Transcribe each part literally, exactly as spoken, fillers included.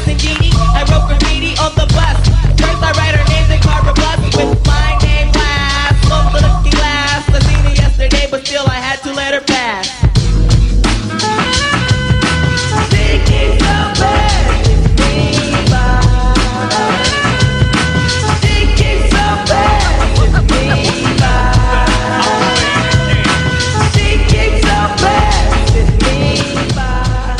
Lamborghini. I wrote graffiti on the bus. First I write her names in carbon plus with my name last. On the looking glass. I seen her yesterday, but still I had to let her pass. Thinking so bad, me by. Thinking so bad, me by. Thinking so bad, me by.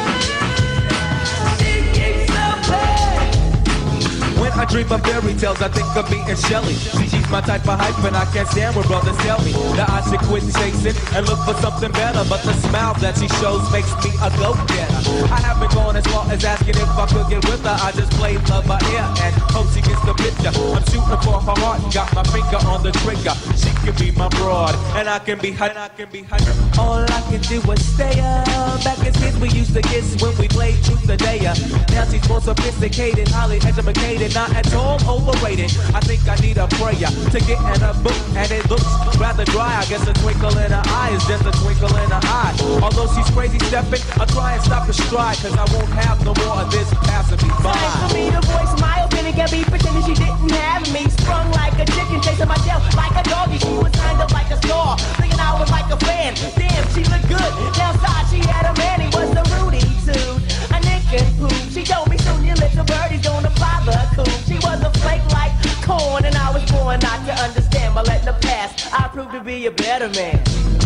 Thinking so bad. When I dream of fairy tales, I think of me and Shelly. See, she's my type of hype, and I can't stand when brothers tell me that I should quit chasing and look for something better. But the smile that she shows makes me a go-getter. I haven't gone as far as asking if I could get with her. I just play love by ear and hope she gets the picture. I'm shooting for her heart and got my finger on the trigger. She can be my broad, and I can be her, and I can be her. All I can do is stay up. Back as kids, we used to kiss when we played truth the day. Now she's more sophisticated, highly educated, not at all overrated. I think I need a prayer to get in a book, and it looks rather dry. I guess a twinkle in her eye is just a twinkle in her eye. Although she's crazy stepping, I'll try and stop the stride, cause I won't have no more of this passing me by. Time for me to voice my opinion, can't be pretending she didn't have me. Sprung like a chicken, chasing my tail like a doggy. She was kind of like a star, thinking I was like a fan. Damn, she looked good. Downside, she had a man, he was a Rudy too. A Nick and Pooh. She told me soon your little birdie's gonna fly the coop. She was a flake like corn, and I was born not to understand. But letting the past, I proved to be a better man.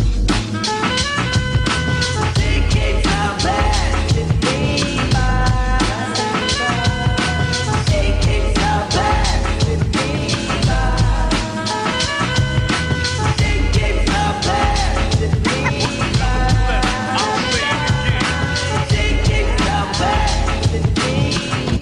Thinking so bad to me, my. Thinking so bad to me, my. Thinking so bad to me, my. Thinking so bad to me.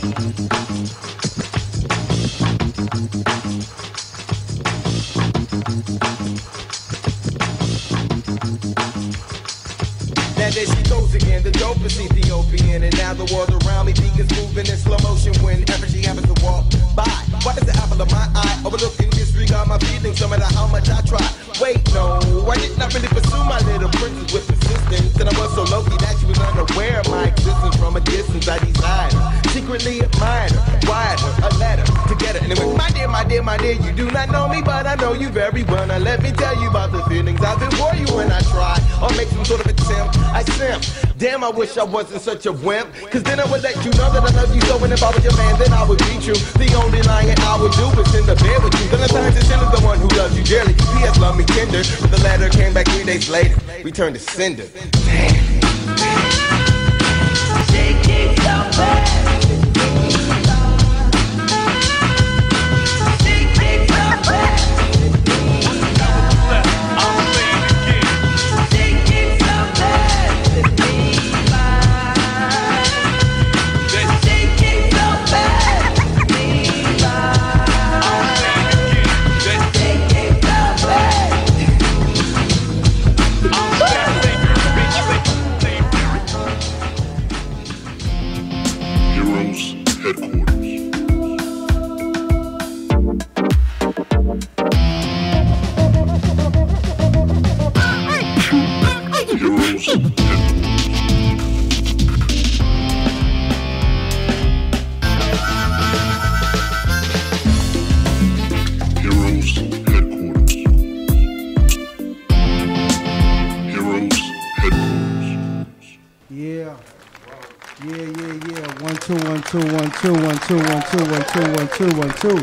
Now there she goes again, the dopest Ethiopian. And now the world around me begins moving in slow motion whenever she happens to walk by. Why does the apple of my eye overlooking disregard my feelings no matter how much I try? Wait, no, I did not really pursue my little princess with persistence. And I was so lucky that she was unaware of my existence. From a distance I desired her, secretly admired her, wired her a letter to get her. And it went, my dear, my dear, my dear, you do not know me, but I know you very well. Now let me tell you about the feelings I've been for you when I try or make some sort of attempt. I simp. Damn, I wish I wasn't such a wimp, cause then I would let you know that I love you so. And if I was your man, then I would be true. The only lying I would do is in the bed with you. Then I turned to Cinder, the one who loves you dearly. P S love me tender, but the letter came back three days later. We turned to cinder. Damn. Thinking so bad to me, thinking so bad to me, thinking so bad to me, thinking so bad to me, thinking so bad to me. Heroes Headquarters. Heroes Headquarters. Heroes Headquarters. Heroes Headquarters. Yeah. Yeah, yeah, yeah. One, two, one, two, one, two, one, two, one, two, one, two, one, two, one, two.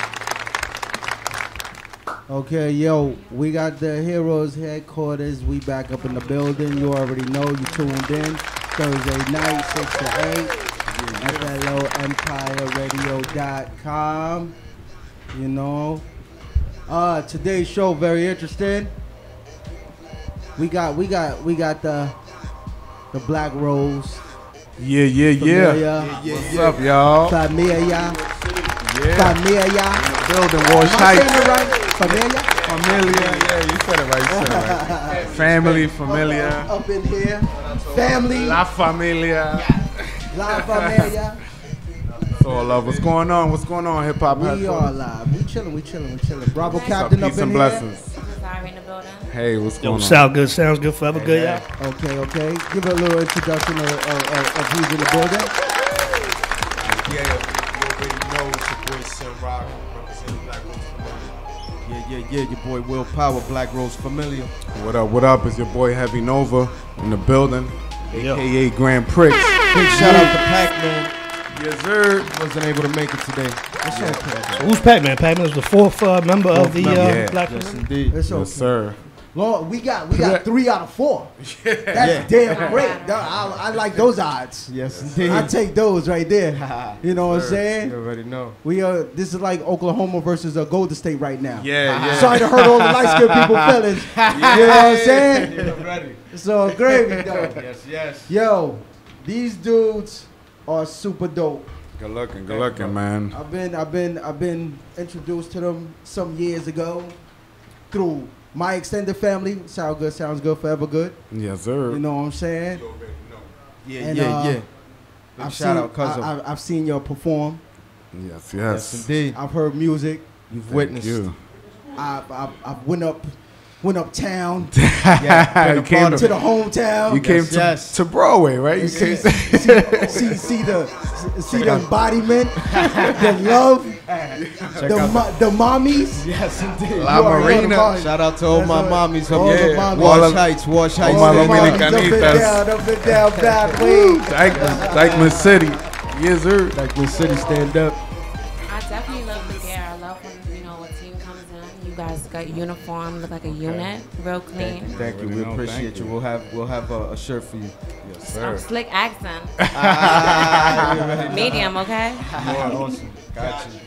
Okay, yo, we got the Heroes Headquarters. We back up in the building. You already know. You tuned in. Thursday night, six to eight. F L O Empire Radio dot com. You know. Uh, today's show very interesting. We got, we got, we got the the Black Rose. Yeah, yeah, yeah. Familia. yeah, yeah What's yeah. up, y'all? Familia. Yeah. Familia. Building Wash Am I Heights. saying it right? Familia? Familia. Yeah, you said it right. You said it right. Family, familia. Up in here. Family. La Familia. La Familia. It's all love. What's going on? What's going on, hip hop? We are live. We chilling. We chilling. We chilling. Bravo Captain up, Peace in and here. blessings. Sorry in the building. Hey, what's going Yo, on? sound good. Sounds good. Forever hey, good, yeah. y'all. Okay, okay. Give it a little introduction of, of, of, of who's in the building. Yeah, you already know it's your boy Sin Rock, representing Black Rose Familia. Yeah, yeah, yeah, your boy Will Power, Black Rose Familia. What up, what up? It's your boy Heavy Nova in the building, Yep. A K A Grand Prix. Big shout out to Pac-Man. Yes, sir. Wasn't able to make it today. It's okay. Who's Pac-Man? Pac-Man was the fourth uh, member of the uh, Yeah. Black Yes, community. indeed. It's okay. Yes, sir. Lord, we got we got three out of four. That's damn great. I, I like those odds. Yes, indeed. I take those right there. You know what I'm saying? You already know. We uh, this is like Oklahoma versus uh, Golden State right now. Yeah, yeah. Sorry to hurt all the light skinned people feelings. You know what I'm saying? Yeah, ready. So gravy though. Yes, yes. Yo, these dudes are super dope. Good looking, good looking, man. I've been I've been I've been introduced to them some years ago through my extended family. Sound good, sounds good, forever good. Yes, sir. You know what I'm saying? You already know. Yeah, And, yeah, uh, yeah. Big I've shout seen, out, cousin. I, I, I've seen y'all perform. Yes, yes, yes. indeed. I've heard music. You've Thank witnessed. you. I've, I've, I've went up went uptown Yeah, You been a came part of to it. the hometown. You came Yes, to, yes. to Broadway, right? You see, came see, see, see the see the embodiment, the love, the mo- the mommies. Yes, indeed. La You already know the Marina. vibes. Shout out to all That's my right. mommies All up the there. mommies. Wash All of- Heights, Wash Heights. my All the stand Dominicanitas. up. mommies up and down, up and down, bad way. Dyke- Dykeman City. Yes, sir. Dykeman City, stand up. I definitely love the gear. I love when, you know, a team comes in. You guys got uniform, look like a unit, real clean. Thank you. Already We know, appreciate thank you. you. We'll have we'll have a, a shirt for you. Yes, I'm sir. slick accent. Ah, Medium, okay? awesome. Got you.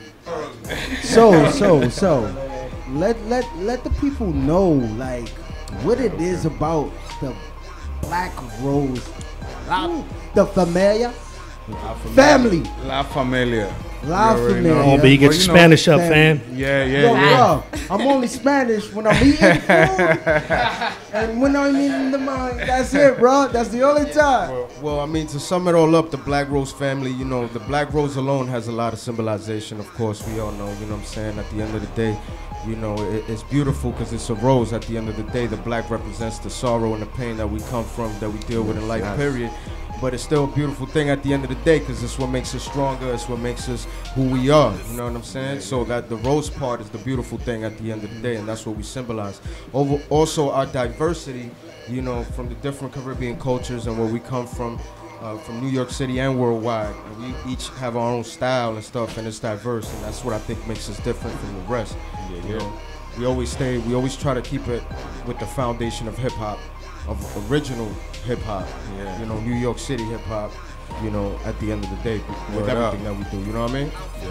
So so so, let let let the people know like what it is about the Black Rose, the familia, family, La Familia. La You already Familia. know. Oh, but you get Well, the you know- Spanish up, Family. fam. Yeah, yeah, Yo, yeah. bro, I'm only Spanish when I'm eating food, and when I'm eating the mind. That's it, bro. That's the only time. Well, well, I mean, to sum it all up, the Black Rose family, you know, the Black Rose alone has a lot of symbolization, of course, we all know, you know what I'm saying? At the end of the day, you know, it, it's beautiful because it's a rose. At the end of the day, the black represents the sorrow and the pain that we come from, that we deal with in life, period. But it's still a beautiful thing at the end of the day because it's what makes us stronger. It's what makes us who we are. You know what I'm saying? So that the rose part is the beautiful thing at the end of the day, and that's what we symbolize. Over, also, our diversity, you know, from the different Caribbean cultures and where we come from, uh, from New York City and worldwide. And we each have our own style and stuff, and it's diverse, and that's what I think makes us different from the rest. Yeah, you know, we always stay, we always try to keep it with the foundation of hip hop, of original hip hop. Yeah. You know, New York City hip hop. You know, at the end of the day, with Word everything up. that we do. You know what I mean?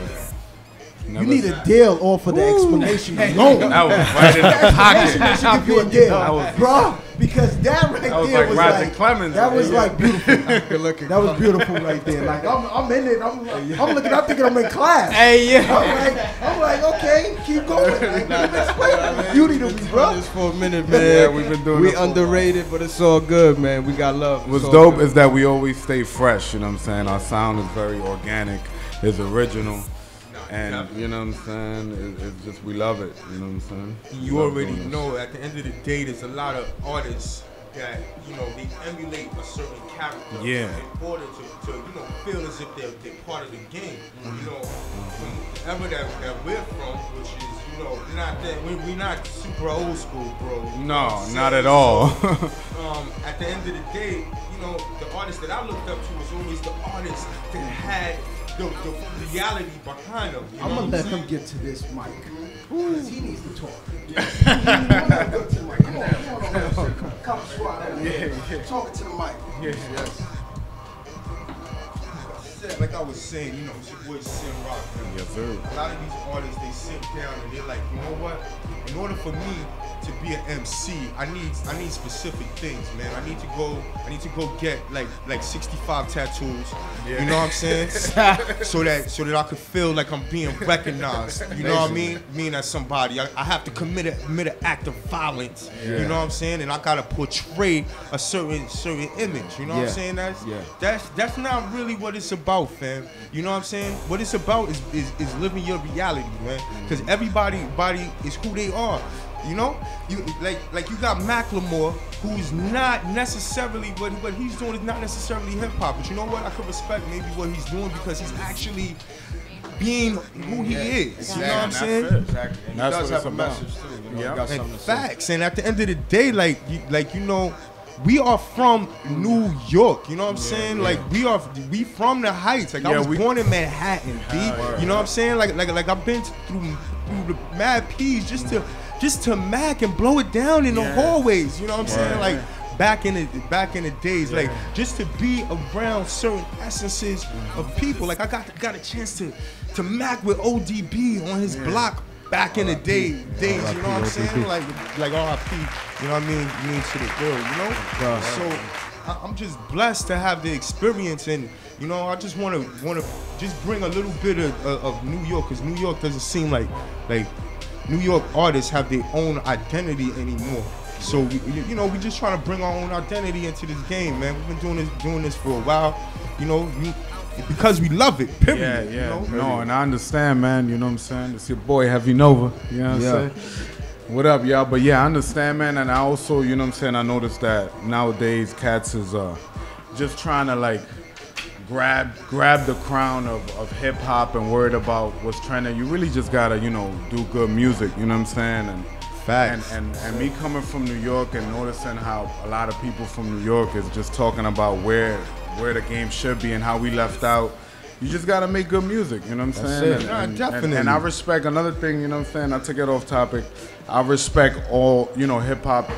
You need a deal off for the explanation alone. That was right in the pocket. That should give you a deal, That was- bro. Because that right That was there like was Roger like Clemens. that was Yeah. like beautiful. Good looking. That was beautiful right there. Like I'm, I'm in it. I'm, I'm looking. I'm thinking I'm in class. Hey, yeah. I'm like, I'm like, okay, keep going. Like, keep explaining. Beauty to me, bro. This for a minute, man. Yeah, we've been doing We this for a while. underrated, but it's all good, man. We got love. What's It's all dope good. is that we always stay fresh, you know what I'm saying? Our sound is very organic, it's original, and you know what I'm saying? It, it's just, we love it, you know what I'm saying? You We love already doing this. know at the end of the day, there's a lot of artists that, you know, they emulate a certain character Yeah. in order to, to, you know, feel as if they're, they're part of the game. You know, from the era that, that we're from, which is, you know, not that, we, we're not super old school, bro. You know what No, I'm not saying? at all. So, um, at the end of the day, you know, the artist that I looked up to was always the artist that had the, the reality behind them. You know I'm gonna what let saying? him get to this mic. Cause he needs to talk. Come on, come on, come on, come, come squat over here. Talking to the mic. Yes, yes. Like I was saying, you know, it's your boy Sin Rock. Man. Yes, sir. A lot of these artists, they sit down and they're like, you know what? In order for me to be an M C, I need I need specific things, man. I need to go I need to go get like like sixty-five tattoos. You know what I'm saying? so that so that I could feel like I'm being recognized. You know what I mean? Mean as somebody. I, I have to commit a commit an act of violence. You know what I'm saying? And I gotta portray a certain certain image. You know what Yeah. I'm saying? That's Yeah. that's that's not really what it's about, fam. You know what I'm saying? What it's about is is, is living your reality, man. Because everybody body is who they are. You know, you like like you got Macklemore, who's not necessarily what what he's doing is not necessarily hip hop. But you know what? I could respect maybe what he's doing because he's actually being who he is. You know what I'm saying? Exactly. And he That's does what it's have a about. message too. You know, Yeah. he got And something to say. facts. And at the end of the day, like you, like you know, we are from New York. You know what I'm saying? yeah. Like we are we from the Heights. Like I Yeah, was we- born in Manhattan, B. You know what I'm saying? Like like like I've been through through the mad P's just to just to mac and blow it down in the Yeah. hallways. You know what I'm saying? Right. Like back in the back in the days, like just to be around certain essences of people. Like I got got a chance to to mac with O D B on his block back in the day days. You know what I'm saying? Like like R I P. You know what I mean? Mean to the world. You know? So I, I'm just blessed to have the experience, and you know I just want to want to just bring a little bit of, of, of New York, because New York doesn't seem like like New York artists have their own identity anymore. So we, you know, we just trying to bring our own identity into this game, man. We've been doing this doing this for a while, you know, you, because we love it. Period. Yeah, You yeah. know? No, and I understand, man. You know what I'm saying? It's your boy Heavy Nova. You know what Yeah. I'm saying? What up, y'all? But yeah, I understand, man. And I also, you know what I'm saying, I noticed that nowadays cats is uh just trying to like grab grab the crown of, of hip hop and worried about what's trending. You really just gotta, you know, do good music, you know what I'm saying? And Facts. And, and and me coming from New York and noticing how a lot of people from New York is just talking about where where the game should be and how we left out. You just gotta make good music, you know what I'm That's saying? it. And, Nah, and- definitely. And, and I respect another thing, you know what I'm saying? I took it off topic. I respect all, you know, hip hop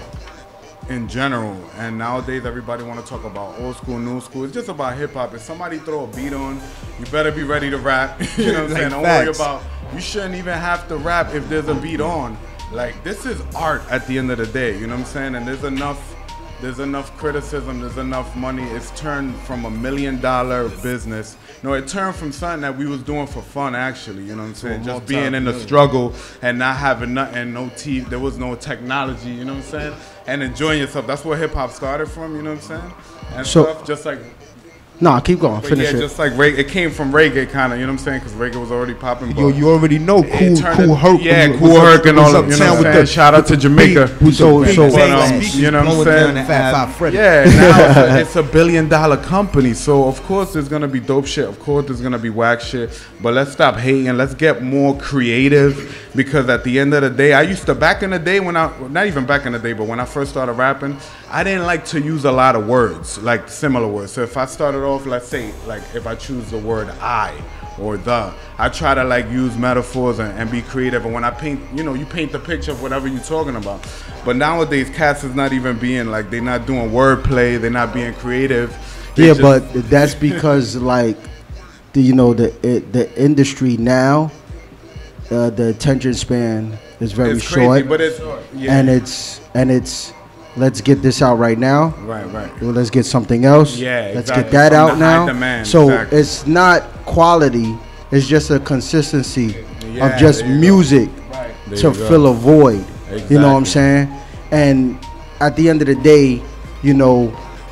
in general. And nowadays everybody wanna talk about old school, new school. It's just about hip hop. If somebody throw a beat on, you better be ready to rap. You know what I'm Like saying? Don't facts. worry about, you shouldn't even have to rap if there's a beat on. Like, this is art at the end of the day, you know what I'm saying? And there's enough, there's enough criticism, there's enough money. It's turned from a million dollar business. No, it turned from something that we was doing for fun, actually, you know what I'm saying? Just being in the struggle and not having nothing, no T V, there was no technology, you know what I'm saying? And enjoying yourself. That's where hip hop started from, you know what I'm saying? And So- stuff, just like, Nah, keep going. but Finish yeah, it. just like reggae, it came from reggae kind of, you know what I'm saying? Because reggae was already popping. Yo, but- you already know It Cool turned Cool it- Herc. Yeah, was Cool up- Herc and was all of you know uptown what I'm with saying? the Shout out to Jamaica. big- So- big so- bang But, um, speakers you know what I'm blowing saying? down the Fat Ave. Five Freddy. Yeah, now it's a, it's a billion dollar company, so of course there's gonna be dope shit. Of course there's gonna be whack shit. But let's stop hating. Let's get more creative, because at the end of the day, I used to back in the day when I not even back in the day, but when I first started rapping, I didn't like to use a lot of words, like similar words. So if I started off, let's say, like if I choose the word I or the, I try to like use metaphors and, and be creative. And when I paint, you know, you paint the picture of whatever you're talking about. But nowadays, cats is not even being like, they're not doing wordplay, they're not being creative. They Yeah, just- but that's because like the you know the it, the industry now, uh, the attention span is very it's short, crazy, but it's yeah. and it's and it's let's get this out right now. right, right. Well, let's get something else. Yeah, let's exactly. get that From out the high now. demand, so exactly. it's not quality; it's just a consistency Yeah, of just there you go. music There to you go. fill a void. You know what I'm Exactly. saying? And at the end of the day, you know,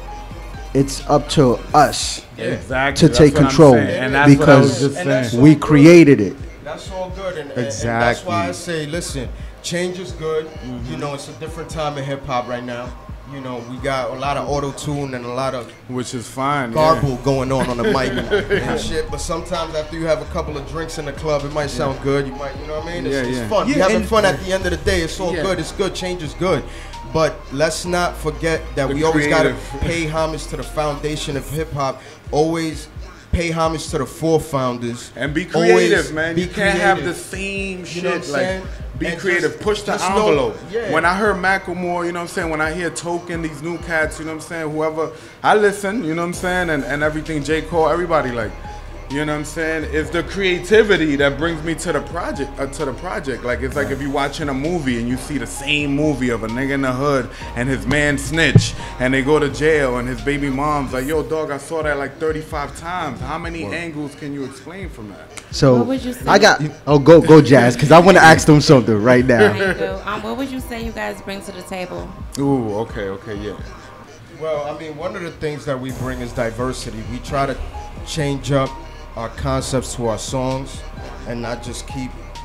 it's up to us Exactly. to take That's what I'm control saying. And that's what I was because just And that's saying. we created it. That's all good, and, and- and that's Exactly. why I say, listen, change is good. You know, it's a different time in hip hop right now. You know, we got a lot of auto tune and a lot of Which is fine. yeah. garble going on on the mic and shit. But sometimes after you have a couple of drinks in the club, it might sound good. You might, you know what I mean? It's, Yeah, it's yeah. fun. Yeah, You're having and- fun at the end of the day. It's all Yeah. good. It's good. Change is good. But let's not forget that The we always got to creative. pay homage to the foundation of hip hop. Always pay homage to the four founders. And be Always creative, man. be You can't have the creative. same You know what shit. I'm Like, saying? be And creative. just- Push the just know- envelope. yeah. When I heard Macklemore, you know what I'm saying? When I hear Token, these new cats, you know what I'm saying? Whoever, I listen, you know what I'm saying? And, and everything, J. Cole, everybody, like, you know what I'm saying? It's the creativity that brings me to the project. Uh, to the project, like it's like if you're watching a movie and you see the same movie of a nigga in the hood and his man snitch and they go to jail and his baby mom's like, "Yo, dog, I saw that like thirty-five times. How many angles can you explain from that?" So What would you say? I got oh go go Jazz because I want to ask them something right now. Thank you. Um, what would you say you guys bring to the table? Ooh, okay, okay, yeah. Well, I mean, one of the things that we bring is diversity. We try to change up our concepts to our songs and not just keep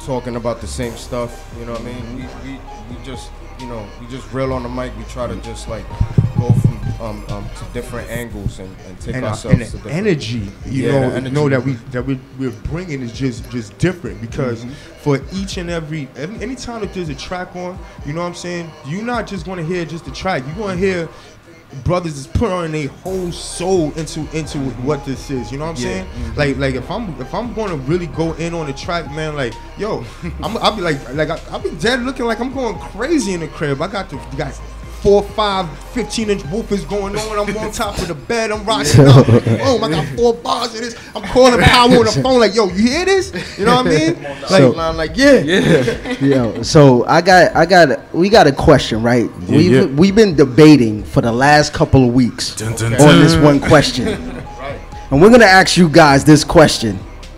talking about the same stuff. You know what I mean? We, we, we just, you know, we just real on the mic. We try to just like go from um, um, to different angles and, and take and, uh, ourselves and to the different energy, you Yeah, know, the energy. know that we that we we're bringing is just just different because Mm-hmm. for each and every every anytime that there's a track on, you know what I'm saying, you're not just gonna hear just the track. You're gonna hear brothers is put on their whole soul into into what this is. You know what I'm Yeah. saying? Mhm. Like like if I'm if I'm gonna really go in on the track, man, like yo, I'm I'll be like like I, I'll be dead looking like I'm going crazy in the crib. I got the got four, five, fifteen inch woofers going on. I'm on top of the bed. I'm rocking up. Boom, I got four bars of this. I'm calling power on the phone like, yo, you hear this? You know what I mean? Like, So- line like yeah, Yeah. Yo, so I got, I got, we got a question, right? Yeah, we've yeah. we've been debating for the last couple of weeks Dun, dun, on dun. this one question, and we're gonna ask you guys this question: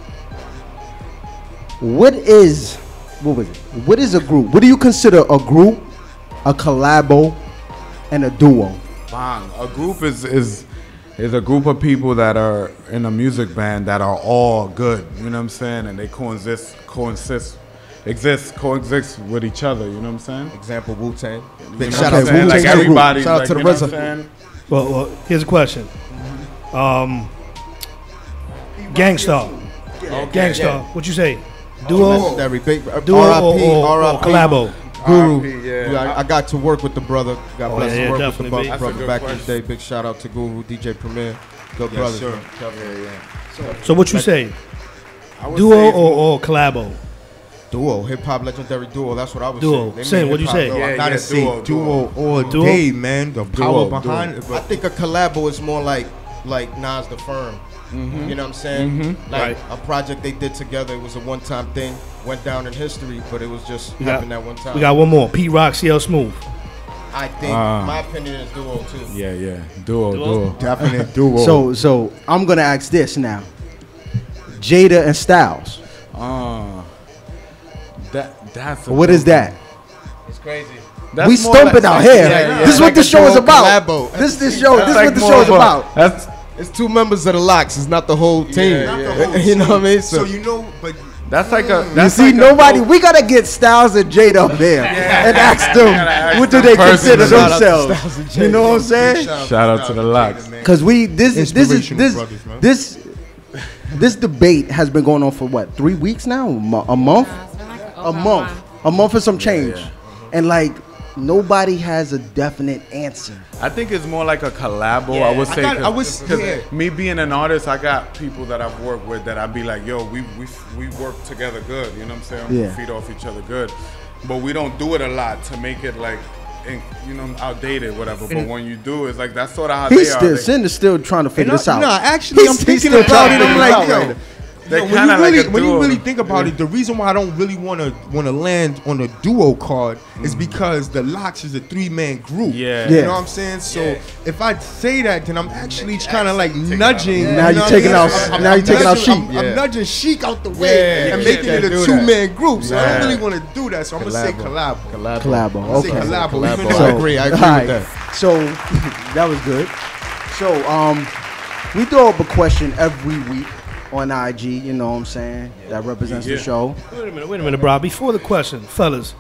What is, what was it? What is a group? What do you consider a group, a collabo, and a duo? Bang. A group is is is a group of people that are in a music band that are all good. You know what I'm saying? And they coexist, coexist, exist, coexist with each other. You know what I'm saying? Example Wu Tang. You Big know shout what I'm out to saying? Wu Like Tang. everybody. Shout out like, to the you know what I'm R Z A. saying? Well, well, here's a question. Um, Gangstar. Gangstar. What you say? Duo, Legendary. Big duo or, R I P, or, or R I P. collabo? Guru. R I P, yeah. Yeah, I, I got to work with the brother. Got Oh, blessed yeah, to work with the definitely, bu- B. That's a brother good back in the question. day. Big shout out to Guru, D J Premier. Good Yes, brothers. sir. man. Yeah, yeah. So what you say? I would Duo say or, it's more- or collabo? Duo, hip hop legendary duo. That's what I was Duo. saying. They Say, made what'd you hip-hop, say? though. Yeah, I gotta yeah, say duo, duo, duo. all Duo? day, man. The power Duo, behind it. I But think a collabo is more like like Nas the Firm. Mm-hmm. You know what I'm saying? Like Right. a project they did together. It was a one-time thing. Went down in history, but it was just We got, happened that one time. we got one more. Pete Rock, C L Smooth. I think Ah. my opinion is duo too. Yeah, yeah. Duo, Duo? duo. definite duo. So, so I'm gonna ask this now: Jada and Styles. Uh, that that's. a What good is that? one. It's crazy. That's we more stumping like- out here. Yeah, yeah, This is like what the a show is duo about. collabo. This this show. This That's is like what the more show is of a- about. That's It's two members of the Locks. It's not the whole team. Not the yeah. whole You know what I mean? So So, you know, but that's like a. You That's see, like a nobody. dope- We gotta get Styles and Jada up there and ask Gotta them ask what do them they personally. consider Shout out to themselves. You know what I'm saying? Shout out to the Locks. Because we this is this is Inspirational this brothers, man. this this debate has been going on for what, three weeks now? A mo- A month? Uh, it's been like A over month. A month and some change. yeah. And like nobody has a definite answer. I think it's more like a collabo. I would I say. got- I 'cause- was- 'cause yeah. me being an artist, I got people that I've worked with that I'd be like, yo, we we we work together good. You know what I'm saying? Yeah. We feed off each other good, but we don't do it a lot to make it like, in, you know, outdated, whatever. But when you do, it's like that's sort of how He's they still are. They- Sin is still trying to figure no, this out. no, actually, He's- I'm he's thinking still about trying it. to I'm figure it like, out yo. right now. They Yo, when kinda you really, like a when you duo. really think about it, the reason why I don't really want to want to land on a duo card is because the Locks is a three man group. Yeah. Yeah. You know what I'm saying? So Yeah. if I say that, then I'm actually kind of like Take it out. nudging. Now you you're know what taking I mean? out- I'm- now I'm you're taking out nudging- Sheik. I'm, I'm Yeah. nudging Sheik out the way Yeah, and you making can't it a do two that. man group. So I Yeah. don't really want to do that. So I'm gonna say collab. collabo. Collabo. I'm gonna say Okay. collabo. Collabo. even though So- I I agree. I agree Alright, with that. So that was good. So um, we throw up a question every week on I G. You know what I'm saying? That represents Yeah. the show. Wait a minute, wait a minute, bro. Before the question, fellas,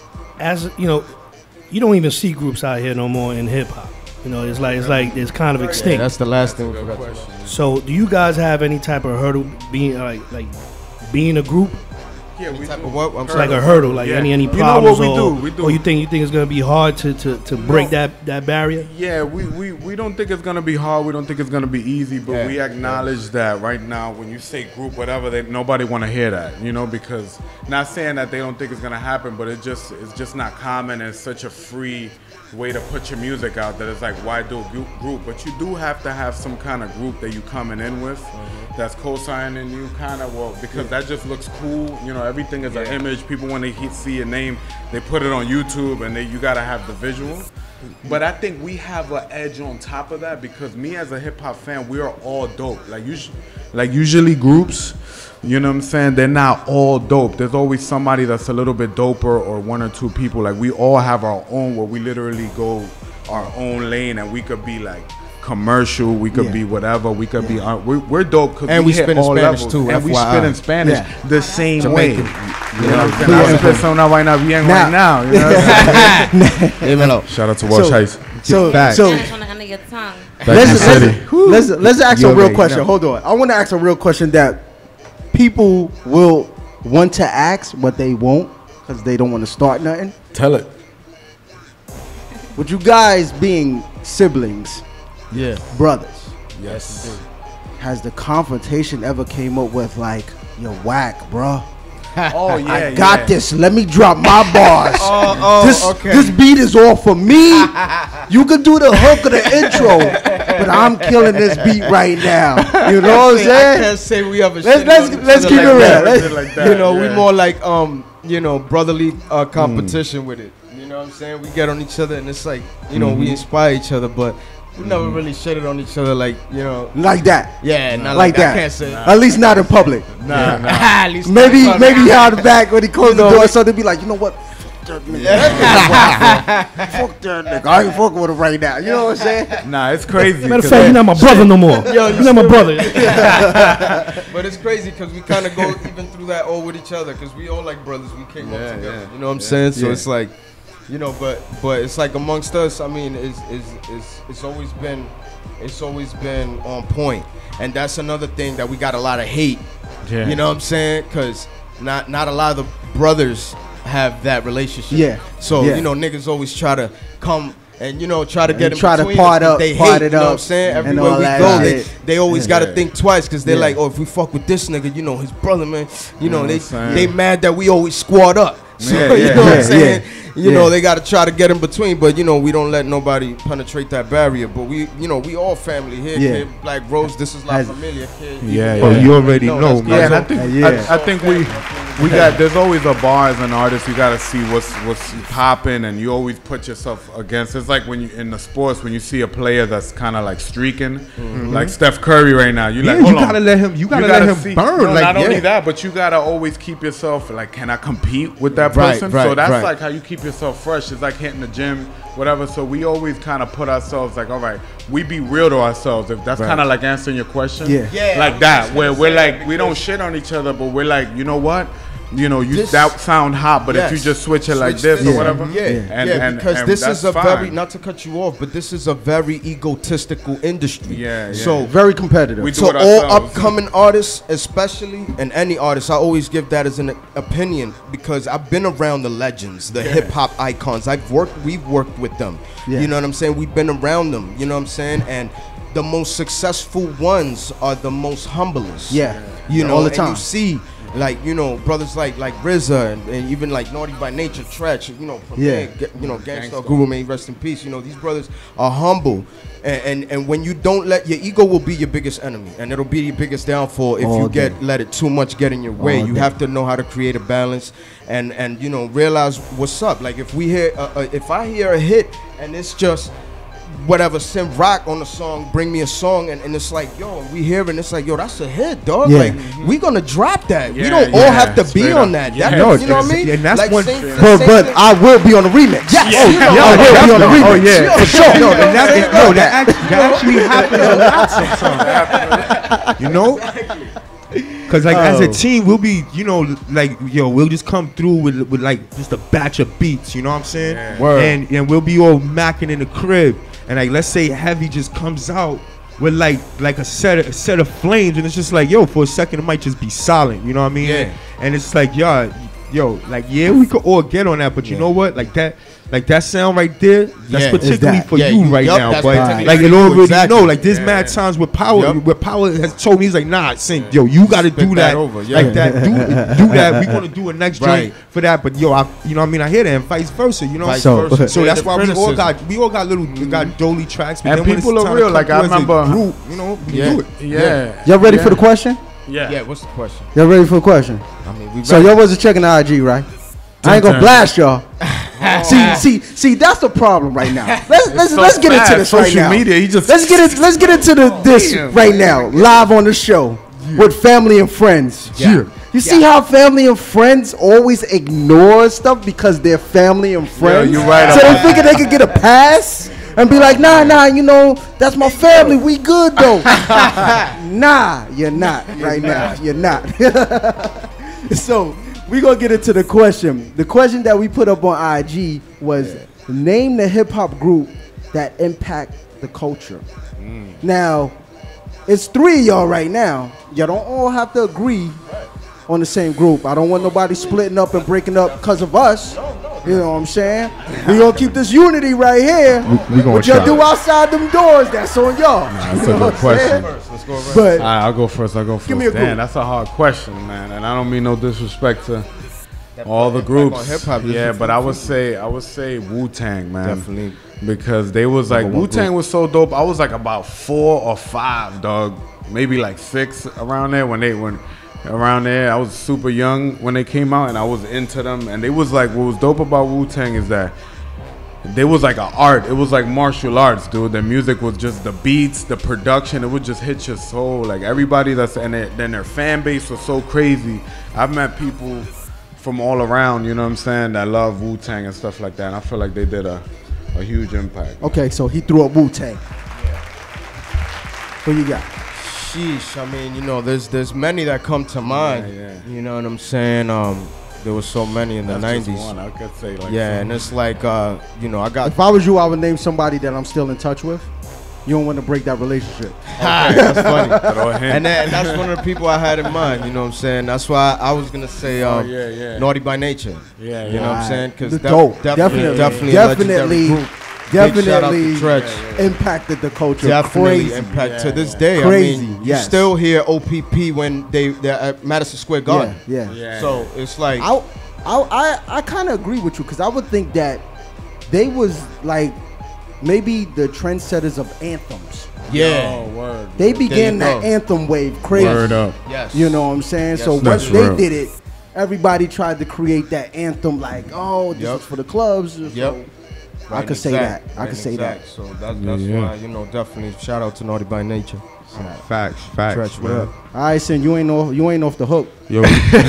as you know, you don't even see groups out here no more in hip hop. You know, it's like it's like it's kind of Yeah, extinct. that's the last thing we forgot. to mention. So, do you guys have any type of hurdle being like like being a group? Yeah, we Type do. of what? I'm It's sorry. like a hurdle, like Yeah. any any You know problems, what we or, do, we do. or you think you think it's gonna be hard to to, to break No. that that barrier? Yeah, we, we, we don't think it's gonna be hard. We don't think it's gonna be easy, but Yeah. we acknowledge that right now when you say group, whatever, they, nobody want to hear that, you know, because not saying that they don't think it's gonna happen, but it just it's just not common. And it's such a free way to put your music out that it's like, why do a group? group? But you do have to have some kind of group that you coming in with that's co-signing you, kind of, well, because that just looks cool. You know, everything is an image. People when they he- see your name, they put it on YouTube, and they you gotta have the visual. But I think we have an edge on top of that because me as a hip hop fan, we are all dope. Like usually, like usually groups, you know what I'm saying? They're not all dope. There's always somebody that's a little bit doper or one or two people. Like we all have our own where we literally go our own lane and we could be like commercial, we could Yeah. be whatever, we could be. Uh, we're, we're dope because And we, we hit spit in all Spanish levels, too, and we F Y I. spit in Spanish Yeah. the same Jamaican. way. You know what I'm saying? Yeah. I'll spit some now right now, bien Now- right now. You know what I'm saying? Shout out to Walsh So- Heights. So, Facts. so Spanish on the end of your tongue. let's, City. let's, let's, let's ask You a real already question. know. Hold on. I want to ask a real question that people will want to ask, but they won't because they don't want to start nothing. Tell it. With you guys being siblings, Yeah. brothers, Yes. has the confrontation ever came up with like, you're whack, bruh? Oh yeah, I got yeah. this. Let me drop my bars. Oh, oh, this, okay. this beat is all for me. You can do the hook or the intro, but I'm killing this beat right now. You know what I'm I saying? can't say we ever. Let's- shitted let's- on each let's other keep like it real. that. Let's- like that, You know, we yeah. more like um, you know, brotherly uh, competition with it. You know what I'm saying? We get on each other, and it's like, you know, we inspire each other, but we never really shitted on each other, like, you know. Like that. Yeah, not Like like, that. I can't say. At least not in public. Nah, nah. At least Maybe not maybe out the back when he closed the know, door, we- so they'd be like, you know what? Fuck that nigga. Fuck that nigga. I ain't fucking with him right now. You know what I'm saying? Nah, it's crazy. Matter of 'cause fact, you're not my brother no more. Yo, you're you not my still- brother. But it's crazy because we kind of go even through that all with each other because we all like brothers. We came Yeah, up together. yeah. You know what I'm saying? So Yeah. it's like, you know, but but it's like amongst us. I mean, it's it's it's, it's always been it's always been on point, and that's another thing that we got a lot of hate. Yeah. You know what I'm saying? Because not not a lot of the brothers have that relationship. Yeah. So Yeah. you know, niggas always try to come. And you know, try to And get in try to between part us 'cause up- they part hate, it you know what up I'm saying? and Everywhere all we that go, shit. they, they always got to Yeah. think twice because they're Yeah. like, oh, if we fuck with this nigga, you know, his brother, man, you know, know they what I'm saying? they mad that we always squad up. So, Yeah, you yeah, know what yeah, I'm saying? You yeah. know, they got to try to get in between, but you know, we don't let nobody penetrate that barrier. But we, you know, we all family here. Yeah. Kid, Black Rose, this is La Has- Familia, kid. Yeah, Even Oh, though- you already No, know, that's man. Yeah, and I Cuzzo. think Yeah. I, I think we we got there's always a bars and artists. You got to see what's what's popping, and you always put yourself against. It's like when you in the sports when you see a player that's kind of like streaking, like Steph Curry right now. You Yeah, like you hold on. gotta let him. You gotta let him see- burn. No, like not only yeah. that, but you gotta always keep yourself like, can I compete with that Right, person? right, so that's right. like how you keep yourself fresh. It's like hitting the gym, whatever. So we always kind of put ourselves like, all right, we be real to ourselves. If that's Right. kind of like answering your question, Yeah. Yeah, I like was that, just where gonna we're say like, that we don't because- shit on each other, but we're like, you know what? You know, you This- that sound hot, but if you Yes. just switch it like Switch this this. or whatever, Yeah, and, yeah, and, because and this that's is a fine. very, not to cut you off, but this is a very egotistical industry. Yeah, yeah. So Very competitive. We do So it all ourselves. upcoming artists, especially, and any artist, I always give that as an opinion because I've been around the legends, the hip hop icons. I've worked, we've worked with them. Yeah. You know what I'm saying? We've been around them. You know what I'm saying? And the most successful ones are the most humblest. Yeah. You Yeah, know, all the and time. you see, like, you know, brothers like like R Z A and, and even like Naughty by Nature, Tretch, you know, Yeah. Premier, you know, Gangsta Guru, may he rest in peace. You know, these brothers are humble, and, and and when you don't let your ego will be your biggest enemy, and it'll be your biggest downfall if All you day. get let it too much get in your way. All You day. have to know how to create a balance, and and you know, realize what's up. Like if we hear, uh, uh, if I hear a hit and it's just whatever, Sim Rock on the song, bring me a song, and, and it's like, yo, we hear it, and it's like, yo, that's a hit, dog. Yeah. Like, we gonna drop that. we Yeah, don't all yeah, have to be straight on up. that. Yeah. that No, you know what I it's- mean? and that's like, one- same- But same but thing- I will be on the remix. Yes, Oh, you know, yeah, I will be on the definitely. remix. Oh, yeah. For sure. No, and that, Say no, that. that, act- that actually happens a lot sometimes. You know? Because, like, as a Oh. team, we'll be, you know, like, yo, we'll just come through with, with like, just a batch of beats, you know what I'm saying? Yeah. Word. And, and we'll be all macking in the crib. And, like, let's say Heavy just comes out with, like, like a set of, a set of flames. And it's just like, yo, for a second, it might just be silent, you know what I mean? Yeah. And it's like, yo, yo, like, yeah, we could all get on that. But you Yeah. know what? Like, that. Like that sound right there, that's Yeah. particularly Is that- for yeah, you you- right yup, now. that's But particularly like for it you, already exactly. know, like there's Yeah. mad times where Power, Yup. where Power has told me he's like, nah, Sing, yo, you got to Spit do that that, over, yeah. like that, do do that. We're gonna do a next Right. joint for that. But yo, I, you know what I mean? I hear that, and vice versa. You know, Vice So- versa. so Yeah, that's the why we all criticism. got we all got little we got dolly tracks. But And then when it's people are time to real, come like, I through as a remember- group, you know, we Yeah. do it. Yeah. Y'all ready yeah. for the question? Yeah. Yeah, what's the question? Y'all ready for the question? I mean, we So ready. y'all wasn't checking the I G, right? I ain't gonna Sometimes. blast y'all. see, see, see, that's the problem right now. Let's let's so let's get into fast. this right Social now. media, you just- let's get it. Let's get into the, this Damn, right man. now, live on the show with family and friends. Yeah. You see how family and friends always ignore stuff because they're family and friends. you right So they about figure they could get a pass. and be like, nah, nah, you know, that's my family. We good though. Nah, you're not right now. You're not. So we gonna get into the question. The question that we put up on I G was yeah. name the hip hop group that impact the culture. Mm. Now, it's three of y'all right now. Y'all don't all have to agree on the same group. I don't want nobody splitting up and breaking up because of us. You know what I'm saying? We gonna keep this unity right here. We, we gonna what y'all do outside them doors, that's on y'all. Nah, that's you know a good question. Let's go right. But right, I'll go first. I'll go first. Give me a Damn, group. That's a hard question, man. And I don't mean no disrespect to all the groups. Hip-hop, yeah, but I would say I would say Wu-Tang, man. Definitely. Because they was like Wu-Tang was so dope. I was like about four or five, dog. Maybe like six around there when they when around there. I was super young when they came out, and I was into them. And they was like, what was dope about Wu-Tang is that they was like an art. It was like martial arts, dude. Their music was just the beats, the production. It would just hit your soul. Like everybody that's and their, then their fan base was so crazy. I've met people from all around, you know what I'm saying, that love Wu-Tang and stuff like that. And I feel like they did a, a huge impact. Okay, so he threw up Wu-Tang. Yeah. What you got? Sheesh, I mean, you know, there's there's many that come to mind. Yeah, yeah. You know what I'm saying? Um, there was so many in the That's nineties. Just one. I could say like yeah, some. and it's like, uh, you know, I got. If I was you, I would name somebody that I'm still in touch with. You don't want to break that relationship. Okay, that's funny. and, that, and that's one of the people I had in mind. You know what I'm saying? That's why I was gonna say, um, oh, yeah, yeah. Naughty by Nature. Yeah, yeah. You know what I'm saying? Because dope, definitely, definitely, definitely, definitely, definitely Dretch. Yeah, yeah. impacted the culture. Definitely crazy. impact yeah, to this yeah. day. Crazy. I mean, yes. you still hear O P P when they they're at Madison Square Garden. Yeah, yeah. yeah. So it's like I, I, I, I kind of agree with you because I would think that they was like maybe the trendsetters of anthems. Yeah, oh, word. They began that anthem wave crazy. Word up. Yes. You know what I'm saying? Yes, so once they real. did it, everybody tried to create that anthem like, oh, this Yep. is for the clubs. Yep. So I Right could say exact, that. I right could say exact. that. So that's, that's Yeah. why, you know, definitely shout out to Naughty by Nature. Facts, facts. Dretch, man. man. All right, Sin, you ain't off, you ain't off the hook. Yo,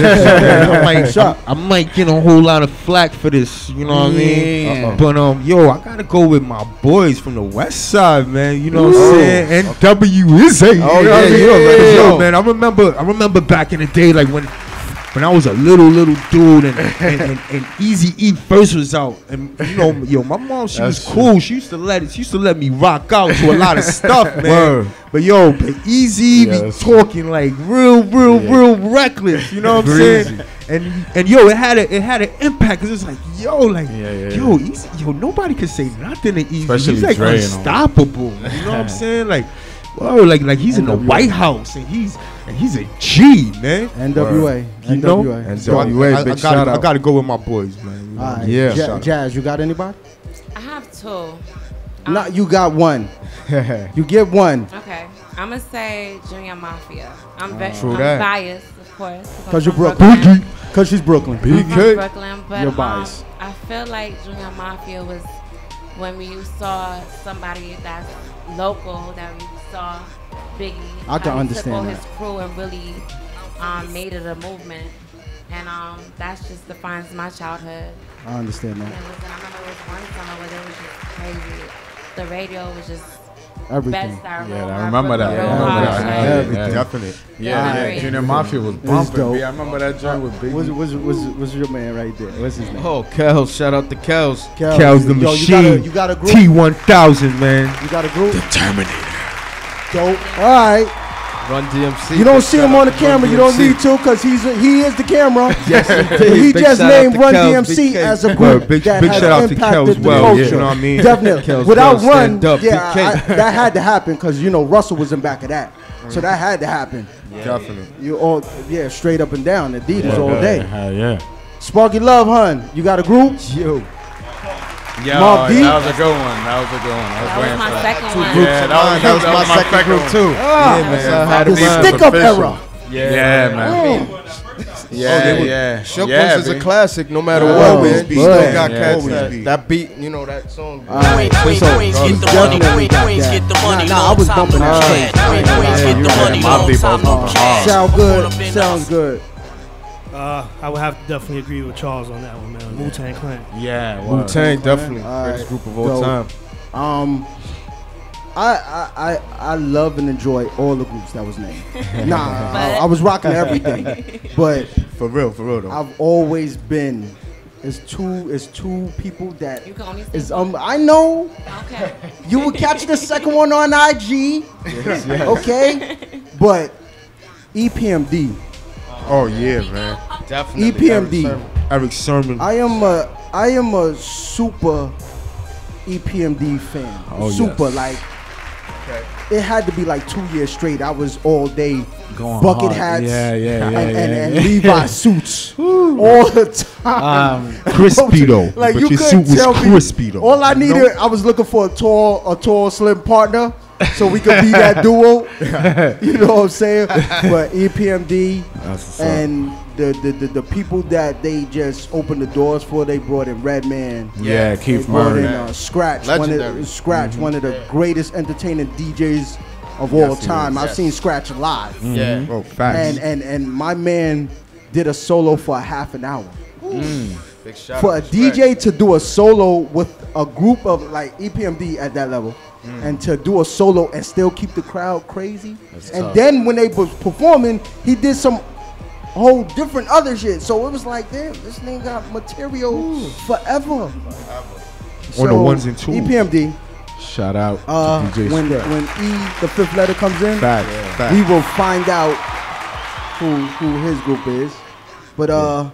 I might, Shut I, I might get a whole lot of flack for this, you know what I mean? Yeah. But um, yo, I gotta go with my boys from the West Side, man. You know what I'm saying? N W is a. Oh, you know yeah, what I mean? you already Yo, know. man, I remember, I remember back in the day, like when. When I was a little, little dude and, and, and, and Easy E first was out, and you know, yo, my mom, she That's was cool. true. She used to let it, she used to let me rock out to a lot of stuff, man. Word. But yo, but Easy Yeah, be that's talking like real, real, Yeah. real reckless. You know what I'm saying? And and yo, it had a it had an impact because it's like yo, like Yeah, yeah, yo, yeah. Easy, yo, nobody could say nothing to Easy. Especially He's like Dre and all. unstoppable. You know what I'm saying? Like. Whoa, like like he's in the N W A. White House and he's and he's a G, man. N W A. You know? N W A. And So I, W A, I, I big gotta, shout I out. gotta go with my boys, man. You know? All right. Yeah. Ja- Jazz, you got anybody? I have two. No, you got one. You get one. Okay, I'm gonna say Junior Mafia. I'm, ve- True I'm that. biased, of course. Because you're I'm from Brooklyn. Because she's Brooklyn. I'm from Brooklyn, but You're um, biased. I feel like Junior Mafia was when we saw somebody that's local, that we saw Biggie. I can how he understand took all that. his crew and really um, made it a movement, and um, that's just defines my childhood. I understand And that. it was, and I remember it was one summer where it was just crazy. The radio was just Everything. best. I Yeah, remember. I remember that. Real I remember hard, that. like- Yeah, Everything. yeah. Definite. Yeah, yeah. Right. Junior Mafia was It's bumping. dope. B. I remember that joint with Biggie. What's, what's, what's, what's your man right there? What's his name? Oh, Kels. Shout out to Kels. Kel. Kel's the Yo, machine. You got a, you got a group? T one thousand, man. You got a group? The Terminator. Dope. All right. Run D M C. You don't Big see shout him out on the to camera. Run You don't D M C. need to because he's a, he is the camera. Yes, But he indeed. Big just shout out named to Run Kels, D M C Big K. as a group Well, big- that big has shout out to impacted Kels the well, culture. yeah, you know what I mean? Definitely. Kels Without well, Run, stand up, yeah, Big K. I, that had to happen because you know Russell was in back of that, so that had to happen. Definitely. You all, yeah, straight up and down. Adidas Yeah, all yeah, day. Hell yeah. Sparky Love, hun. You got a group? Yo. Yeah, Mobb Deep? that was a good one. That was a good one. I was That was waiting my for that. second one. Yeah, that was, That was my second group one. too. Ah, Yeah, man. the Had to be stick up official. era. Yeah, yeah, man. Yeah, they were- yeah. Shook yeah, Ones is a B. classic no matter Oh, what, man. beat. You still Yeah, got yeah, cats always that, beat. that beat, you know, that song. All right, so Queens, queens, get the money. definitely got Queens, that. get the money. Nah, nah, I was bumping that Queens, straight. queens, queens, get the money. Mobb Deep Long was time, no bumping hard. cash. Sound good. Sounds good. Uh, I would have to definitely agree with Charles on that one, man. Wu Tang Clan. Yeah, Wu Tang, definitely. All right. Greatest group of all Dope. time. Um, I, I I I love and enjoy all the groups that was named. Nah, I, I was rocking everything, but for real, for real though. I've always been. It's two. It's two people that You can only say is um. I know. Okay. You will catch the second one on I G. Yes, yes. Okay, but E P M D. Oh yeah, man. Definitely. E P M D. Eric Sermon. Eric Sermon. I am a I am a super E P M D fan. Oh, super yes. like. It had to be like two years straight. I was all day Going bucket hard. hats Yeah, yeah, yeah, and, yeah, and, and yeah. Levi suits all the time. Um, Crispy though. Like but you your couldn't suit was tell me. crispy though. All I needed, I was looking for a tall, a tall, slim partner, so we could be that duo. You know what I'm saying? But E P M D That's what's up. and the, the the the people that they just opened the doors for, they brought in Redman. Yeah, They Keith brought Murray. in uh, Scratch, one Legendary. of, Scratch, one of the greatest entertaining D Js of all Yes, he time. is. I've Yes. seen Scratch live, Yeah. Oh, facts. and and and my man did a solo for a half an hour. Big shout For a out to D J Scratch. to do a solo with a group of like E P M D at that level, and to do a solo and still keep the crowd crazy, and tough. then when they was performing, he did some whole different other shit. So it was like, damn, this nigga got material forever. On the ones and twos. E P M D. Shout out Uh, to D J when Scratch. when E the fifth letter comes in, Facts, facts. we will find out who who his group is. But uh,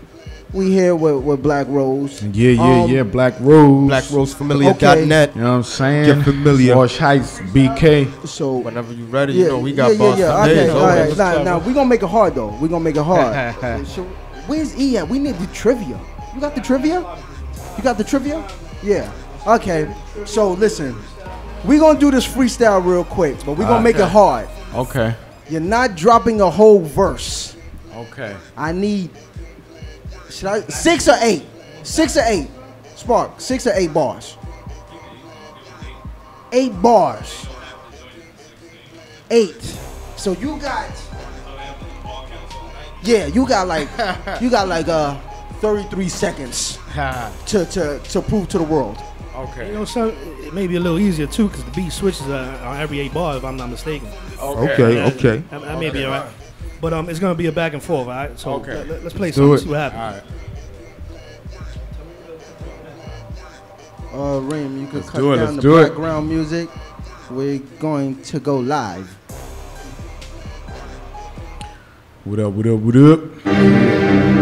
we here with, with Black Rose. Yeah, yeah, Um, yeah. Black Rose. Black Rose Familiar dot net. You know what I'm saying? Get familiar. Wash Heights, B K. So Whenever you ready, yeah, you know we got yeah, bars yeah, for yeah. Okay, days. all right. Always. Now, now we gonna make it hard though. We gonna make it hard. So, where's E at? We need the trivia. You got the trivia? You got the trivia? Yeah. Okay. So listen, we gonna do this freestyle real quick, but we gonna make it hard. Okay. You're not dropping a whole verse. Okay. I need. Should I six or eight? Six or eight? Spark. Six or eight bars. Eight bars. Eight. So you got. Yeah, you got like you got like uh thirty-three seconds to to to prove to the world. Okay. You know, so it may be a little easier too, because the beat switches uh, on every eight bar, if I'm not mistaken. Okay, Uh, okay. That, that may be all right. But um, it's gonna be a back and forth, all right? So Okay. let, us play Let's something, do it. see what happens. Uh, Reem, you can Let's cut do it, down let's the do it. background music. We're going to go live. What up, what up, what up?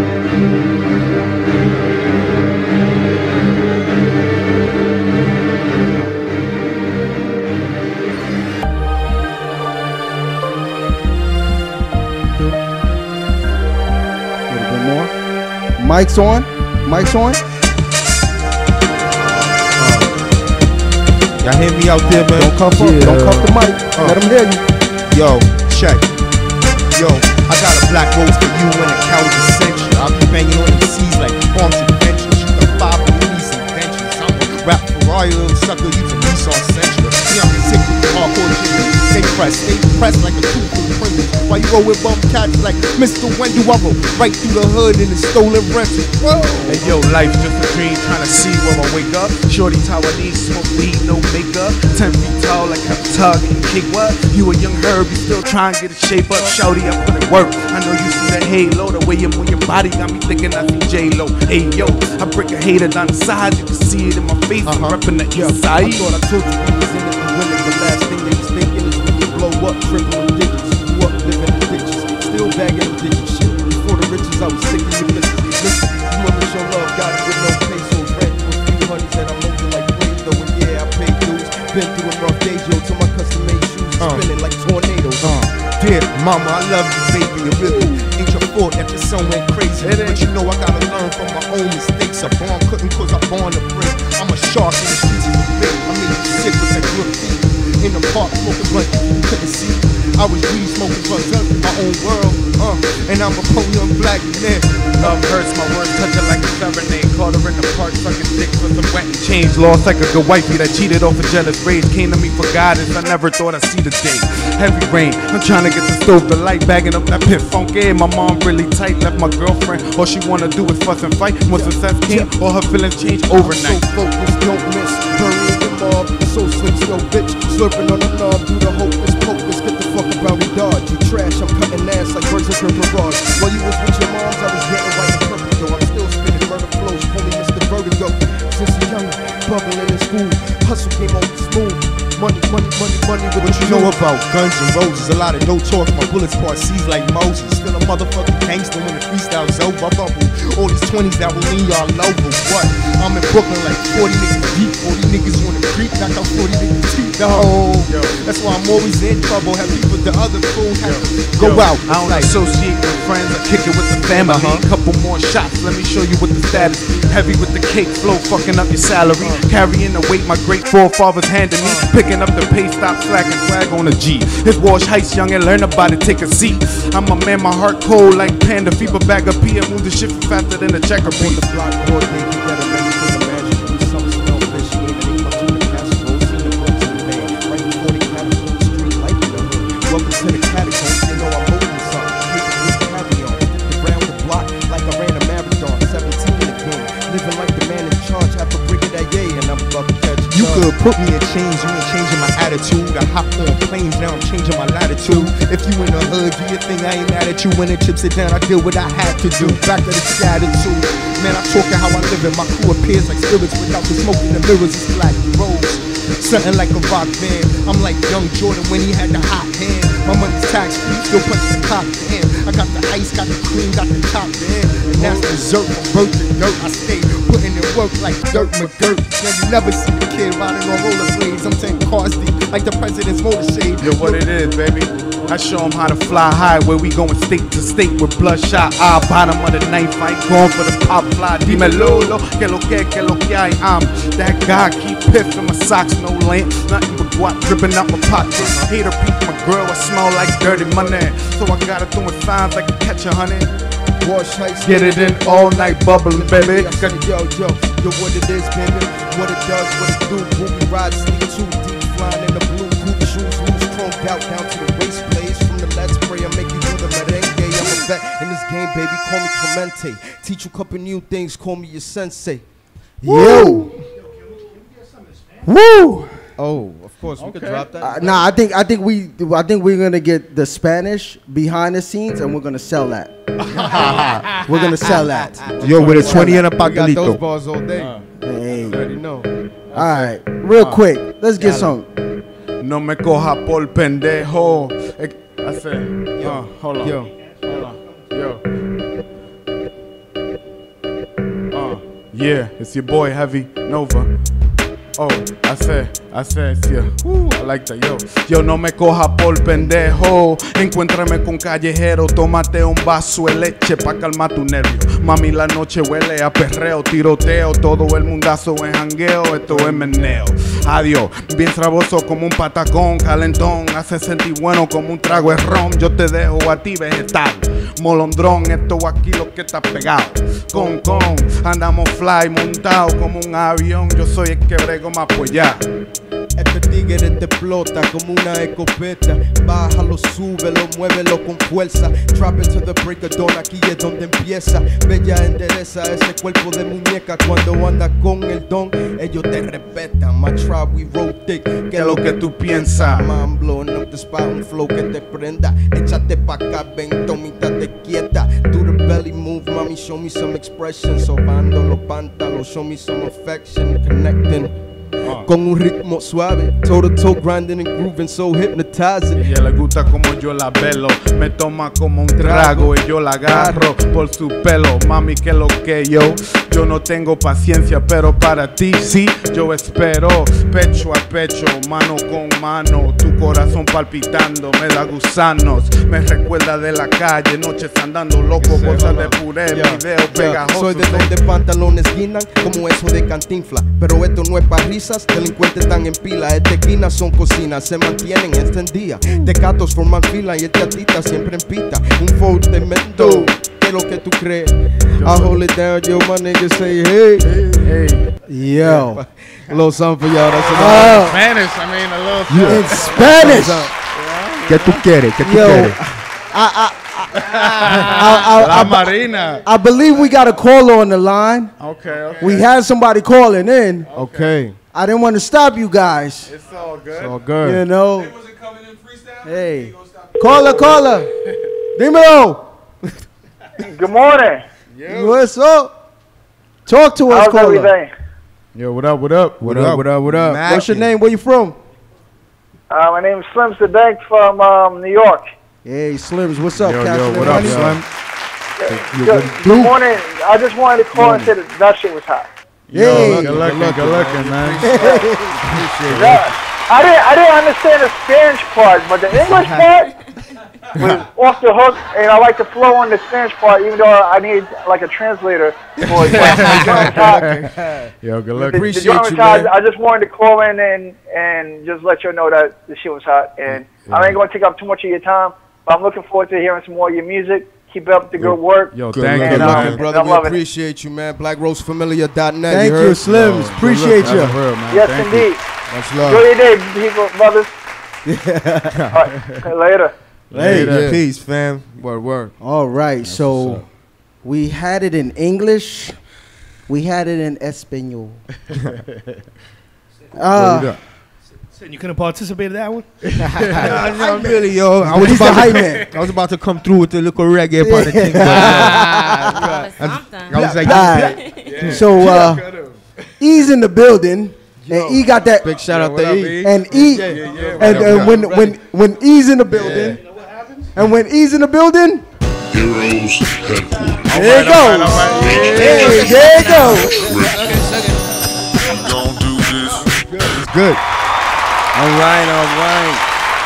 A little bit more. Mic's on. Mic's on. Y'all hear me out there, man? Don't cuff up. Yeah. Don't cuff the mic. Uh. Let them hear you. Yo, check. Yo, I got a black rose for you and a cow's essential. I'll be banging on M Cs like Farms Adventure. Shoot the five with these inventions. I'm a rap Ferrari, little sucker, using Nissan Sentra. Yeah, I'm sick with the hardcore shit. Stay pressed, stay pressed like a two-foot criminal. While you roll with bum cats like Mister Wendell, I roll right through the hood in a stolen rental. Whoa. Hey yo, life's just a dream, trying to see where I wake up. Shorty Taiwanese, smoke weed, no makeup. Ten feet tall like Avatar and kick what? You a young herb, you still trying to get a shape up. Shouty, I put in work. I know you see the halo, the way you move your body got me thinking I see J-Lo. Hey yo, I break a hater down the side, you can see it in my face. I'm repping the east side. I thought I told you we was in it to win it. The last thing they was thinking is when you blow up, triple digits. You up living the ditches, still bagging the digits. Shit, before the riches, I was sick of your misses. Listen, you wanna show love, got it with no pesos. Rent for three honeys and I'm looking like green though. And yeah, I paid dues. Been through a rough days, yo. To my custom made shoes, Uh. spinning like tornadoes. Uh, dear mama, I love you, baby. It really ain't your fault that your son went crazy. But you know I gotta learn from my own mistakes. A born couldn't cause I born to break. I'm a shark in the streets of the bait. I made you sick with that good feet. In the park smoking blunt, you couldn't see. I was really smoking drugs up in my own world. Uh, and I'm a poor young black man. Love hurts, my words touch her like a serenade. Caught her in the park, sucking dick for some wet and change. Lost like a good wifey that cheated off a jealous rage. Came to me for guidance, I never thought I'd see the day. Heavy rain, I'm trying to get the stove, the light, bagging up that pit funky. My mom really tight, left my girlfriend. All she wanna do is fuss and fight. When success came, all her feelings changed overnight. I'm so focused, don't miss. Burying your mob so slick, so bitch. Slurping on the knob, do the hocus pocus. Get the fuck around me, dodge. You trash, I'm cutting ass like birds of purple rod. While you was with your moms, I was getting white and purple though. I'm still spinning murder flows, call me Mister Vertigo. Since a young, bubbling in school, hustle came on smooth. Money, money, money, money. With What you know about guns and roses? A lot of no talk. My bullets part C's like Moses. Still a motherfucking gangster when the freestyle's over. I bubble. All these twenties that will lean y'all over. What? I'm in Brooklyn like forty niggas deep. forty niggas on the creek. Knock out forty niggas deep. Oh, yo. That's why I'm always in trouble. Have people the other fools have to go Yo, out. I don't like, associate with friends. I kick it with the family. Uh-huh. Couple more shots. Let me show you what the status. Heavy with the cake flow, fucking up your salary. Carrying the weight my great forefathers handed me. Picking up the pace, stop slacking, swag on a G. His wash heights young and learn about it. Take a seat. I'm a man, my heart cold like panda fever. Bag of P. I move the shit faster than a checker beat. The block board, they can get a man to the magic. Do some smell fish, ain't any come to the casserole. See the books in the man. Right before they catch on the street, life in the hood. Welcome to the catacombs, they know I'm holding something. People with caviar. The round the block like I ran a marathon. seventeen in the game. Living like the man in charge. Have to bring it that yay, and I'm about to catch You could put me in chains, you ain't changing my attitude. I hop on planes, now I'm changing my latitude. If you in the hood, do your thing, I ain't mad at you. When it chips it down, I did what I had to do. Back to the attitude. Man, I'm talking how I live it. My crew appears like spirits without the smoke in the mirrors. It's black rose. Something like a rock band. I'm like young Jordan when he had the hot hand. My money's tax free, still punching the cop hand. I got the ice, got the cream, got the top man. And that's dessert from birth to dirt. I stay putting in work like Dirt McGirt. Man, you never see a kid riding on rollerblades. I'm ten cars deep, like the president's motorshade. Yo, what it is, baby? I show them how to fly high, where we going state to state with bloodshot eye. Bottom of the ninth, I ain't going for the pop fly. Dime Lolo, que lo que, que lo que hay. I'm that guy, keep piff in my socks, no lint. Nothing but guap dripping out my pocket. Hater peek my girl, I smell like dirty money. So I gotta throw in signs like a catch a honey. Wash heights, Get it in all night bubbling, baby. I said, yo, yo, yo, what it is, baby. What it does, what it do. When we ride, sleep too deep, flying in the blue coupe shoes, loose, chromed out down to the waist plays. From the let's pray, I make you do the merengue. I'm a vet in this game, baby. Call me Clemente. Teach you a couple new things. Call me your sensei. Yo. Woo. Oh, of course we could drop that. Uh, nah, I think I think we I think we're gonna get the Spanish behind the scenes and we're gonna sell that. We're gonna sell that. Yo, with a twenty and a We got those pastelito. bars all day. Hey. You already know. All right, real quick, let's get some. No me coja por pendejo. Eh, I said, uh, hold on. Yo. Hold on. Yo. Uh, yeah, it's your boy Heavy Nova. Oh, I said, I said, yeah. Woo, I like that, yo. Yo, no me coja por pendejo. Encuéntrame con callejero. Tómate un vaso de leche pa' calmar tu nervio. Mami, la noche huele a perreo, tiroteo. Todo el mundazo en jangueo. Esto es meneo. Adiós, bien traboso como un patacón. Calentón, hace sentir bueno como un trago de ron. Yo te dejo a ti vegetal. Molondrón, esto aquí lo que está pegado. Con, con, andamos fly montado como un avión. Yo soy el que brego más apoyado. Este tigre te explota como una escopeta. Bájalo, súbelo, muévelo con fuerza. Trap it to the break of dawn, aquí es donde empieza. Bella endereza ese cuerpo de muñeca. Cuando anda con el don, ellos te respetan. My tribe, we roll thick. ¿Qué es lo que tú piensas? I'm blowing up the spot, un flow que te prenda. Échate pa' acá, ven, tomítate quieta. Do the belly move, mami, show me some expression. Sobando los pántalos, show me some affection. Connecting. Uh. Con un ritmo suave, toe to toe grinding and grooving, so hypnotizing. Ella le gusta como yo la velo, me toma como un trago y yo la agarro por su pelo. Mami, que lo que yo, yo no tengo paciencia, pero para ti sí, yo espero. Pecho a pecho, mano con mano, tu corazón palpitando, me da gusanos. Me recuerda de la calle, noches andando loco, cosas de puré, Yeah. videos Yeah. pegajosos. Soy de donde pantalones guindan como eso de Cantinfla. Pero esto no es para risas, delincuentes están en pila. Este esquinas son cocinas, se mantienen extendidas. Tecatos forman fila y el chatita siempre en pita. Un fold de mento, ¿qué es lo que tú crees? I hold it down, yo, my niggas say hey. Hey. Yo. A little something for y'all, that's Oh. enough. Spanish, I mean, a little In Spanish. ¿Qué tú quieres? ¿Qué tú Yo, quieres? I, I, I, I, La I, Marina. I believe we got a caller on the line. Okay, okay. We had somebody calling in. Okay. I didn't want to stop you guys. It's all good. It's all good. You know. Hey, caller, caller. Dímelo. Good morning. What's up? Talk to us, How's caller. everything? Yo, what up? What up? What up? What up? What up? What's your name? Where you from? Uh, my name is Slim Sadak from um, New York. Hey, Slims. What's up, Yo, Captain? yo, what up, Money? Slim? Good, good morning. I just wanted to call and say that that shit was hot. Hey. Yo, good looking, good looking, man. Yeah. I didn't I didn't understand the Spanish part, but the English part was off the hook, and I like the flow on the Spanish part, even though I need like a translator for it. Yo, good The, looking. the Appreciate German you, guys, man. I just wanted to call in and and just let you know that the shit was hot, and I ain't gonna take up too much of your time, but I'm looking forward to hearing some more of your music. Keep up the good work. Yo, Good thank looking, you, um, man. brother. I'm We loving it. appreciate you, man. black rose familiar dot net. Thank you, you, heard? Slims. Yo, Appreciate good you. look, real, man. Yes, Thank indeed. Much Enjoy love. your day, people, brothers. All right, later. Hey. Yeah. Peace, fam. Word, word. All right, so we had it in English. We had it in Espanol. uh, Sin, you couldn't participate in that one? Nah, nah, really, yo. I was He's the about hype to, man. I was about to come through with a little reggae part of thing. but, Oh, something. I was like, Alright. So uh, E's in the building, and E got that. Big shout out to E. And E, and, and when when when E's in the building, and when E's in the building, Heroes Headquarters. there it goes. Hey, there it goes. We gon' do this. it's good. All right, all right.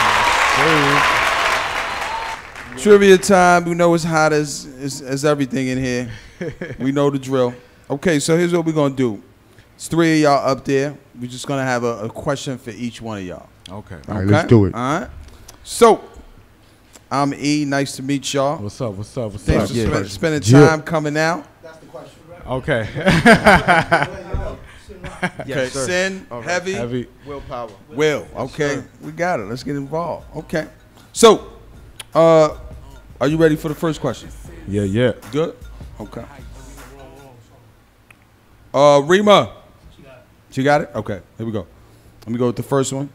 Trivia time. We know it's hot as, as as everything in here. We know the drill. Okay, so here's what we're gonna do. It's three of y'all up there. We're just gonna have a, a question for each one of y'all. Okay. All right, let's do it. All right. So, I'm E. Nice to meet y'all. What's up? What's up? What's Thanks up? for Yeah. spend, spending Yeah. time coming out. Okay. Okay, sir. Sin, All right. heavy, Heavy. Willpower. Will. Okay, we got it. Let's get involved. Okay. So, uh, are you ready for the first question? Yeah, yeah. Good. Okay. Uh, Rima. She got it? Okay, here we go. Let me go with the first one.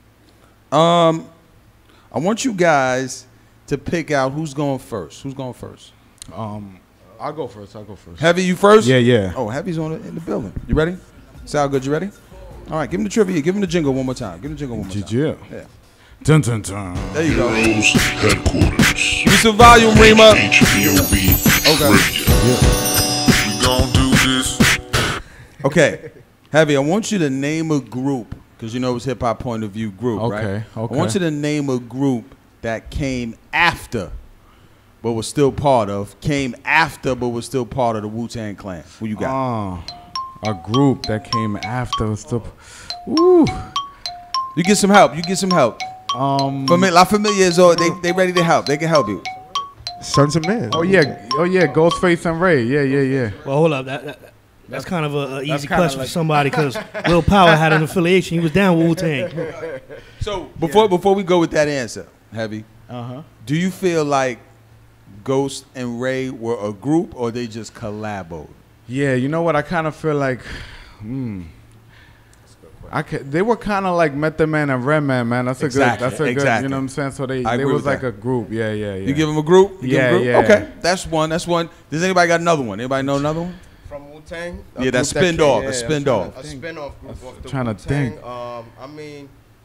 Um, I want you guys to pick out who's going first. Who's going first? Um, I'll go first. I'll go first. Heavy, you first? Yeah, yeah. Oh, Heavy's on the, in the building. You ready? Sound good? You ready? All right, give him the trivia. Give him the jingle one more time. Give him the jingle one more time. Yeah. Yeah. Dun dun dun. There you go. Heroes Headquarters. Give me some volume, Rima. H B O B. Okay. We gon' do this. Okay. Heavy, I want you to name a group, because you know it's hip hop point of view group, right? Okay, okay. I want you to name a group that came after, but was still part of, came after, but was still part of the Wu-Tang Clan. Who you got? Oh, a group that came after was still. Ooh. You get some help. You get some help. Um. Fami- La Familia is all, they, they ready to help. They can help you. Sons of Man. Oh yeah. Oh yeah. Ghostface and Ray. Yeah, yeah, yeah. Well, hold up. That, that, that's kind of a, a easy kinda question like- for somebody because Will Power had an affiliation. He was down with Wu-Tang. So before before we go with that answer, Heavy, Uh huh. do you feel like Ghost and Ray were a group or they just collaboed? Yeah. You know what? I kind of feel like. Hmm. I ca they were kind of like Method Man and Redman, man. That's a Exactly, good. That's a good. exactly. You know what I'm saying? So they I they agree was with like that. a group. Yeah, yeah, yeah. You give them a group? You give 'em Yeah, a group? yeah. Okay, that's one. That's one. Does anybody got another one? Anybody know another one? From Wu-Tang? A Yeah, that group spin came- off, yeah, a yeah, spin I'm trying off. to- A spin-off group of the trying to Wu-Tang. think. Um, I mean,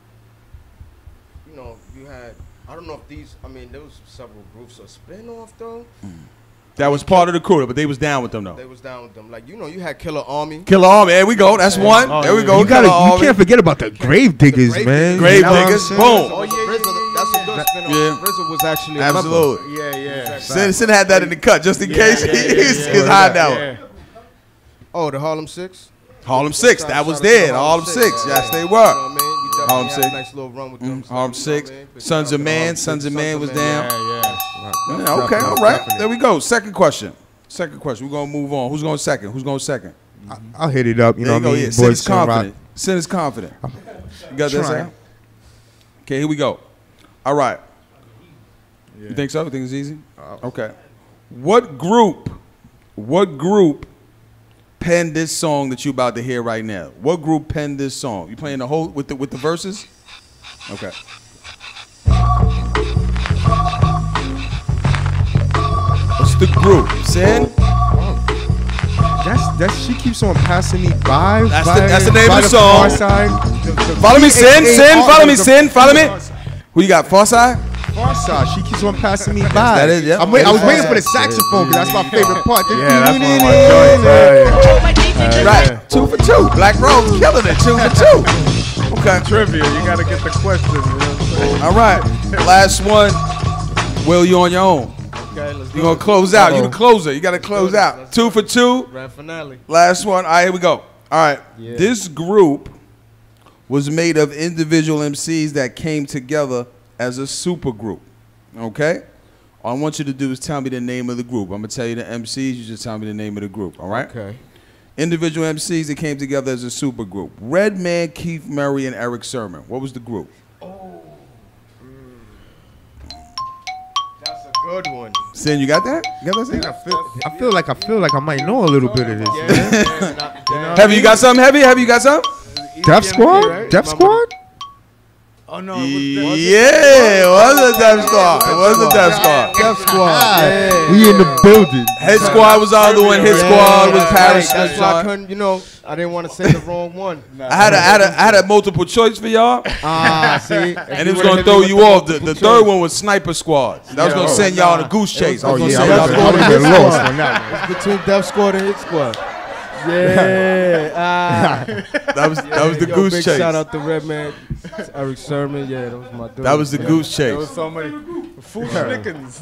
you know, you had, I don't know if these, I mean, there was several groups of spin-off, though. That was part of the crew, but they was down with them though. They was down with them. Like, you know, you had Killer Army. Killer Army, there we go. That's one. Oh, there we yeah. go. You, gotta, Killer you Army. can't forget about the Grave Diggers, man. Grave You know what I'm Diggers. saying? Boom. Oh, yeah, RZA, that's a good spin-off. Yeah. RZA was actually a member. Absolutely. Yeah, yeah. Sin, Sin had that in the cut just in case yeah, he, yeah, he's, yeah, he's yeah. hiding out. Yeah. Oh, the Harlem Six? Harlem Six, Shout- that shout was out to there. the The Harlem Six, yeah, yes yeah. they You know were. what I mean? We definitely Harlem had Six. a nice little run with them. Mm, Harlem so, you know Six. what I mean? Big Sons shout of out to the Man, Harlem Sons Six, of Man was down. Yeah, yeah. Yeah, Definitely, okay, all right. definitely. There we go. Second question. Second question. We're gonna move on. Who's going second? Who's going second? I'll hit it up. You There know you what I go. mean? Yeah, Sin is Boys can rock. confident. Sin is confident. You got that, Trying. Sam? Okay, here we go. All right. You think so? You think it's easy? Okay. What group? What group penned this song that you about to hear right now? What group penned this song? You playing the whole with the with the verses? Okay. What's the group? Sin? That's that's she keeps on passing me by. That's by, the that's the name by of the song. Far Side. The, the Follow me, Sin. V eight Sin. art Follow me, of the Sin. Follow me. Far Side. Who you got? Far Side? Far Side. She keeps on passing me by. That is, yeah. I'm wait, I was Far waiting Side. for the saxophone because that's my favorite part. Yeah, that's one of my joints. Yeah, yeah. Right. Two for two. Black Rose killing it. Two for two. Okay. Trivia. You gotta get the question. You know what I'm saying? All right. Last one. Will, you on your own? Okay, let's You gonna close out? You the closer. You gotta close out. Two for two. Grand finale. Last one. All right, here we go. All right. Yeah. This group was made of individual M Cs that came together as a super group. Okay? All I want you to do is tell me the name of the group. I'm gonna tell you the M Cs. You just tell me the name of the group. All right? Okay. Individual M Cs that came together as a super group. Redman, Keith Murray, and Eric Sermon. What was the group? That's a good one. Sin, you got that? You got that, Sin? I feel, I feel like I feel like I might know a little bit of this. Yeah, man. yeah, yeah. Heavy, you got something heavy? Heavy, you got something? Def Squad? Def Squad? Oh no. Yeah, it was a Def Squad. It was a Def Squad. Def Squad. Yeah. We in the building. Hit Squad was the other one. Hit Squad was Yeah, Paris. That's why I couldn't, you know, I didn't want to say the wrong one. I had a, I had a, I had a multiple choice for y'all. Ah, see? And it was gonna throw you off. The, the third one was Sniper Squad. That was gonna send y'all on a goose chase. I was Oh gonna yeah, send I y'all would on a have goose been chase. lost on that one. It's between Def Squad and Hit Squad. Yeah. Ah. That was that was the Yo, goose big chase. shout out to Redman, Eric Sermon. Yeah, that was my dude. That was the goose There was chase. so many Fushnickens.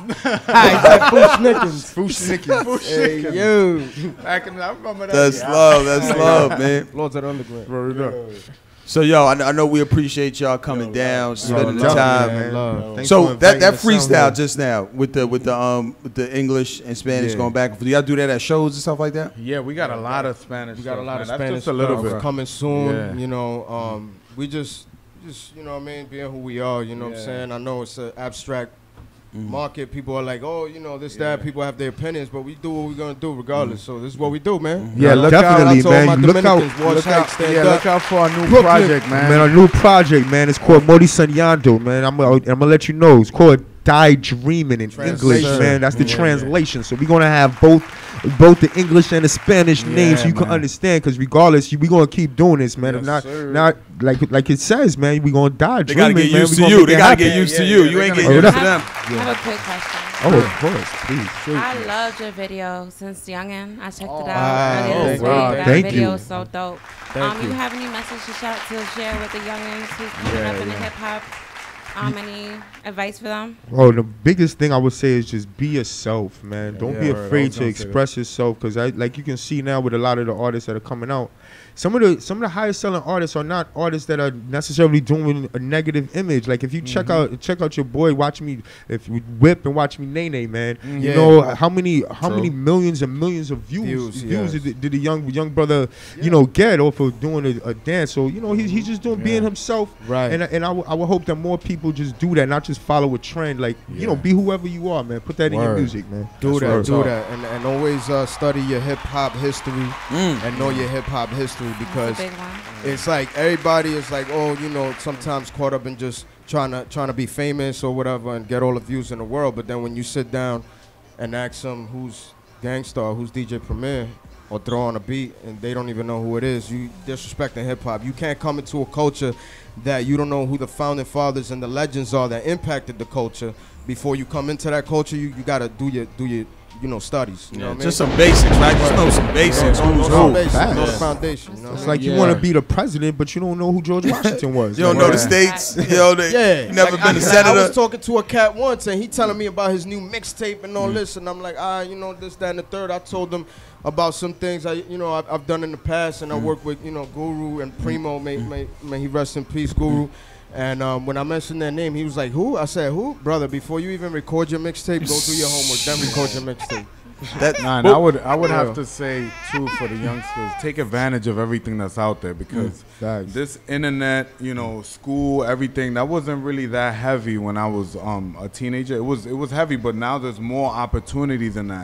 Fushnickens. Fushnickens. Hey, yo. Back in the, I remember that. That's yeah. love. That's love, man. Lords of the Underground. Word up. So yo, I, kn- I know we appreciate y'all coming down, spending the love, time. man. Man, love. Thanks So for that inviting that us out freestyle here. just now with the with the um with the English and Spanish Yeah. going back and forth. Do y'all do that at shows and stuff like that? Yeah, we got a lot of Spanish. We got a stuff, lot man. of That's Spanish just a little stuff bit. coming soon. Yeah. You know, um, we just, just you know what I mean, being who we are. You know what I'm Yeah. saying? I know it's an abstract market. People are like, oh, you know, this, that. People have their opinions, but we do what we're gonna do regardless. So this is what we do, man. Yeah, look Definitely, out, man. man. Look out, Dominicans, watch Look Hike, out, stand yeah, up. look out for our new Brooklyn. project, man. Man, a new project, man. It's called Modi Soñando, man. I'm, I'm gonna let you know. It's called Die Dreaming in English, Translation. man. That's the Yeah, translation. So we're gonna have both, both the English and the Spanish names, so you can man. understand. Because regardless, you, we gonna keep doing this, man. Yes, if not, sir. not like like it says, man. We gonna die They dreaming, gotta get man. used We to gonna you. make They it gotta happen. get used to Yeah, you. yeah, You they're ain't gonna getting get used to I them. have, I have a quick question. Oh, of course, please. I loved your video since youngin. I checked it out Ah, earlier oh, this week. wow. That Thank video you. is so dope. Thank um, you. you. have any message to, shout, to share with the youngins who's coming Yeah, up in the yeah. hip hop? Um, any advice for them? Oh, the biggest thing I would say is just be yourself, man. Don't be Yeah, word. I afraid was to gonna say that. express yourself, because I like you can see now with a lot of the artists that are coming out. Some of the some of the highest selling artists are not artists that are necessarily doing a negative image. Like if you check Mm-hmm. out check out your boy, watch me if you Whip and watch me Nene, man. You Yeah. know how many how True. many millions and millions of views Views, views, yes. did, did the young young brother you know get off of doing a, a dance? So you know he's he's just doing being himself. Right. And and I, w- I would hope that more people just do that, not just follow a trend. Like you know, Yeah. be whoever you are, man. Put that in your Word. music, man. Do That's that, word. do that, and and always uh, study your hip hop history Mm. and know your hip hop history, because That's a big one. it's like everybody is like, oh, you know, sometimes caught up in just trying to trying to be famous or whatever and get all the views in the world. But then when you sit down and ask them who's Gangstar, who's D J Premier, or throw on a beat and they don't even know who it is, you disrespecting hip hop. You can't come into a culture that you don't know who the founding fathers and the legends are that impacted the culture. Before you come into that culture, you, you gotta do your do your you know studies. You know what I mean? Just some basics, right? Just know some basics. Know- know Who's some who? basics, Facts. know the Yeah. foundation. You know? It's like you Yeah. want to be the president, but you don't know who George Washington was. You don't Like, know the yeah. states. You know, they, Yeah, you never like, been I, a like, senator. I was talking to a cat once, and he telling me about his new mixtape and all this, and I'm like, ah, you know, this, that, and the third. I told him about some things I, you know, I've, I've done in the past, and I work with, you know, Guru and Primo. May, may, may he rest in peace, Guru. And um, when I mentioned their name, he was like, who? I said, who? Brother, before you even record your mixtape, go do your homework, then record your mixtape. That, Nah, and I would I would Yeah. have to say too for the youngsters, take advantage of everything that's out there, because Facts. this internet, you know, school, everything that wasn't really that heavy when I was um, a teenager. It was it was heavy, but now there's more opportunities in that.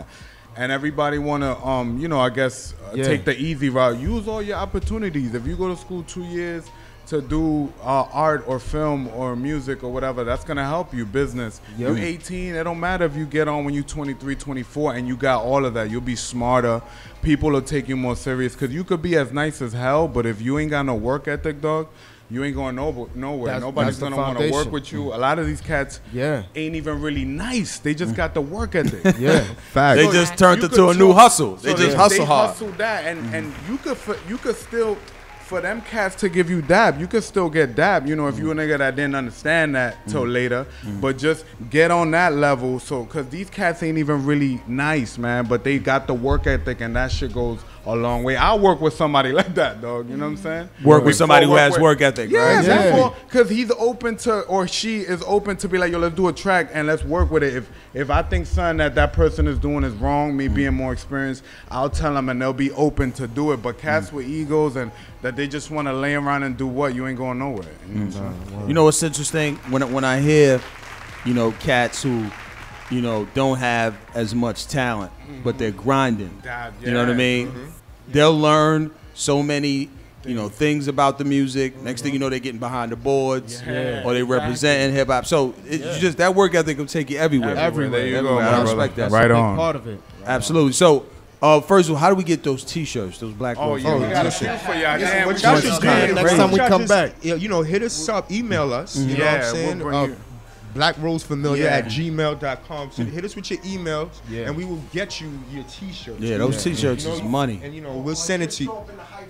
and everybody want to, um, you know, I guess uh, Yeah. take the easy route. Use all your opportunities. If you go to school two years to do uh, art or film or music or whatever, that's gonna help you. Business. Yep. You eighteen. It don't matter if you get on when you twenty-three, twenty-four, and you got all of that. You'll be smarter. People will take you more serious because you could be as nice as hell, but if you ain't got no work ethic, dog, you ain't going no, nowhere. That's- Nobody's that's the gonna want to work foundation. with you. A lot of these cats Yeah. ain't even really nice. They just got the work ethic. Yeah. Facts. They just turned you into could a new talk- hustle. They so just hustle they hard. hustle that, and and you could f- you could still, for them cats to give you dab, you could still get dab. You know, if you a nigga that didn't understand that till later, but just get on that level. So, cause these cats ain't even really nice, man, but they got the work ethic, and that shit goes a long way. I'll work with somebody like that, dog. You know what I'm saying? Work with Before somebody who work has with- work ethic, Yeah, right? Yeah. before, cause he's open to, or she is open to be like, yo, let's do a track and let's work with it. If if I think something that that person is doing is wrong, me being more experienced, I'll tell them and they'll be open to do it. But cats with egos and that they just want to lay around and do what, you ain't going nowhere. You know what I'm saying? You know what's interesting when when I hear, you know, cats who, you know, don't have as much talent, but they're grinding. That- You know what I yeah. mean? They'll learn so many, you know, things about the music. Next thing you know, they're getting behind the boards, Yeah. or they representing hip hop. So it, you just that work ethic will take you everywhere. Everywhere. There you go, Everywhere. my I brother. respect that. Right Big on. part of it. Absolutely. So, uh, first of all, how do we get those T-shirts, those black? Oh ones? yeah, we Oh, got a yeah. few for y'all. Listen, Damn, what we y'all got should this do, man. next time we y'all come just- back. yeah, you know, hit us up, email us. You know what Yeah, I'm saying? we'll bring Uh, you- black rose familiar Yeah. at gmail dot com. So hit us with your emails, Yeah. and we will get you your T-shirts. Yeah, those T-shirts You know, is money. And you know, we'll send it to you.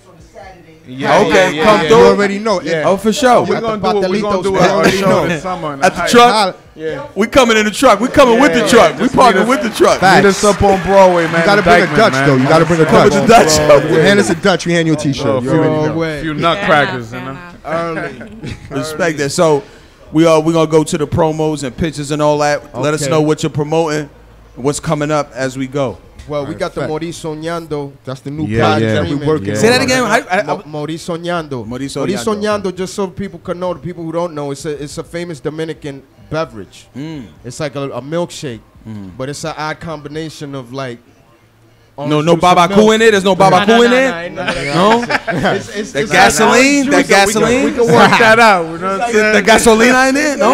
Yeah, Okay, yeah, come yeah, through. You already know. Yeah. Oh, for sure. We're gonna do it. We're gonna do Pastelitos, a, a man. show this summer in At the Heights. truck. Yeah. We coming in the truck. We coming with the Yeah, truck. yeah, We just parking meet us- with the truck. Facts. Meet us up on Broadway, man. You gotta in bring a Dykeman, Dutch, man. though. You gotta bring a Come Dutch. on, With the Dutch. Broadway. You hand us a Dutch, we hand you a T-shirt. Oh, You already know. way. few nutcrackers, you Fair know. enough. Early. Respect that. So we are we gonna go to the promos and pictures and all that. Let us Okay. know what you're promoting, and what's coming up as we go. Well, we got the Fact. Maurice Soñando. That's the new Yeah, project yeah. that we're working Yeah. on. Say that again. I, I, I, Mo- Maurice Soñando. Maurice Maurice Soñando. Soñando, just so people can know, the people who don't know, it's a it's a famous Dominican beverage. Mm. It's like a, a milkshake, but it's an odd combination of like. no, orange no juice and babaku milk. in it. There's no No, babaku no, in no, there. no, no, no, No. It's, it's, That it's gasoline. orange That juice, so we can- gasoline. We can Work that out. You know what I'm saying? The gasolina in there. No.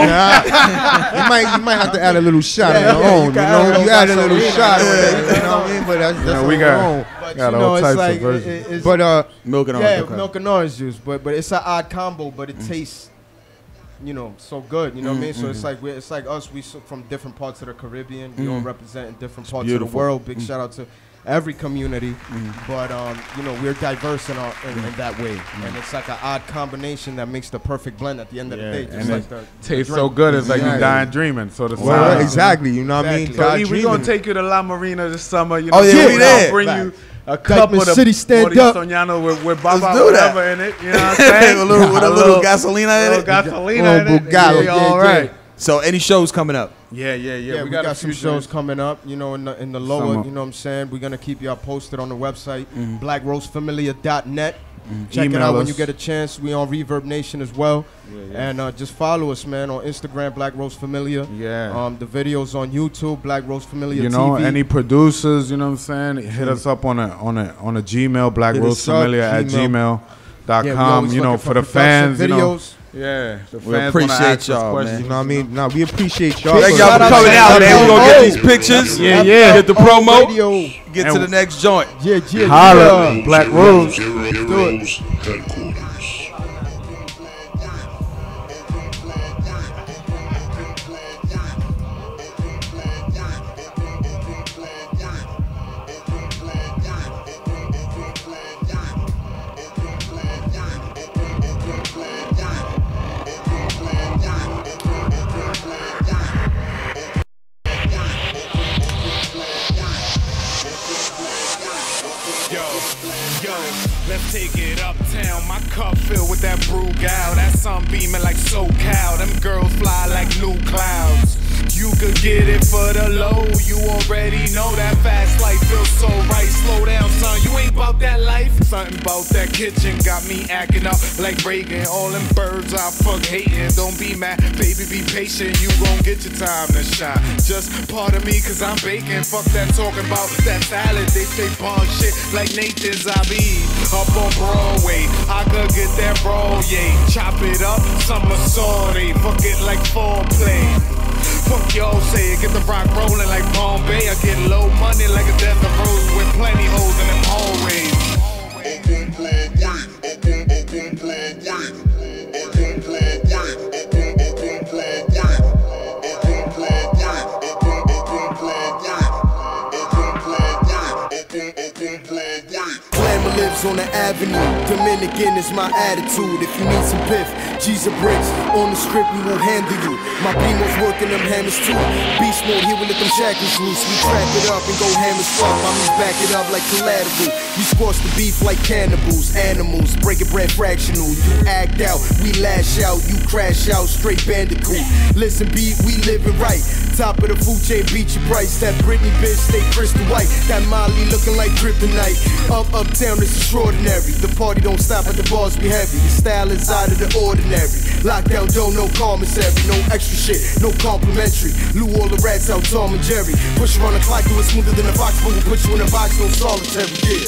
you might you might have to add a little shot Yeah, of your yeah, you own. You, can add a know, little you add a little gasoline. shot. Yeah. With it, you know what I mean? But that's, that's Yeah, on we your got- own. But Got you all know, it's types of like it, versions. it- it's, But uh, Milk and orange. yeah, okay. milk and orange juice. But but it's an odd combo, but it tastes, you know, so good. You know what I mean? So it's like we it's like us. We so from different parts of the Caribbean. We all represent in different parts of beautiful. the world. Big shout out to every community. But um, you know, we're diverse in our in, in that way, and it's like an odd combination that makes the perfect blend at the end of the Yeah, day. Just and like it the, the tastes drink. so good. It's like you Yeah. dying dreaming. So the well, sound. exactly. You know what I mean? Exactly. So God E, we dreaming. gonna take you to La Marina this summer. You know, Oh, yeah, so we I'll there. bring Back. you a cup Dykeman of the City, stand Maurice up. Soñano with, with Baba Let's do that. whatever in it. You know what I'm saying? a little, with a little gasolina in little it. gasolina in Oh, it. Bugatti. Yeah, all Yeah, yeah. right. So any shows coming up? Yeah, yeah, yeah. Yeah, we, got, a few shows joints. coming up, you know, in the in the lower, Summer. you know what I'm saying? We're gonna keep y'all posted on the website, Mm-hmm. black rose familiar dot net. Check it Email out when us. you get a chance. We on Reverb Nation as well. And uh, just follow us, man, on Instagram, Black Rose Familiar. Yeah. Um, the videos on YouTube, Black Rose Familiar You know, T V. any producers, you know what I'm saying? Hit us up on a on a on a Gmail, Black Hit Rose us up, Familiar at Gmail. gmail dot Yeah, we com. always You know, looking for the production fans, you know. videos. Yeah, the We fans appreciate wanna ask us y'all, questions. man. You know what I mean? Now we appreciate y'all. Thank for- y'all Shout for out coming to out, man. We're gonna get Oh. these pictures. Yeah, yeah. Get the Oh, promo. radio. Get to the next joint. Yeah, yeah, Holla, yeah. Black Rose. Zero Rose headquarters. Yo, yo, let's take it uptown. My cup filled with that brew gal. That sun beaming like SoCal. Them girls fly like new clouds. You could get it for the low. You already know that fast life feels so right. Slow down, son. You ain't about that life. Something about that kitchen got me acting up like Reagan. All them birds I fuck hating. Don't be mad, baby, be patient. You gon' get your time to shine. Just pardon me, cause I'm baking. Fuck that talking about that salad. They say bond shit like Nathan's. I be up on Broadway. I could get that raw, yeah. Chop it up, summer sorry. Fuck it like foreplay. Fuck y'all say, get the rock rolling like Bombay. I get low money like a death of rose with plenty holes in them hallways. Open Broadway, open, open Broadway, open Broadway, open, open Broadway, open Broadway, open, open Broadway, open Broadway, open, open Broadway. Glamour lives on the avenue. Dominican is my attitude. If you need some piff, G's and bricks on the script, we will handle you. My Beamer's working them hammers too. Beast mode here, we let them shackles loose. We trap it up and go ham as fuck. Mommies back it up like collateral. We squash the beef like cannibals, animals. Breaking bread fractional. You act out, we lash out. You crash out, straight bandicoot. Listen, beat, we living right. Top of the food chain, beat your price. That Britney bitch, stay crystal white. That Molly looking like kryptonite. Up, uptown, it's extraordinary. The party don't stop at the bars, we heavy. The style is out of the ordinary. Lockdown, don't no commissary. No extra shit, no complimentary. Lou all the rats out, Tom and Jerry. Push her on the clock, do it smoother than a box, but we'll put you in a box, no solitary. Yeah.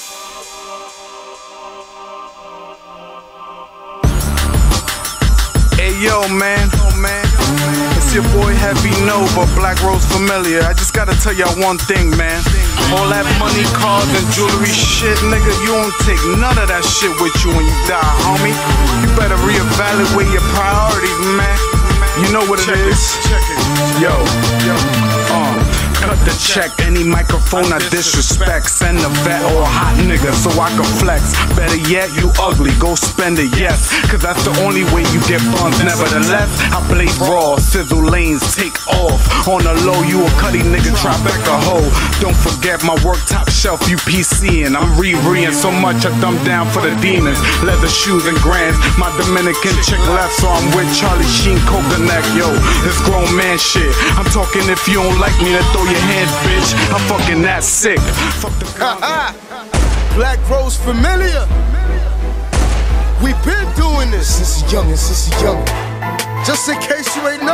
Hey yo, man, oh man, it's your boy Heavy Nova, Black Rose Familiar. I just gotta tell y'all one thing, man. All that money, cars, and jewelry shit, nigga, you don't take none of that shit with you when you die, homie. You better reevaluate your priorities, man. You know what it is. Yo, yo, uh. Cut the check, any microphone I disrespect. Send a vet or a hot nigga so I can flex. Better yet, you ugly, go spend it, yes. Cause that's the only way you get funds. Nevertheless, I play raw, sizzle lanes, take off. On the low, you a cutty nigga, try back a hoe. Don't forget my work top shelf, you P C and I'm re-reing so much I dumb down for the demons. Leather shoes and grands, my Dominican chick left, so I'm with Charlie Sheen, Coconut. Yo, this grown man shit. I'm talking if you don't like me, then throw your hands, bitch. I'm fucking that sick. Fuck the Black Rose Familiar. We been doing this since a youngin', since a youngin'. Just in case you ain't know.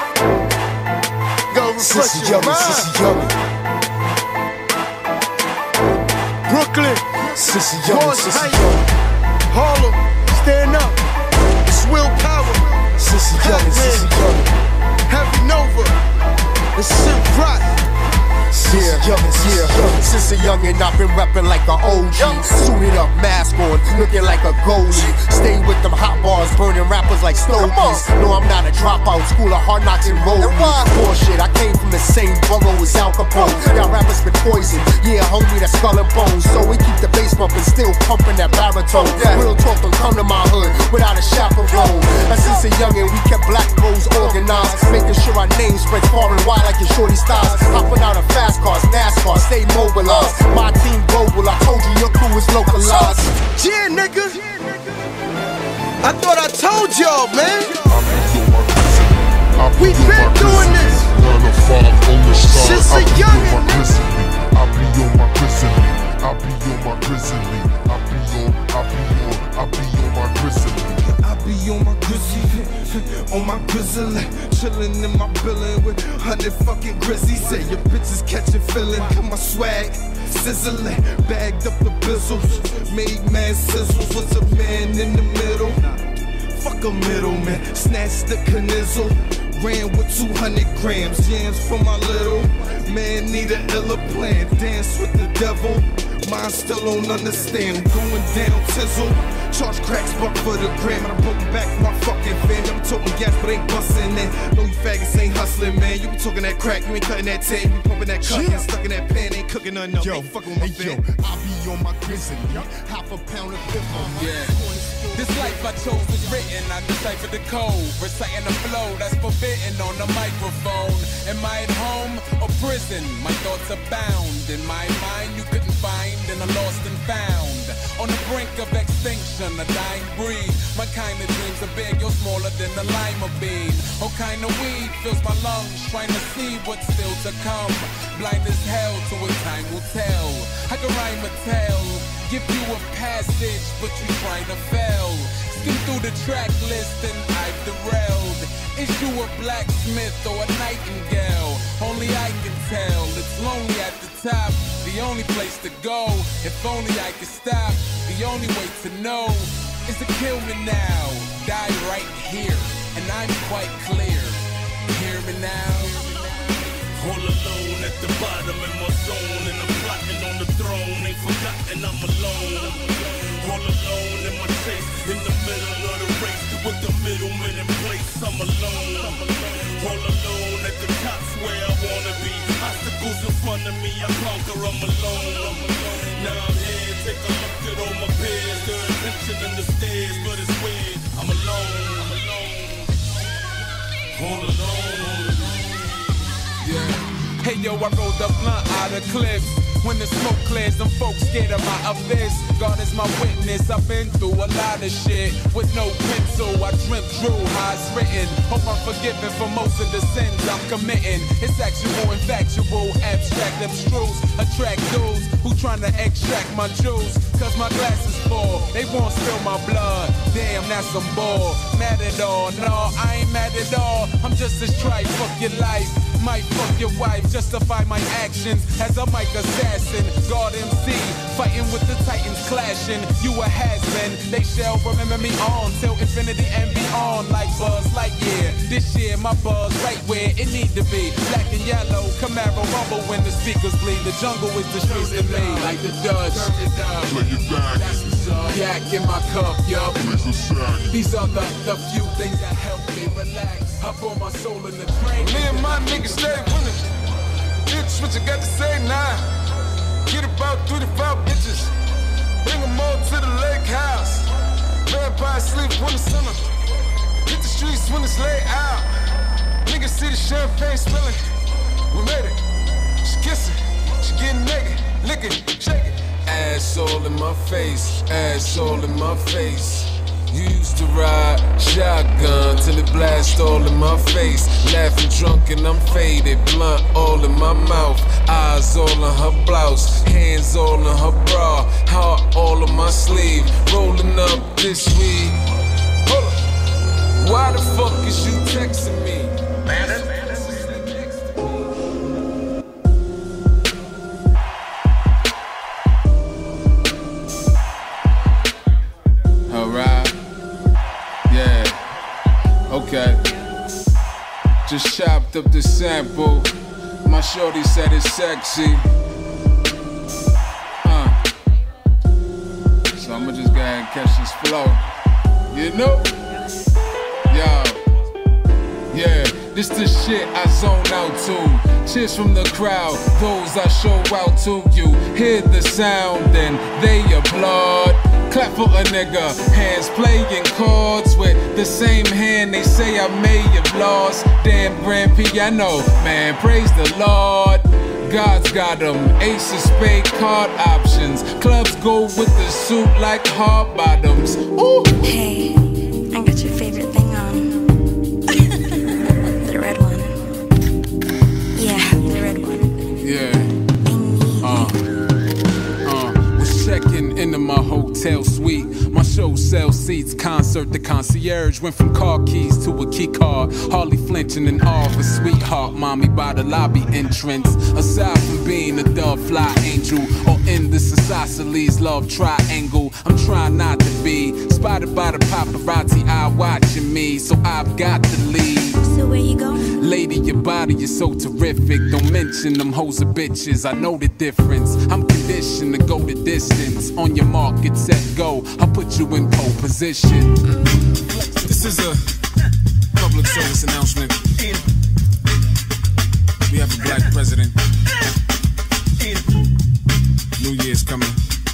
Go refresh your mind. Since a youngin'. Brooklyn, since a youngin', since a youngin'. Harlem, stand up. It's willpower. Since a youngin', since a youngin'. Heavy Nova. It's Sim Rock. Yeah, yeah, since a youngin' I've been reppin' like a O G. Suited up, mask on, looking like a goalie. Stay with them hot bars, burning rappers like stogies. No, I'm not a dropout, school of hard knocks and roll. Bullshit, I came from the same borough as Al Capone. Y'all rappers been poison, yeah, homie, that's skull and bones. So we keep the bass bumpin', still pumping that baritone. Real talk don't come to my hood without a chaperone. And since a youngin' we kept Black Rose organized, making sure our name spreads far and wide like your shorty styles. Hopping out of fast cars, NASCAR, stay mobilized. My team global, I told you your crew is localized. Yeah, nigga. I thought I told y'all, man. We been doing this since a youngin'. I be on my grizzly. I be on my grizzly. I be on, I be on, I be on my grizzly. I be on my grizzly, on my grizzly, chillin' in my billin' with hundred fucking grizzlies. Say your bitches catchin' feelin', cut my swag, sizzling, bagged up the bizzles, made mad sizzles. Was a man in the middle, fuck a middleman, snatched the canizzle, ran with two hundred grams, yams for my little man. Need a iller plan, dance with the devil. Mine still don't understand, I'm going down tizzle. Charge cracks, buck for the gram, and I'm broken back for my fucking fam. I'm talking gas, but ain't bustin' that. No, you faggots ain't hustling, man. You be talking that crack, you ain't cutting that tan. You be pumping that cut, yeah. Stuck in that pan, ain't cooking nothing up. Yo, ain't fucking with my hey, fam. yo, I be on my grizzly, half a pound of pip on my yeah. This life I chose was written, I deciphered the code, reciting the flow that's forbidden on the microphone. Am I at home or prison? My thoughts are bound. In my mind you couldn't find, and I'm lost and found. On the brink of extinction, a dying breed. My kind of dreams are big, you're smaller than the lima bean. All kind of weed fills my lungs, trying to see what's still to come. Blind as hell to what time will tell. I can rhyme a tale, give you a passage, but you trying to fail. Skim through the track list and I've derailed. Is you a blacksmith or a nightingale? Only I can tell. It's lonely at the top, the only place to go. If only I could stop, the only way to know is to kill me now, die right here, and I'm quite clear. Hear me now. All alone at the bottom in my zone, and I'm plotting on the throne. Ain't forgotten I'm alone. All alone in my chase, in the middle of the race, with the middleman in place. I'm alone. All alone at the top's where I wanna be. Obstacles in front of me, I conquer. I'm alone. Now I'm here, take a look at all my peers. The attention in the stairs, but it's weird. I'm alone. I'm alone. All alone. All alone. Yeah. Hey yo, I rolled a blunt out of clips. When the smoke clears, them folks scared of my abyss. God is my witness, I've been through a lot of shit. With no pencil, I dreamt drew how it's written. Hope I'm forgiven for most of the sins I'm committing. It's actual and factual, abstract, abstruse. Attract those who tryna extract my juice. Cause my glass is full, they won't spill my blood. Damn, that's some bull. Mad at all, no, I ain't mad at all. I'm just as trite, fuck your life. Might fuck your wife, justify my actions as a mic assassin. God M C, fighting with the titans clashing. You a has-been, they shall remember me on till infinity and beyond. Like Buzz Lightyear, this year my buzz right where it need to be. Black and yellow, Camaro rumble when the speakers bleed. The jungle is the streets to me, like the Dutch. That's what's up. Yak in my cup, yup. These are the, the few things that help me relax. I pour my soul in the train. Me and my niggas stay winning. Bitch, what you got to say now? Get about three to five bitches. Bring them all to the lake house. Vampire sleep when the summer. Hit the streets when it's laid out. Niggas see the champagne spilling. We made it. She kissing. She getting naked. Licking. Shaking. Ass all in my face. Ass all in my face. You used to ride shotgun till it blast all in my face. Laughing drunk and I'm faded, blunt all in my mouth. Eyes all in her blouse, hands all in her bra, heart all in my sleeve. Rolling up this weed. Hold up. Why the fuck is you texting me? Man, alright. Okay, just chopped up the sample. My shorty said it's sexy. Uh. So I'ma just go ahead and catch this flow. You know? Yo. Yeah, this the shit I zone out to. Cheers from the crowd, those I show out to. You hear the sound and they applaud. Clap for a nigga, hands playing chords with the same hand they say I may have lost. Damn grand piano, man, praise the Lord. God's got them, ace of spade card options. Clubs go with the suit like hard bottoms. Ooh. Hey, I got your favorite thing on. The red one. Yeah, the red one. Yeah. Uh. Checking into my hotel suite. My show sells seats, concert the concierge. Went from car keys to a key card. Hardly flinching in awe of a sweetheart. Mommy by the lobby entrance. Aside from being a dove fly angel or in the isosceles love triangle, I'm trying not to be spotted by the paparazzi eye watching me. So I've got to leave. So where you going? Lady, your body is so terrific. Don't mention them hoes or bitches. I know the difference. I'm conditioned to go the distance. On your mark, get set, go. I'll put you in pole position. This is a public service announcement. We have a black president. New Year's coming.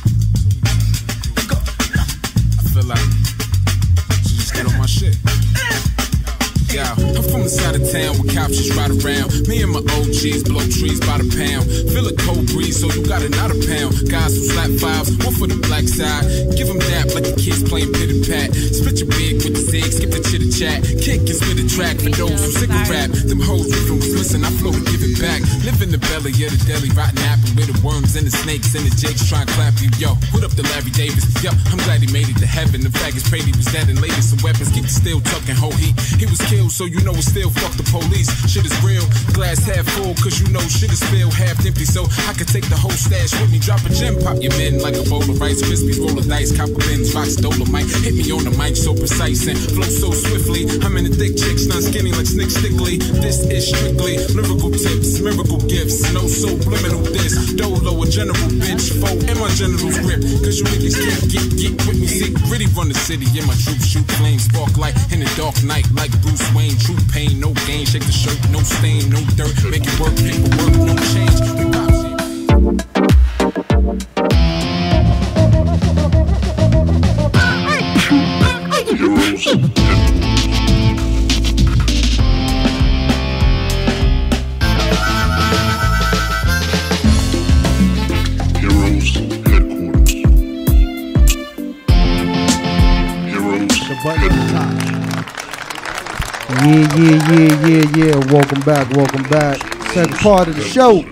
I feel like I should just get on my shit. Yeah, I'm from the side of town where options right around. Me and my O Gs blow trees by the pound. Feel a cold breeze, so you got another pound. Guys who slap fives, one for the black side. Give them dap like the kids playing pit and pat. Split your big with the zig, skip the chitter chat. Kick and spit a track for those who sick of rap. Them hoes rhythms, listen, I flow and give it back. Live in the belly of the deli, rotten apple with the worms and the snakes and the jakes try and clap you. Yo, what up to Larry Davis? Yo, I'm glad he made it to heaven. The faggots prayed he was dead and laid some weapons. Keep the steel tucking whole heat. He was killed, so you know it's still fuck the police. Shit is real, glass half full, cause you know shit is still half empty. So I could take the whole stash with me. Drop a gem, pop your men like a bowl of Rice Krispies, roll of dice, copper bins, Fox Dolomite. Hit me on the mic so precise and flow so swiftly. I'm in the thick chicks, not skinny like Snick Stickly. This is strictly lyrical tips, miracle gifts, no subliminal diss. Dolo, a general bitch, foe, and my genitals rip. Cause you niggas can't get, get with me. See, gritty run the city, yeah, my troops shoot flames, spark light in the dark night like Bruce Wayne. True pain, no gain, shake the shirt, no stain, no dirt. Make it work, paperwork, no change. We pop Yeah, yeah, yeah, yeah, yeah. Welcome back, welcome back. Second part of the show.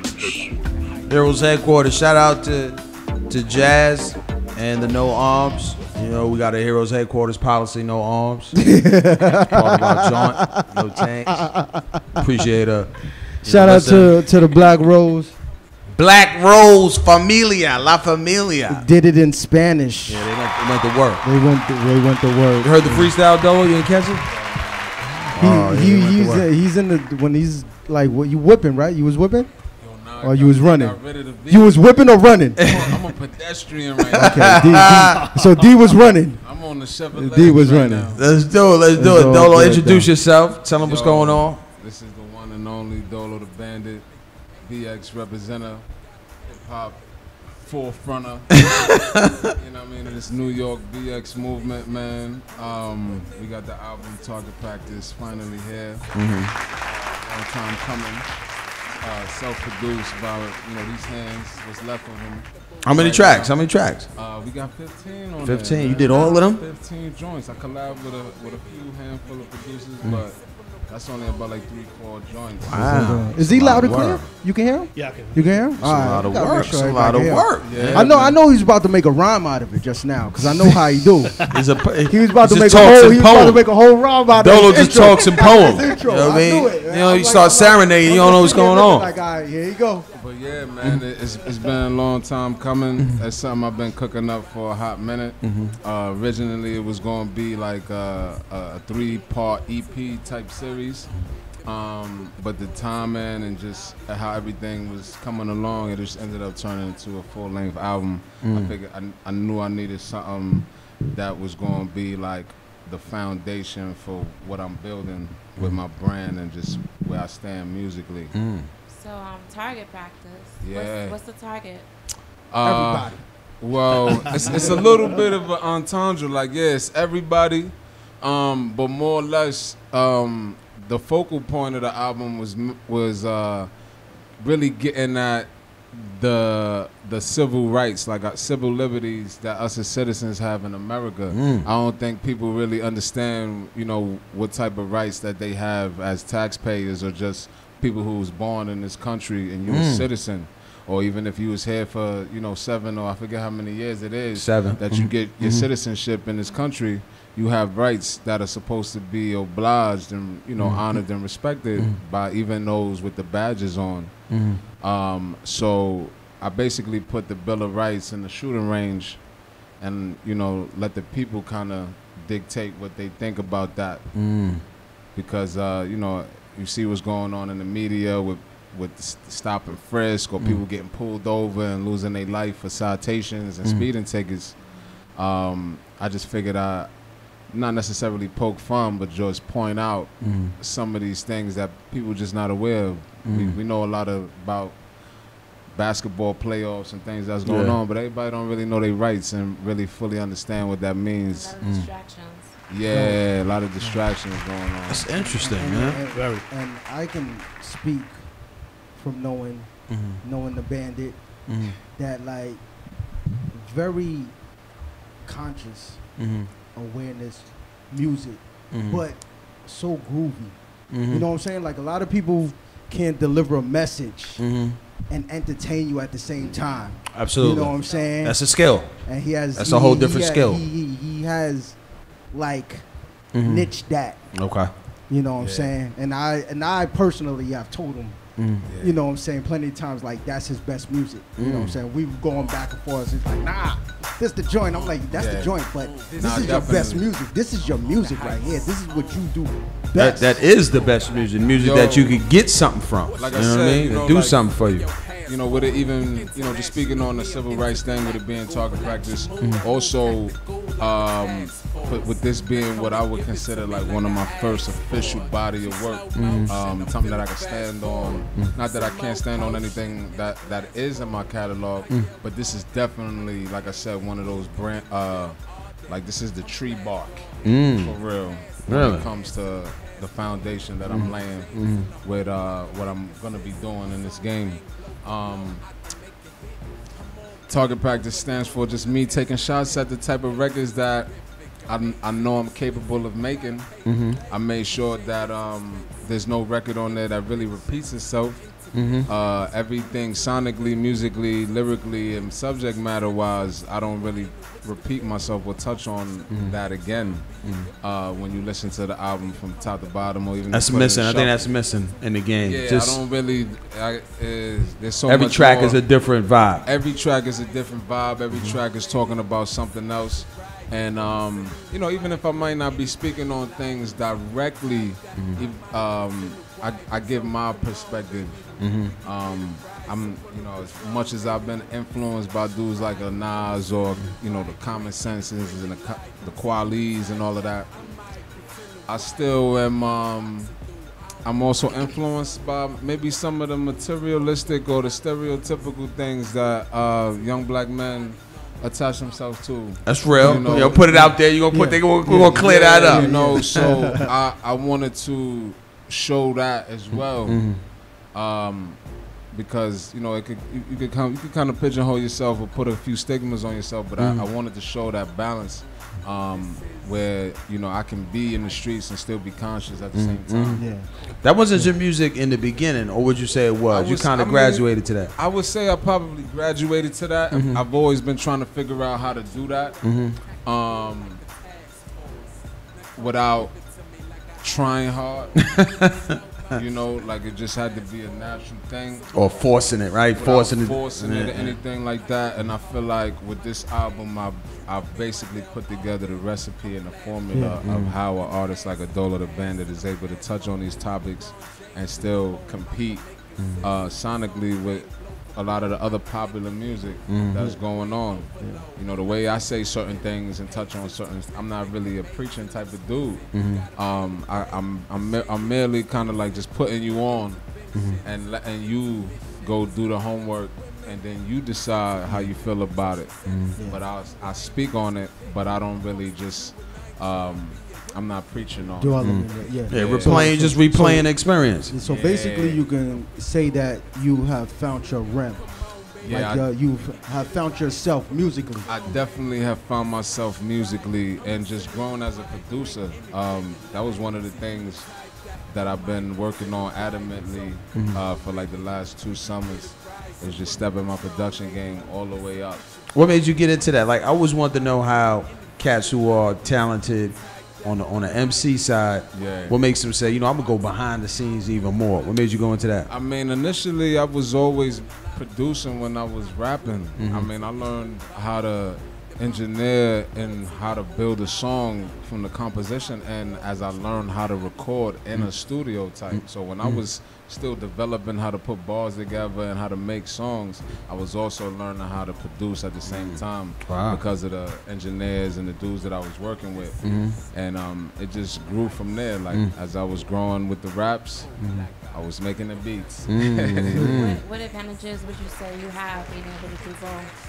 Heroes Headquarters. Shout out to to Jazz and the No Arms. You know, we got a Heroes Headquarters policy, no arms. Part of our joint, no tanks. Appreciate her. Shout out to, to the Black Rose. Black Rose Familia, La Familia. Did it in Spanish. Yeah, they went, they went to work. They went to, they went to work. You heard the freestyle, Dolo? You didn't catch it? He, Oh, yeah, he, he went to he's, work. uh, he's in the, when he's like, what, you whipping, right? You was whipping? Or you was running? You was whipping or running? I'm a pedestrian right now. Okay, D, D, so D was running. I'm on the Chevrolet. D was right running. now. Let's do it. Let's do It's it. all Dolo, good, introduce though. yourself. Tell them what's Yo, going on. This is the one and only Dolo the Bandit, B X representative, hip hop forefronter. You know what I mean? Of this New York B X movement, man. Um, we got the album Target Practice finally here. Mm-hmm. Long time coming. Uh, self-produced by you know these hands. What's left of them. How many Right tracks? now. How many tracks? Uh, we got fifteen on fifteen. there, You man. did all of them? fifteen joints. I collabed with a with a few handful of producers, Mm. but that's only about like three, four joints. Wow. Is he That's a lot loud and of clear? work. You can hear him? Yeah, I can. You can hear him? That's a lot of gotta work. make sure That's a lot of everybody hear him. work. Yeah, I know. man. I know he's about to make a rhyme out of it just now, because I know how he do. He's a, He was about to he make just a talks whole. in He was about to poem. make a whole rhyme out of Dolo his just intro. talks in poem. His intro. You know what I I knew mean? it, man. You know, I you was start like, serenading, you don't know what's going on. Like, all right, here you go. But yeah, man, it- it's, it's been a long time coming. That's something I've been cooking up for a hot minute. Uh, originally, it was going to be like a, a three-part E P type series. Um, but the timing and just how everything was coming along, it just ended up turning into a full-length album. I Mm. figured I, I knew I needed something that was going to be like the foundation for what I'm building with my brand and just where I stand musically. Mm. So, um, target practice. Yeah. What's, what's the target? Uh, well, it's, it's a little bit of an entendre, like yes, everybody, um, but more or less, um, the focal point of the album was m- was uh, really getting at the the civil rights, like uh, civil liberties that us as citizens have in America. Mm. I don't think people really understand, you know, what type of rights that they have as taxpayers or just people who was born in this country and you a Mm. citizen. Or even if you was here for, you know, seven or I forget how many years it is. Seven. That you Mhm. get your Mhm. citizenship in this country, you have rights that are supposed to be obliged and, you know, Mhm. honored and respected Mhm. by even those with the badges on. Mhm. Um, so I basically put the Bill of Rights in the shooting range and, you know, let the people kind of dictate what they think about that. Mm. Because, uh, you know, you see what's going on in the media with with s- stop and frisk or Mm. people getting pulled over and losing their life for citations and Mm. speeding tickets. Um, I just figured I not necessarily poke fun, but just point out Mm. some of these things that people just not aware of. We, Mm. we know a lot of, about basketball playoffs and things that's going Yeah. on, but everybody don't really know their rights and really fully understand what that means. A lot of distractions. Yeah, a lot of distractions going on. That's interesting, and, man. And, Very. And I can speak from knowing, Mhm. knowing the Bandit, Mhm. that like very conscious Mhm. awareness music, Mhm. but so groovy. Mhm. You know what I'm saying? Like a lot of people can't deliver a message Mhm. and entertain you at the same time. Absolutely. You know what I'm saying? That's a skill. And he has. That's he, a whole he- different he, skill. He, he, he has like Mhm. niche that. Okay. You know what I'm Yeah. saying? And I and I personally have told him, Mm. you know what I'm saying, plenty of times like that's his best music. You know what I'm Mm. saying? We've gone back and forth. He's like, nah, this the joint. I'm like, that's Yeah. the joint, but this Nah, is your best definitely. music. This is your music right here. This is what you do That, best. that is the best music. Music Yo, that you could get something from. Like you I know said, what I mean? you know, And do like- something for you. You know, with it even, you know, just speaking on the civil rights thing, with it being target practice, also, um, with, with this being what I would consider like one of my first official body of work, Mhm. um, something that I can stand on. Mm. Not that I can't stand on anything that, that is in my catalog, Mm. but this is definitely, like I said, one of those brand, uh, like this is the tree bark, Mm. for real, when Really? it comes to the foundation that I'm Mm. laying Mm. with uh, what I'm gonna be doing in this game. Um, target practice stands for just me taking shots at the type of records that I, I know I'm capable of making. Mhm. I made sure that um, there's no record on there that really repeats itself. Mhm. Uh, everything sonically, musically, lyrically, and subject matter wise, I don't really repeat myself or touch on Mhm. that again. Mhm. Uh, when you listen to the album from top to bottom, or even That's put it in missing. I think shuffle. that's missing in the game. Yeah, Just I don't really. I, uh, there's so every much track more. is a different vibe. Every track is a different vibe. Every Mhm. track is talking about something else. And um, you know, even if I might not be speaking on things directly, Mhm. ev- um, I, I give my perspective. Mhm. Um, I'm, you know, as much as I've been influenced by dudes like a Nas or you know the Common Senses and the Co- the Qualies and all of that, I still am. Um, I'm also influenced by maybe some of the materialistic or the stereotypical things that uh, young black men attach themselves to. That's real. Yo, put it out there. You gonna put- they gonna- we gonna clear that up. You know, Yeah. so I, I wanted to show that as well, Mhm. um, because you know it could you, you could come you could kind of pigeonhole yourself or put a few stigmas on yourself, but Mhm. I, I wanted to show that balance. Um, where you know I can be in the streets and still be conscious at the same time. Yeah. That wasn't your music in the beginning, or would you say it was? I you was- kind I of mean, graduated to that. I would say I probably graduated to that. Mhm. I've always been trying to figure out how to do that, Mhm. um, without trying hard. You know, like it just had to be a natural thing. Or forcing it, right? Without Forcing it. forcing it, Yeah, or yeah. anything like that. And I feel like with this album, I've, I've basically put together the recipe and the formula Yeah. of Mhm. how an artist like Adola the Bandit is able to touch on these topics and still compete Mhm. uh, sonically with a lot of the other popular music Mhm. that's going on. Yeah. You know, the way I say certain things and touch on certain, I'm not really a preaching type of dude. Mhm. Um, I, I'm, I'm, me- I'm merely kind of like just putting you on Mhm. and letting you go do the homework, and then you decide how you feel about it. Mhm. But I, I speak on it, but I don't really just, um, I'm not preaching on Dwelling it. in it, yeah. Yeah, replaying- just replaying the experience. So basically, you can say that you have found your realm. Yeah, like I- uh, you have found yourself musically. I definitely have found myself musically and just grown as a producer. Um, that was one of the things that I've been working on adamantly Mhm. uh, for like the last two summers. Is just stepping my production game all the way up. What made you get into that? Like, I always want to know how cats who are talented on the on the M C side, Yeah. what makes them say, you know, I'm gonna go behind the scenes even more? What made you go into that? I mean, initially I was always producing when I was rapping. Mhm. I mean, I learned how to engineer and how to build a song from the composition, and as I learned how to record in a studio type. So when I Mhm. was still developing how to put bars together and how to make songs, I was also learning how to produce at the same time. Wow. Because of the engineers and the dudes that I was working with. Mhm. And um, it just grew from there. Like Mm. as I was growing with the raps, Mhm. I was making the beats. Mhm. What, what advantages would you say you have being able to do both?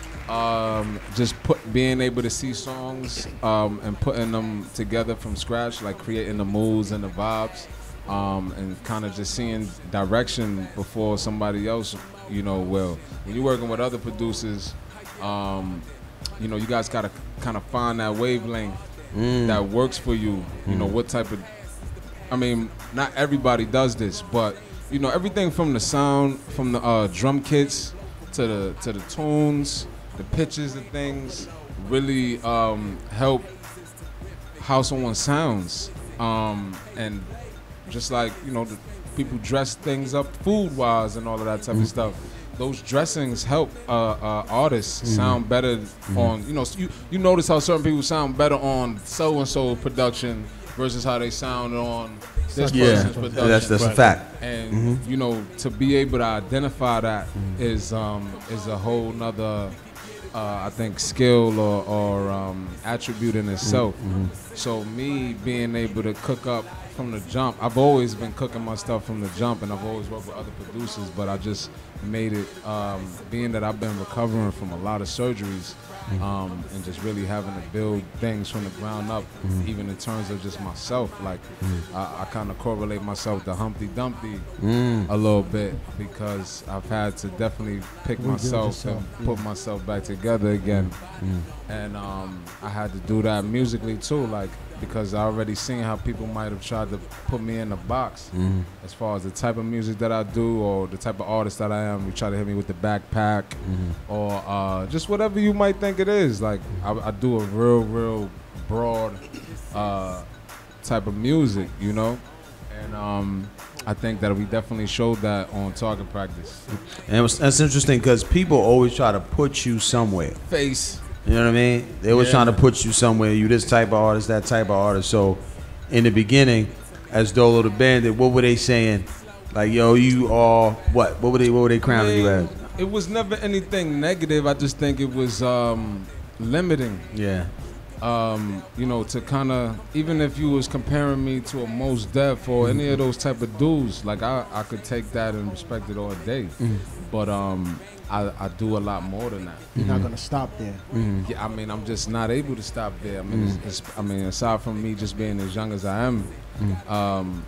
Um, just put being able to see songs um, and putting them together from scratch, like creating the moods and the vibes, um, and kind of just seeing direction before somebody else, you know, will. When you're working with other producers, um, you know, you guys gotta kind of find that wavelength mm. that works for you. You mm. know, what type of, I mean, not everybody does this, but you know, everything from the sound, from the uh, drum kits to the to the tunes, the pitches and things really um, help how someone sounds. Um, and just like, you know, the people dress things up food-wise and all of that type mm. of stuff. Those dressings help uh, uh, artists mm. sound better mm. on, you know, you, you notice how certain people sound better on so-and-so production versus how they sound on this yeah. person's production. That's, that's right. a fact. And, mm-hmm. you know, to be able to identify that mm. is um, is a whole nother, uh, I think, skill or, or um, attribute in itself. Mm-hmm. So me being able to cook up from the jump, I've always been cooking my stuff from the jump, and I've always worked with other producers, but I just made it, um, being that I've been recovering from a lot of surgeries, mm-hmm. um, and just really having to build things from the ground up, mm-hmm. even in terms of just myself. Like, mm-hmm. I, I kind of correlate myself to Humpty Dumpty mm. a little bit, because I've had to definitely pick Rebuild myself and yourself, put yeah. myself back together again. Mm-hmm. And um, I had to do that musically too, like, because I already seen how people might have tried to put me in a box mm-hmm. as far as the type of music that I do or the type of artist that I am. You try to hit me with the backpack mm-hmm. or uh, just whatever you might think it is. Like, I, I do a real, real broad uh, type of music, you know? And um, I think that we definitely showed that on Target Practice. And it was, that's interesting because people always try to put you somewhere. Face. You know what I mean? They always Yeah. trying to put you somewhere. You this type of artist, that type of artist. So, in the beginning, as Dolo the Bandit, what were they saying? Like, yo, you are what? What were they? What were they crowning you as? It was never anything negative. I just think it was um, limiting. Yeah. Um, you know, to kind of, even if you was comparing me to a Mos Def or any of those type of dudes, like I, I could take that and respect it all day. Mm-hmm. But um, I, I do a lot more than that. You're not gonna stop there. Mm-hmm. Yeah, I mean, I'm just not able to stop there. I mean, Mm. it's, it's, I mean, aside from me just being as young as I am, Mm. um,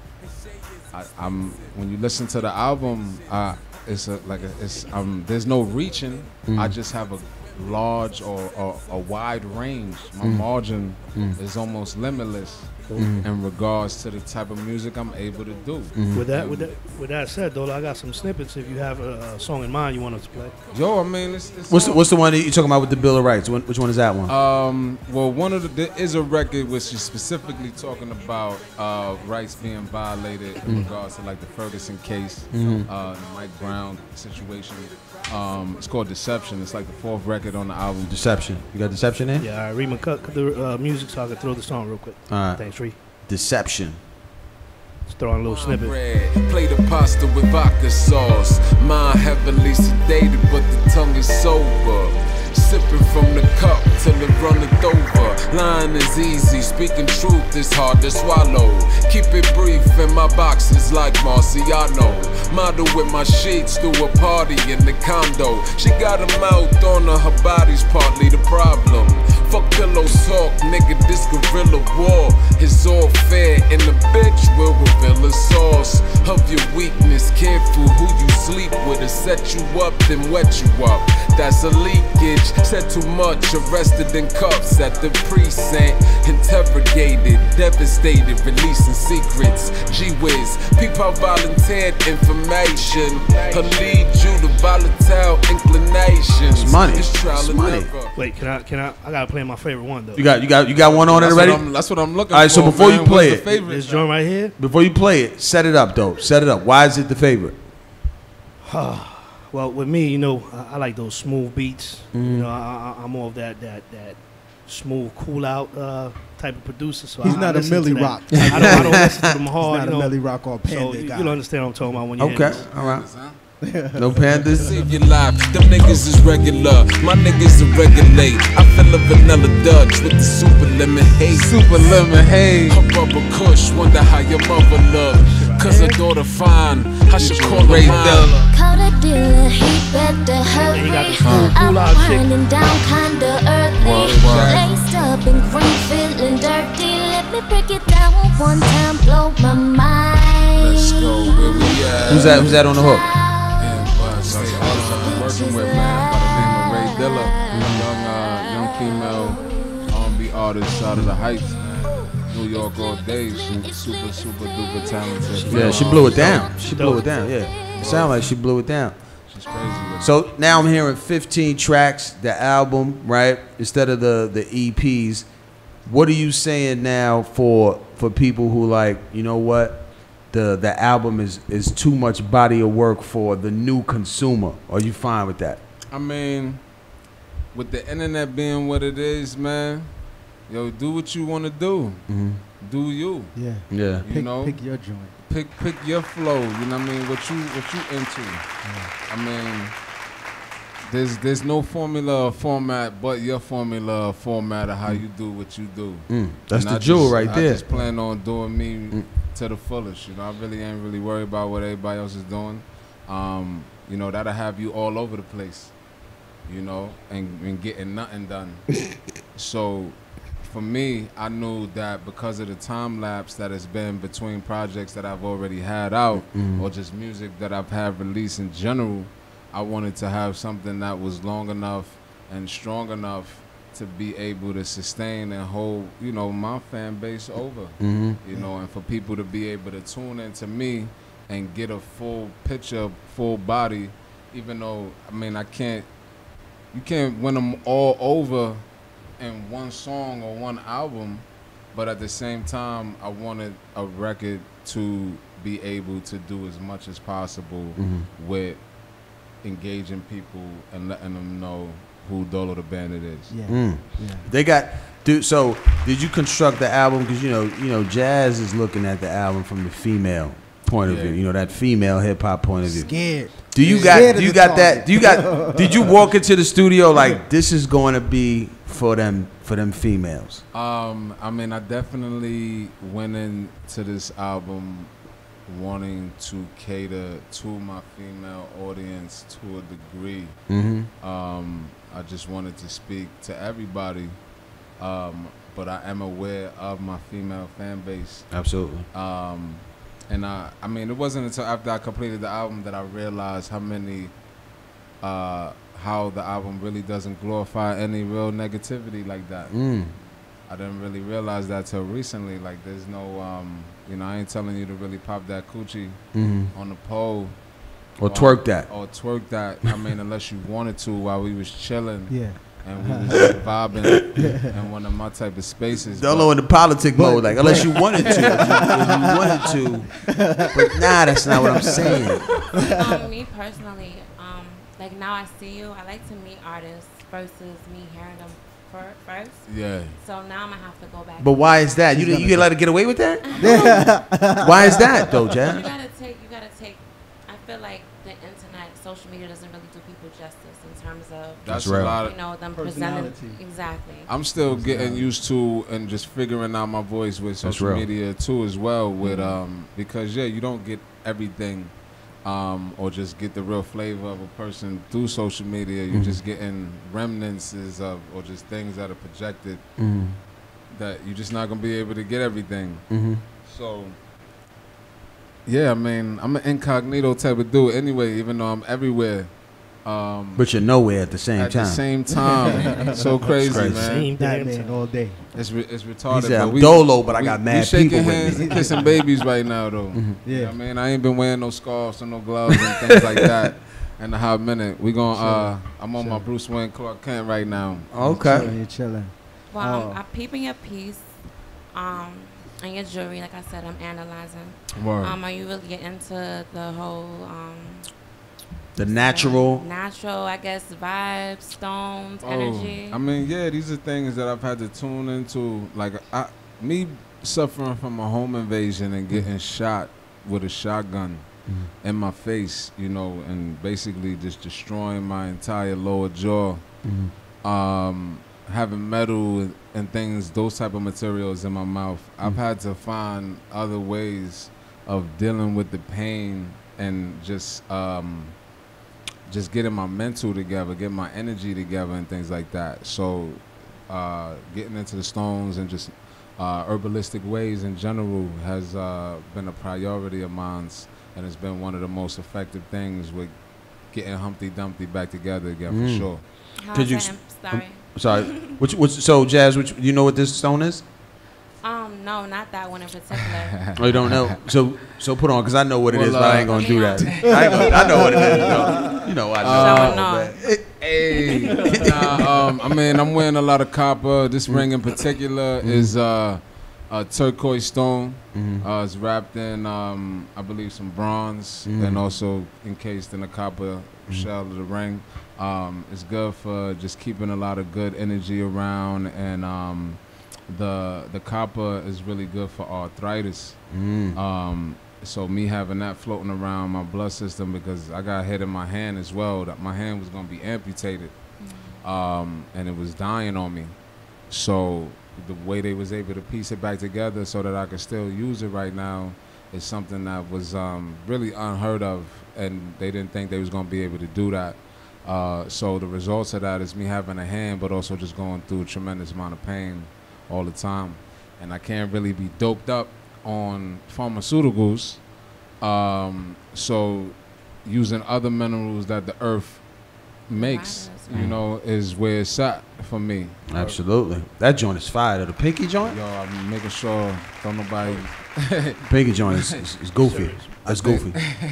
I, I'm when you listen to the album, uh, it's a, like a, it's um, there's no reaching. Mm. I just have a large or, or a wide range. My Mm. margin Mm. is almost limitless Mm. in regards to the type of music I'm able to do. With that, And- with that, with that said, though, I got some snippets. If you have a, a song in mind you want us to play. Yo, I mean, it's, it's What's the, all- what's the one that you talking about with the Bill of Rights? Which one is that one? Um, well, one of the there is a record which is specifically talking about uh, rights being violated in Mm. regards to like the Ferguson case, Mhm. uh, the Mike Brown situation. Um, it's called Deception. It's like the fourth record on the album. Deception. You got Deception in? Yeah, all right, Rima, cut, cut the uh, music so I can throw the song real quick. All right. Thanks, Ree. Deception. Just throw on a little snippet. Bread, plate of pasta with vodka sauce. Mind heavily sedated, but the tongue is sober. Sipping from the cup till it runneth over. Lying is easy, speaking truth is hard to swallow. Keep it brief in my boxes like Marciano. Model with my sheets through a party in the condo. She got a mouth on her, her body's partly the problem. Fuck pillow talk, nigga, this guerrilla war is all fair, and the bitch will reveal the source of your weakness. Careful who you sleep with, to set you up, then wet you up. That's a leakage. Said too much, arrested in cuffs at the precinct. Interrogated, devastated, releasing secrets. Gee whiz, people volunteered information. He'll lead you to volatile inclinations. It's money. It's trial It's and money. error. Wait, can I? Can I? I gotta play my favorite one though. You got you got you got one on it That's already? what I'm- that's what I'm looking All right, so for, before man. you play What's the it, favorite? This joint right here. before you play it, set it up though. Set it up. Why is it the favorite? Well, with me, you know, I, I like those smooth beats. You Mhm. know, I, I, I'm more of that that that smooth, cool out uh, type of producer. So He's I, not I a listen to Millie that. Rock. I don't, I don't listen to them hard. He's not you a know. Millie Rock or Panda so you, guy. You'll understand what I'm talking about when you Okay, hear this. all right. No pandas. Save your life. Them niggas is regular. My niggas are regulate. I feel a vanilla Dutch with the super lemon haze. Super lemon haze. Her rubber kush. Wonder how your mother look. Cause her daughter fine. I should call her mine. Call the dealer, he better hurry. I'm winding down kinda early. Laced up and green, feeling dirty. Let me break it down one time, blow my mind. Let's go where we at. Who's that? Who's that on the hook? And Buzz, that's the artist I've been working with, man, by the name of Ray Dilla. Young, uh, young female R and B artist out of the Heights, man. New York all day. Super, super duper talented. Yeah, she blew it down. She blew it down. Yeah, it sounded like she blew it down. She's crazy with it. So now I'm hearing fifteen tracks, the album, right? Instead of the the E Ps. What are you saying now for for people who like, you know what, the the album is is too much body of work for the new consumer? Are you fine with that? I mean, with the internet being what it is, man, yo, do what you want to do. Mm-hmm. Do you? Yeah. Yeah. You Pick, know, pick your joint. pick pick your flow. You know what I mean? What you what you into? I mean, there's there's no formula or format but your formula or format of how you do what you do. Mm, that's And the I jewel just- right I there. just plan on doing me to the fullest. You know, I really ain't really worried about what everybody else is doing. Um, you know, that'll have you all over the place. You know, and, and getting nothing done. So, for me, I knew that because of the time lapse that has been between projects that I've already had out, Mhm. or just music that I've had released in general, I wanted to have something that was long enough and strong enough to be able to sustain and hold, you know, my fan base over. Mhm. You know, and for people to be able to tune into me and get a full picture, full body, even though, I mean, I can't, you can't win them all over in one song or one album, but at the same time, I wanted a record to be able to do as much as possible Mhm. with engaging people and letting them know who Dolo the Bandit is. Yeah. Mm. They got, dude. So did you construct the album? Because you know, you know, Jazz is looking at the album from the female point of Yeah. view. You know, that female hip hop point of view. Scared. Do you Scared got? of Do you the got that? target. Do you got? Did you walk into the studio like this is going to be for them for them females? Um, I mean, I definitely went into this album wanting to cater to my female audience to a degree. Mhm. Um, I just wanted to speak to everybody, um, but I am aware of my female fan base. Absolutely. Um, and I, I mean, it wasn't until after I completed the album that I realized how many, uh, how the album really doesn't glorify any real negativity like that. Mm. I didn't really realize that till recently. Like, there's no, um, you know, I ain't telling you to really pop that coochie Mhm. on the pole. Or twerk that. Or twerk that. I mean, unless you wanted to while we was chilling. Yeah. And we was just vibing in one of my type of spaces. Dolo in the politic mode, like unless you wanted to, if you, if you wanted to, but nah, that's not what I'm saying. Um, me personally, um, like now I see you. I like to meet artists versus me hearing them fir- first. Yeah. So now I'm gonna have to go back. But why is that? You you get let her get away with that? Why is that though, Jazz? You gotta take. You gotta take. I feel like the internet, social media doesn't really do people justice in terms of That's a lot of- you know them presenting Personality. exactly. I'm still getting used to and just figuring out my voice with That's social real. media too as well with um because yeah, you don't get everything um or just get the real flavor of a person through social media. You're Mhm. just getting remnants of or just things that are projected Mhm. that you're just not gonna be able to get everything. Mhm. So yeah, I mean, I'm an incognito type of dude anyway, even though I'm everywhere. Um, But you're nowhere at the same at time. the same time. So crazy, It's crazy. man. Same damn Batman time. all day. It's re- it's retarded. He said, but "I'm we, Dolo, but I we- got we mad shaking people with hands me." and kissing babies right now, though. Mhm. Yeah, Yeah. I mean, I ain't been wearing no scarves or no gloves and things like that in a hot minute. We gon' uh, I'm on my Bruce Wayne Clark Kent right now. Okay. Chilling, you're chilling. Well, Oh. I'm, I'm peeping your piece, um, and your jewelry. Like I said, I'm analyzing. Word. Um, are you really get into the whole um, The natural. natural, I guess, vibes, stones, Oh, energy? I mean, yeah, these are things that I've had to tune into. Like, I, me suffering from a home invasion and getting shot with a shotgun. mm-hmm. in my face, you know, and basically just destroying my entire lower jaw. Mm-hmm. Um, having metal and, and things, those type of materials in my mouth. Mm-hmm. I've had to find other ways of dealing with the pain and just um, just getting my mental together, getting my energy together and things like that. So uh, getting into the stones and just uh, herbalistic ways in general has uh, been a priority of mine, and it's been one of the most effective things with getting Humpty Dumpty back together again, Mm. for sure. Could you? Sorry. I'm sorry. Which, which, so, Jazz, which, you know what this stone is? Um, no, not that one in particular. Oh, you don't know? So, so put on, because I know what it Well, is, but I ain't uh, gonna do that. I, ain't gonna, I know what it is. You know, you know I know. Uh, man. Hey, nah, um, I mean, I'm wearing a lot of copper. This Mm. ring in particular Mm-hmm. is uh, a turquoise stone. Mhm. Uh, it's wrapped in, um, I believe, some bronze Mhm. and also encased in a copper Mhm. shell of the ring. Um, it's good for just keeping a lot of good energy around, and um, the the copper is really good for arthritis. Mm. Um, so me having that floating around my blood system, because I got hit in my hand as well, that my hand was gonna be amputated, um, and it was dying on me. So the way they was able to piece it back together so that I could still use it right now is something that was um, really unheard of, and they didn't think they was gonna be able to do that. Uh, so the results of that is me having a hand, but also just going through a tremendous amount of pain all the time. And I can't really be doped up on pharmaceuticals. Um, so using other minerals that the earth makes, you know, is where it's at for me. Absolutely. That joint is fire. The pinky joint? Yo, I'm making sure don't nobody... Pinky joint is, is, is goofy. That's goofy.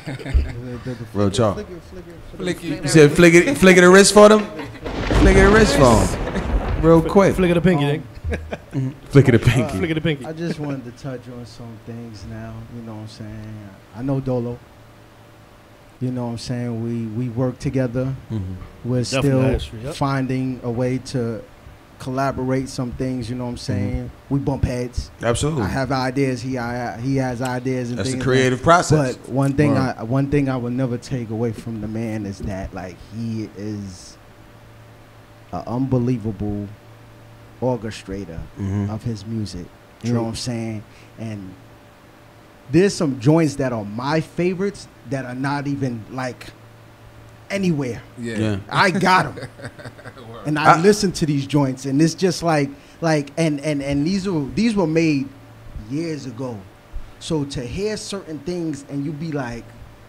Real talk. Flicky. You said flick it, flick it the wrist for them? Flick it the wrist for them. Real quick. Flick of the pinky, Um, Nick. Flick it the pinky. Flick of the pinky. I just wanted to touch on some things now. You know what I'm saying? I know Dolo. You know what I'm saying? We we work together. Mhm. We're Definitely still history, yep. finding a way to collaborate some things. You know what I'm saying? We bump heads. Absolutely. I have ideas. He I, he has ideas and That's the things. creative like- process. But one thing Word. I one thing I will never take away from the man is that like he is an unbelievable orchestrator Mhm. of his music. You True. know what I'm saying? And there's some joints that are my favorites that are not even like anywhere. Yeah. Yeah. I got them, and I, listen to these joints, and it's just like like and and and these were these were made years ago. So to hear certain things and you be like,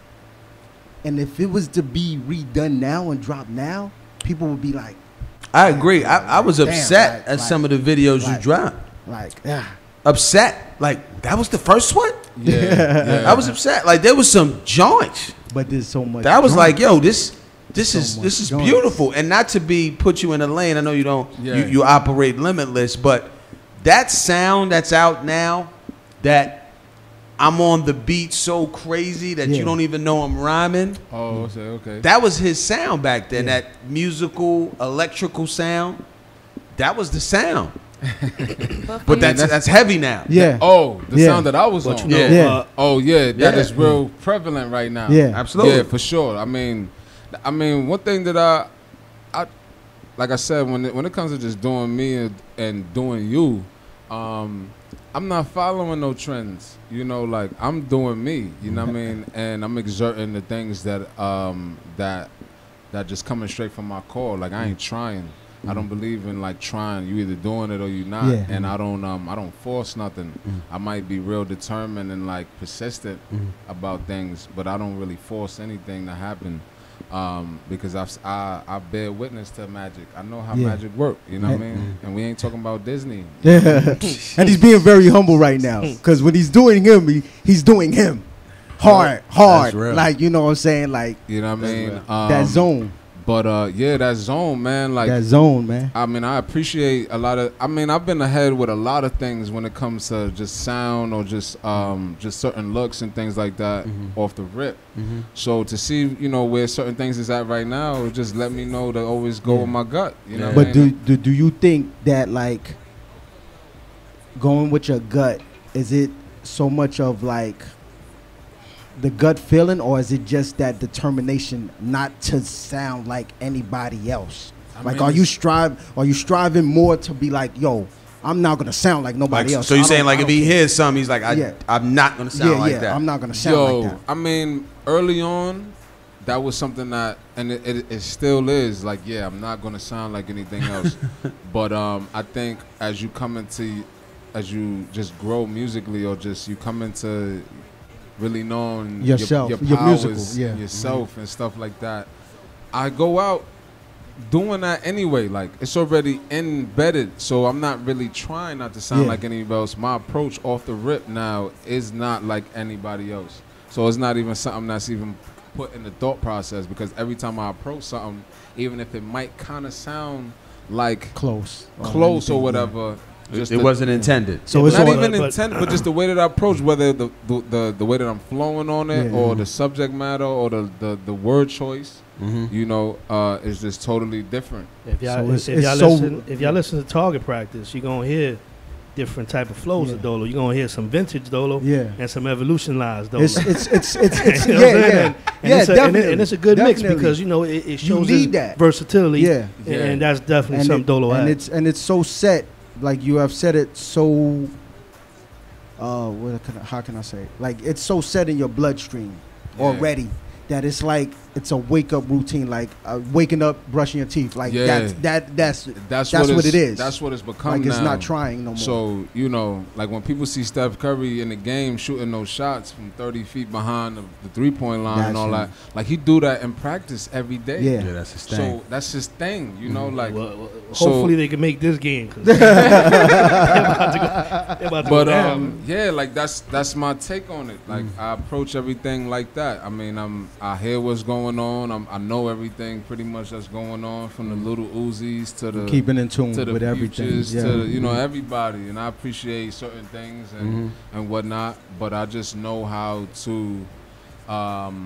and if it was to be redone now and dropped now, people would be like, I agree. I, I was Damn, upset like- at like- some of the videos like- you dropped. like, yeah. Upset. Like, that was the first one? Yeah, yeah. I was upset. Like, there was some joints. But there's so much. That was joint. like, yo, this this So is much this is joints. beautiful. And not to be put you in a lane. I know you don't Yeah. you, you operate limitless, but that sound that's out now, that I'm on the beat so crazy that Yeah. you don't even know I'm rhyming. Oh, okay, okay. That was his sound back then. Yeah. That musical, electrical sound. That was the sound. But that's that's heavy now. Yeah. Oh, the Yeah. sound that I was But on. you know, Yeah. uh, Oh yeah, that Yeah. is real prevalent right now. Yeah. Absolutely. Yeah, for sure. I mean, I mean, one thing that I, I, like I said, when it, when it comes to just doing me and, and doing you, um, I'm not following no trends. You know, like I'm doing me. You know what I mean? And I'm exerting the things that um that that just coming straight from my core. Like I ain't trying. I don't believe in like trying. You either doing it or you not. Yeah. And I don't um I don't force nothing. Mm. I might be real determined and like persistent Mm. about things, but I don't really force anything to happen. Um, because I've, I I bear witness to magic. I know how Yeah. magic work. You know what I Yeah. mean? And we ain't talking about Disney. Yeah. And he's being very humble right now because when he's doing him, he, he's doing him hard, hard. That's real. Like you know what I'm saying? Like You know what I mean? Um, that zone, But uh, yeah, that zone, man. Like that zone, man. I mean, I appreciate a lot of. I mean, I've been ahead with a lot of things when it comes to just sound or just um, just certain looks and things like that Mhm. off the rip. Mhm. So to see, you know, where certain things is at right now, it just let me know to always go Yeah. with my gut. You know, Yeah. what I But do, mean? do do you think that like going with your gut is it so much of like the gut feeling, or is it just that determination not to sound like anybody else? I Like, mean, are you it's- strive? Are you striving more to be like, yo, I'm not gonna sound like nobody Like, else? so you're I saying don't- like I if don't he care. hears something, he's like, I, Yeah. I'm not gonna sound Yeah, like yeah, that. I'm not gonna sound Yo, like that. I mean, early on, that was something that, and it, it, it still is. Like, yeah, I'm not gonna sound like anything else. But um, I think as you come into, as you just grow musically, or just you come into really knowing Yourself, your, your your powers, musical, yeah. yourself, Mhm. and stuff like that. I go out doing that anyway. Like, it's already embedded, so I'm not really trying not to sound Yeah. like anybody else. My approach off the rip now is not like anybody else. So it's not even something that's even put in the thought process, because every time I approach something, even if it might kind of sound like close, or close or anything, whatever, It- just it the- wasn't intended. So it's not all- even but- intended, but just the way that I approach, whether the the the, the way that I'm flowing on it, Yeah. or the subject matter, or the the, the word choice, Mhm. you know, uh, is just totally different. If y'all, So if, it's- if it's y'all so- listen, if y'all listen to Target Practice, you're gonna hear different type of flows Yeah. of Dolo. You're gonna hear some vintage Dolo, Yeah. and some evolutionized Dolo. It's it's it's it's, it's You know yeah what I'm saying? yeah And yeah it's a, and, it- definitely and it's a good mix definitely. because you know it, it You shows need his that. versatility. Yeah. and, and that's definitely and something it, Dolo and has. it's and it's so set, like you have said it so. Uh, what can I, how can I say? Like, it's so set in your bloodstream Yeah. already that it's like it's a wake up routine, like uh, waking up, brushing your teeth. Like Yeah. that's that that's That's, that's what, what it it's- is. That's what it's become. Like, it's now. not trying no more. So you know, like when people see Steph Curry in the game shooting those shots from thirty feet behind the, the three point line and all Gotcha. that, like he do that in practice every day. Yeah. Yeah, that's his thing. So that's his thing. You know, like Well, well, so- hopefully they can make this game. 'Cause they're about to go, they're about to But go down. um, yeah, like that's that's my take on it. Like Mm. I approach everything like that. I mean, I'm I hear what's going on. I'm, I know everything pretty much that's going on, from the little Uzis to the Keeping in tune to the with everything, Futures, yeah. to the, you know, Mhm. everybody. And I appreciate certain things and Mhm. and whatnot. But I just know how to, um,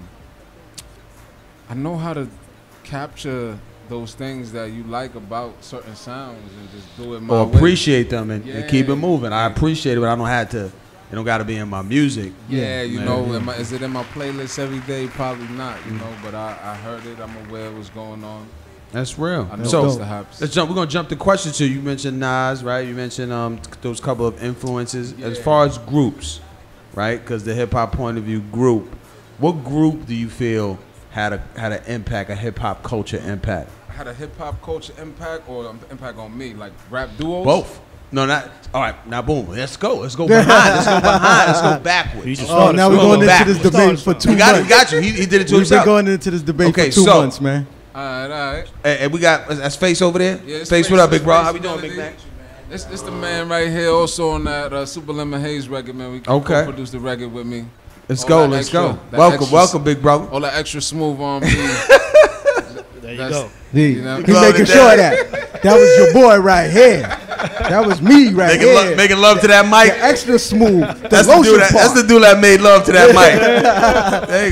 I know how to capture those things that you like about certain sounds and just do it my Or way. appreciate them and, and keep Yeah. it moving. I appreciate it, but I don't have to. It don't got to be in my music. Yeah, you Man. know, am I, is it in my playlist every day? Probably not, you know, but I, I heard it. I'm aware of what's going on. That's real. I know So what's the haps. let's jump. We're gonna jump to question two. You mentioned Nas, right? You mentioned um those couple of influences. As Yeah. far as groups, right? Because the hip hop point of view group, what group do you feel had a had an impact, a hip hop culture impact? Had a hip hop culture impact or um, impact on me, like rap duos? Both. No, not all right. Now, boom. Let's go. Let's go behind. Let's go behind. Let's go backwards. Oh, now we're Let's go going into backwards. this debate for two We got, months. we got you. He, he did it to We've himself. been going into this debate Okay, for two so- months, man. All right, all right. And, and we got that's Face over there. Yeah, it's Face, what up, big bro? Face How we doing, Melody. big man? It's, it's the man right here, also on that uh, Super Lemon Haze record, man. We Okay. produced the record with me. Let's All go, that let's extra- go. that Welcome, extra- welcome, big brother. All that extra smooth on me. There you That's- go. He, You know? he making sure of that. That was your boy right here. That was me right Making, here. lo- making love to that mic. The extra smooth. The That's the, lotion dude that, part. that's the dude that made love to that mic. There you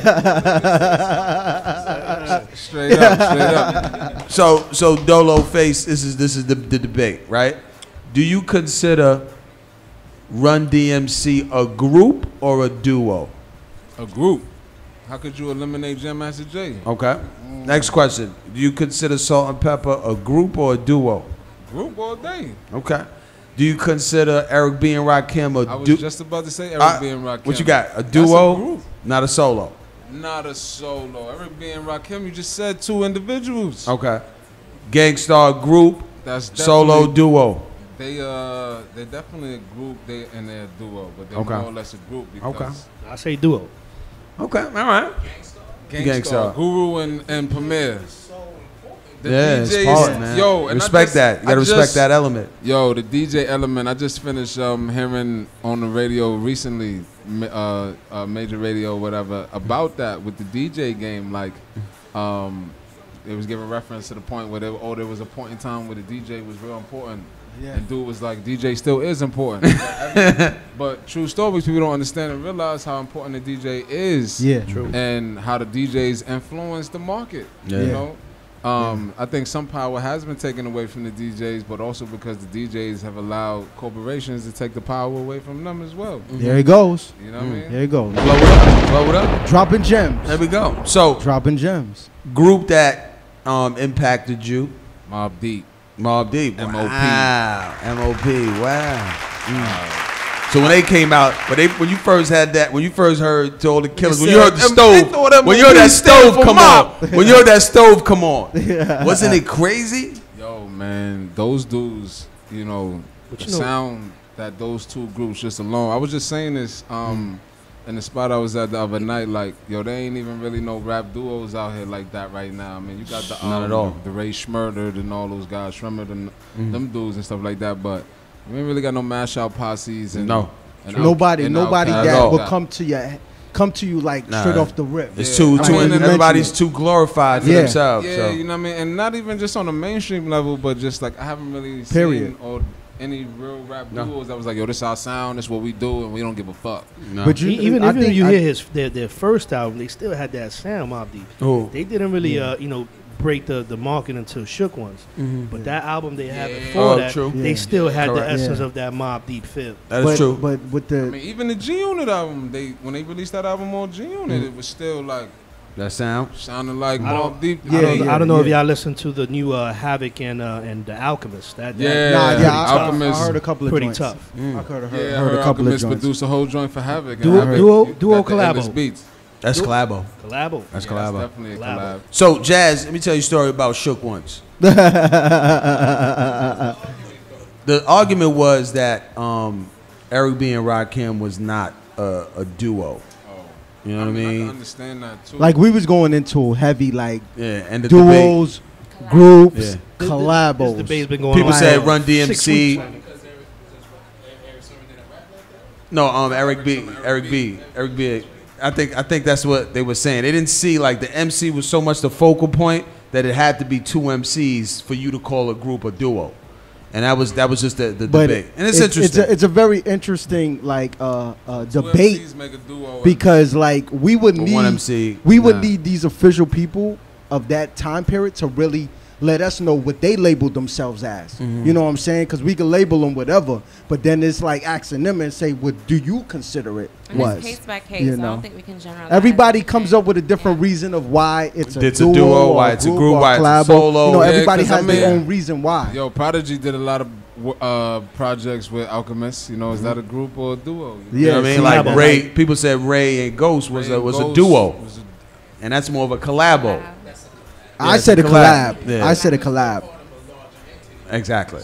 go. Straight up, straight up. So, so Dolo Face, this is this is the, the debate, right? Do you consider Run D M C a group or a duo? A group. How could you eliminate Jam Master Jay? Okay. Next question: do you consider Salt and Pepper a group or a duo? Group all day. Okay. Do you consider Eric B and Rakim I a was duo? just about to say Eric Uh, B and Rakim. What you got? A That's duo, group. not a solo. Not a solo. Eric B and Rakim, you just said two individuals. Okay. Gangstar group, That's solo definitely- duo. They uh, they're definitely a group. They and they're a duo, but they're Okay. more or less a group because Okay. I say duo. Okay, all right. Gangstar, Gangstar. Guru and and Premier. The Yeah, it's D Js, hard, man. Yo, and I Respect just- that. You gotta I respect just- that element. Yo, the D J element. I just finished um, hearing on the radio recently, ma- uh, uh, major radio, whatever, about that with the D J game. Like, um, it was giving reference to the point where they, oh, there was a point in time where the D J was real important. Yeah. And dude was like, D J still is important. But true stories, people don't understand and realize how important the D J is. Yeah. True. And how the D Js influence the market. Yeah. You Yeah. know? Um, I think some power has been taken away from the D Js, but also because the D Js have allowed corporations to take the power away from them as well. There he goes. You know what I mean? There he goes. Blow it up. Blow it up. Dropping gems. There we go. So dropping gems. Group that um, impacted you. Mobb Deep. Mobb Deep. M O P. Wow. M O P. Wow. Mm. So when they came out, when they when you first had that, when you first heard to all the killers, when you heard the stove, when you heard that stove come on, when you heard that stove come on, wasn't it crazy? Yo, man, those dudes, you know, But the you know- sound that those two groups just alone. I was just saying this um, in the spot I was at the other night. Like, yo, there ain't even really no rap duos out here like that right now. I mean, you got the um, Not at all. the Ray Schmurder and all those guys, Schmurder and Mm. them dudes and stuff like that. But we ain't really got no mash out posses and No. and Nobody, out- and nobody Outkast. that All will that. come to you, come to you like Nah. straight off the rip. It's too, Like too when you everybody's mention too glorified for Yeah. themselves. Yeah, so. you know what I mean? And not even just on the mainstream level, but just like I haven't really Period. seen or any real rap No. duos that was like, yo, this our sound, this what we do, and we don't give a fuck. No. But you- E- even I even think if you I- hear his their, their first album, they still had that sound, Mobb Deep. Who? They didn't really, Yeah. uh, you know, break the, the market until Shook Ones. Mhm. But that album they had Yeah. before Oh, that, true. they Yeah. still had Correct. the essence Yeah. of that Mobb Deep feel. That is but, true. But with I the mean, even the G Unit album, they when they released that album on G Unit, Mm. it was still like That sound. sounding like I don't- Mobb Deep. I don't, Yeah, I don't know if yeah. y'all listened to the new uh, Havoc and uh, and the Alchemist. That, that Yeah, nah, Pretty yeah, I, I, Alchemist. I heard a couple of pretty joints. tough. Mm. I heard, heard, Yeah, I heard, heard a couple of Alchemist joints. produced a whole joint for Havoc. and Duo- Havoc duo- got duo the collabo. illest beats. That's Do- collabo. Collabo. That's Yeah, collabo. That's definitely a Collabo. collab. So Jazz, let me tell you a story about Shook Ones. The argument was that um, Eric B and Rakim was not a, a duo. You know what I I mean? can understand that too. Like we was going into heavy like Yeah, and the debate. duos, groups, Yeah. This collabos. debate's been going People on said for Run D M six C. weeks. No, um, Eric B. Eric B. Eric B. I think I think that's what they were saying. They didn't see like the M C was so much the focal point that it had to be two M Cs for you to call a group a duo, and that was that was just the, the But debate. And it's, it's interesting. It's a, it's a very interesting like uh, uh, Two debate M Cs make a duo and- because like we would For need one M C, we would nah. need these official people of that time period to really let us know what they labeled themselves as. Mhm. You know what I'm saying? Because we can label them whatever, but then it's like asking them and say, "What do you consider it And was?" it's case by case. You I know? don't think we can generalize. Everybody comes up with a different reason of why it's a It's a duo, duo, or why it's a group, or why it's a collabo. solo. You know, Yeah, everybody 'cause I has their mean- own reason why. Yo, Prodigy did a lot of w- uh, projects with Alchemist. You know, is that a group or a duo? You know? You know what I mean? Like collabo. Ray, people said Ray and Ghost was Ray a and was a Ghost duo, was a- and that's more of a collabo. I Yeah, it's said a collab. Yeah. I said a collab. Exactly.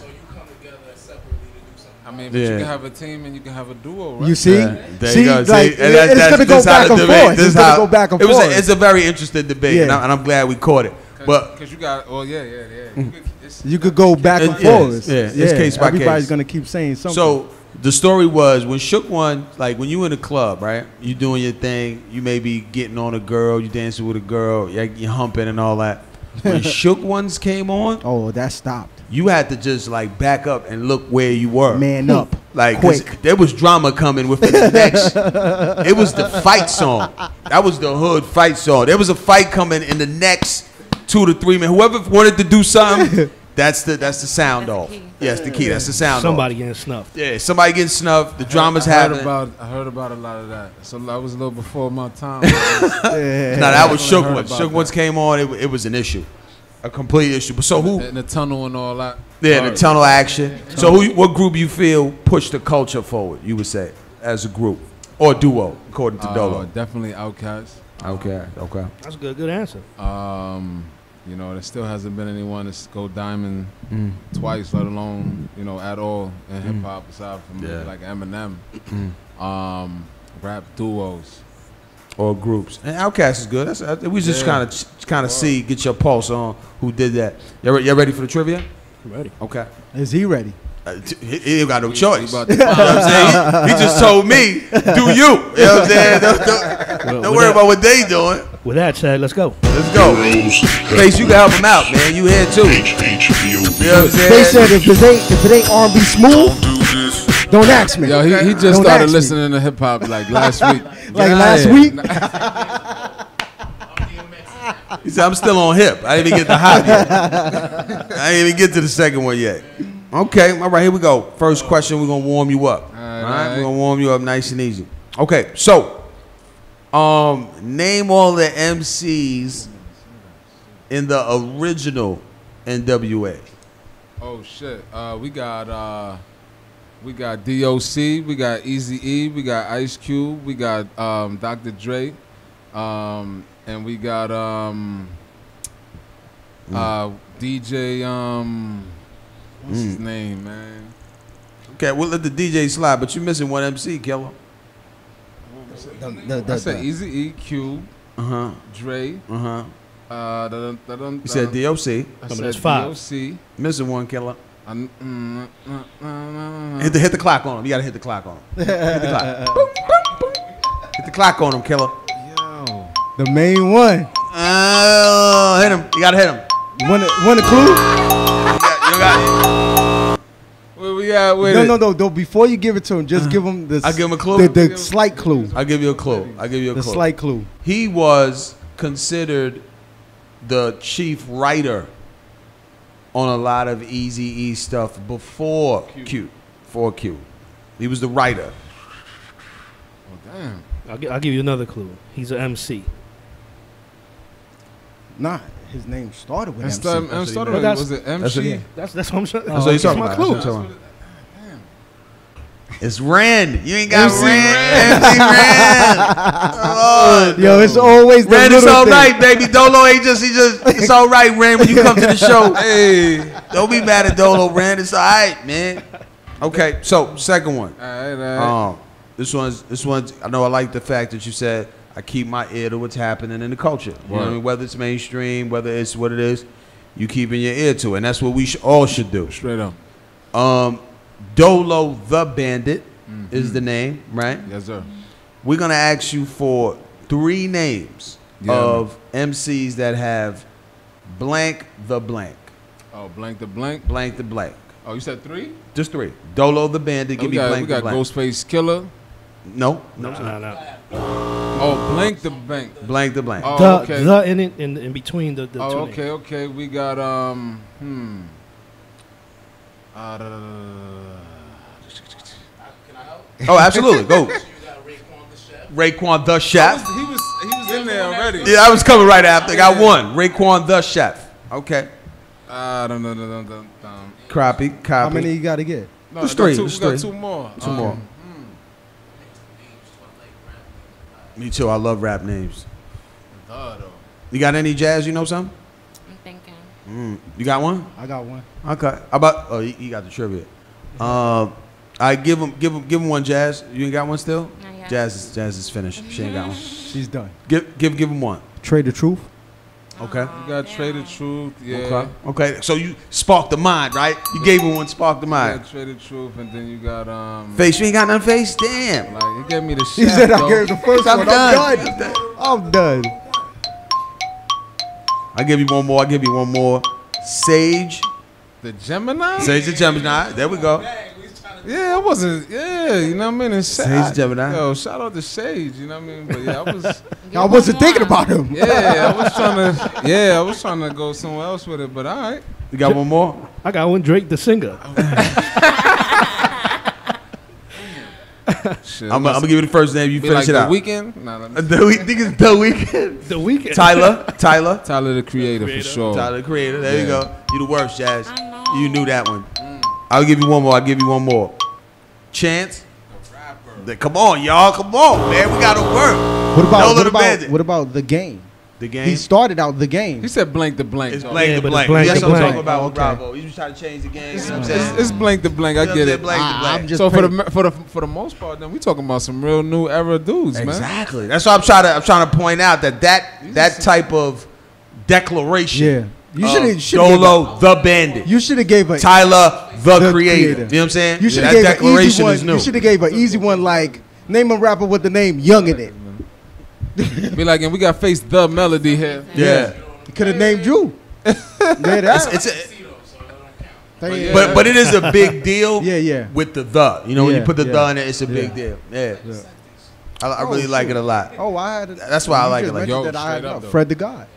I mean, but you Yeah. can have a team and you can have a duo, right? You see? Yeah, there See, you go. like, See, and it- that- it's that's- gonna go this how back the and debate- forth. this It's gonna how- go back and it was a- forth. it's a very interesting debate, Yeah. and, I'm, and I'm glad we caught it. But Because you got, oh yeah, yeah, yeah. You could, it's, You could go back and It- yeah, forth. yeah, it's case by Everybody's case. gonna keep saying something. So the story was when Shook One, like when you in the club, right? You doing your thing. You may be getting on a girl. You dancing with a girl. You you humping and all that. When Shook Ones came on, oh, that stopped. you had to just like back up and look where you were. Man up. Like 'cause Quick. there was drama coming within the next. It was the fight song. That was the hood fight song. There was a fight coming in the next two to three minutes. Whoever wanted to do something, that's the that's the sound off. Yes, the key. That's the sound Somebody off. getting snuffed. Yeah, somebody getting snuffed. The drama's I heard happening. about, I heard about a lot of that. So that was a little before my time. Now that was I Shook heard Ones. about Shook that. Ones came on. It, it was an issue, a complete issue. But so who? In the tunnel and all that. Yeah, the Alright. tunnel action. So who? What group you feel pushed the culture forward? You would say as a group or duo, according to Uh, Dolo. definitely Outkast. Okay, okay. That's a good, good answer. Um, you know, there still hasn't been anyone that's go diamond Mm. twice, let alone you know at all in Mm. hip hop aside from Yeah. like Eminem. Mm. Um, rap duos. Or groups. And Outkast is good. That's, uh, we just Yeah. kind of kind of see, get your pulse on who did that. Y'all re- y'all ready for the trivia? Ready. Okay. Is he ready? Uh, t- he, he ain't got no choice. about You to know what I'm saying? He, he just told me, do you. You know what I'm saying? Don't, don't, Well, don't with worry that- about what they doing. With that said, let's go. Let's go. Face, you can help him out, man. You here too. You know what I'm saying? They said if it ain't if it ain't R and B smooth, don't ask me. Yo, he, he just Don't started ask me. listening to hip hop like last week. Like Get last outta week? here. He said, I'm still on hip. I didn't even get the hop yet. I didn't even get to the second one yet. Okay, all right, here we go. First question, we're going to warm you up. All right, all right? We're going to warm you up nice and easy. Okay, so um, name all the M Cs in the original N W A. Oh shit. Uh, we got uh, we got D O C, we got Eazy-E, we got Ice Cube, we got um, Doctor Dre, um, and we got um, uh, D J um, what's his Mm. name, man? Okay, we'll let the D J slide, but you're missing one M C, Killer. The- the- the- I said the- Eazy-E, Cube, Uh-huh. Dre. Uh-huh. Uh, dun, dun, dun, You said D O C. I said D O C. Missing one, Killer. I, mm, mm, mm, mm, Hit the hit the clock on him. You gotta hit the clock on him. Hit the clock. Boop, boop, boop. Hit the clock on him, Killer. Yo. The main one. Uh, hit him. You gotta hit him. Want a, want a clue? You got Where we at with No, it? no, no, no. Before you give it to him, just give him the. I'll give him a clue? The, the slight clue. I'll give you a clue. I'll give you a The clue. slight clue. He was considered the chief writer on a lot of Eazy-E stuff before Q. Before Q. He was the writer. Oh, damn. I'll, gi- I'll give you another clue. He's an M C. Nah, his name started with And M C. start- and started But with- that's- was it M that's C? what- That's that's what I'm saying. That's what he's That's talking my about. clue. That's what I'm talking about. It's Rand. You ain't got M C Rand. M C Rand. Oh, Yo, it's always the Rand, it's little all thing. right, baby. Dolo ain't just, he just, it's all right, Rand, when you come to the show. Hey, don't be mad at Dolo, Rand. It's all right, man. Okay, so second one. All right, all right. Um, this one's, this one's, I know I like the fact that you said, I keep my ear to what's happening in the culture. You know what I Right. mean? Whether it's mainstream, whether it's what it is, you keeping your ear to it. And that's what we sh- all should do. Straight up. Um, Dolo the Bandit Mm-hmm. is the name, right? Yes, sir. We're gonna ask you for three names Yeah, of M Cs that have blank the blank. Oh, blank the blank. Blank the blank. Oh, you said three? Just three. Dolo the Bandit. Oh, Give we me got, blank we got the blank. Ghostface Killer. No, no, No, no, no. Oh, blank the blank. Blank the blank. Oh, The, okay. the in, it- in in between the, the Oh, two okay, names. okay. We got um, hmm. Uh, da, da, da, da, Oh, absolutely. Go. Raekwon the Chef. He was he was in there already. Yeah, I was coming right after. Got one. Raekwon the Chef. Okay. Uh, dun, dun, dun, dun, dun, dun. Copy. Copy. How many you got to get? No, Just I got three, Two, just we got three. two more. Two Um, more. Me too. I love rap names. duh, though. You got any jazz? You know some? I'm thinking. Mm. You got one? I got one. Okay. How about? Oh, you, you got the trivia. Um, I give him, give him, give him one. Jazz. You ain't got one still? Not yet. Jazz is, Jazz is finished. She ain't got one. She's done. Give, give, give him one. Trade the truth. Okay. You got Trader Truth. Yeah. Okay. Okay. So you sparked the mind, right? You gave him one. Sparked the You mind. got Trader Truth, and then you got um. Face. You ain't got nothing. Face. Damn. Like he gave me the. He chef, said I though. gave the first I'm one. done. I'm done. I'm done. I give you one more. I give you one more. Sage. The Gemini. Sage the Gemini. There we go. Yeah, I wasn't. Yeah, you know what I mean. And Sage Gemini. Yo, shout out to Sage. You know what I mean. But yeah, I was. I wasn't thinking about him. Yeah, I was trying to. Yeah, I was trying to go somewhere else with it. But all right. You got one more? I got one. Drake the singer. Shit, I'm gonna give you the first name. You Be finish like it The out. Weeknd? Nah, let me- The week. Think it's the weekend. The Weeknd. Tyler. Tyler. Tyler the Creator, Creator. for sure. Tyler the Creator. There you Yeah. go. You the worst, Jazz. I know. You knew that one. I'll give you one more. I'll give you one more. Chance. The- come on, y'all. Come on, man. We gotta work. What about Dolo what the about Bandit. what about the game? The He game. started out the game. He said blank the blank. It's though. blank Yeah, the but it's blank. blank That's the what I'm blank. talking about Oh, with okay. Bravo. You just try to change the game. You know what I'm It's, saying? it's blank the blank. I You know what get I'm saying? it. Blank the Ah, blank. I'm just So for praying- the for the for the most part, then we talking about some real new era dudes, man. Exactly. That's what I'm trying to. I'm trying to point out that that that type of declaration. Yeah. You of should have Dolo the Bandit. You should have gave a Tyler the, the creator. creator. You know what I'm saying? You should that have gave an easy declaration one. is new. You should have gave an easy one like name a rapper with the name Young in it. Be like, and we got face the melody here. Yeah. You could have named you. yeah, that. It's, it's a, Thank you. but but it is a big deal. Yeah, yeah. With the the, you know, when Yeah, you put the yeah. the in it, it's a big Yeah. deal. Yeah. Yeah. I, I really Oh, like shoot. it a lot. Oh, I had. That's why I you like just it like mentioned that. that I had Straight up, uh, though. Fred the God.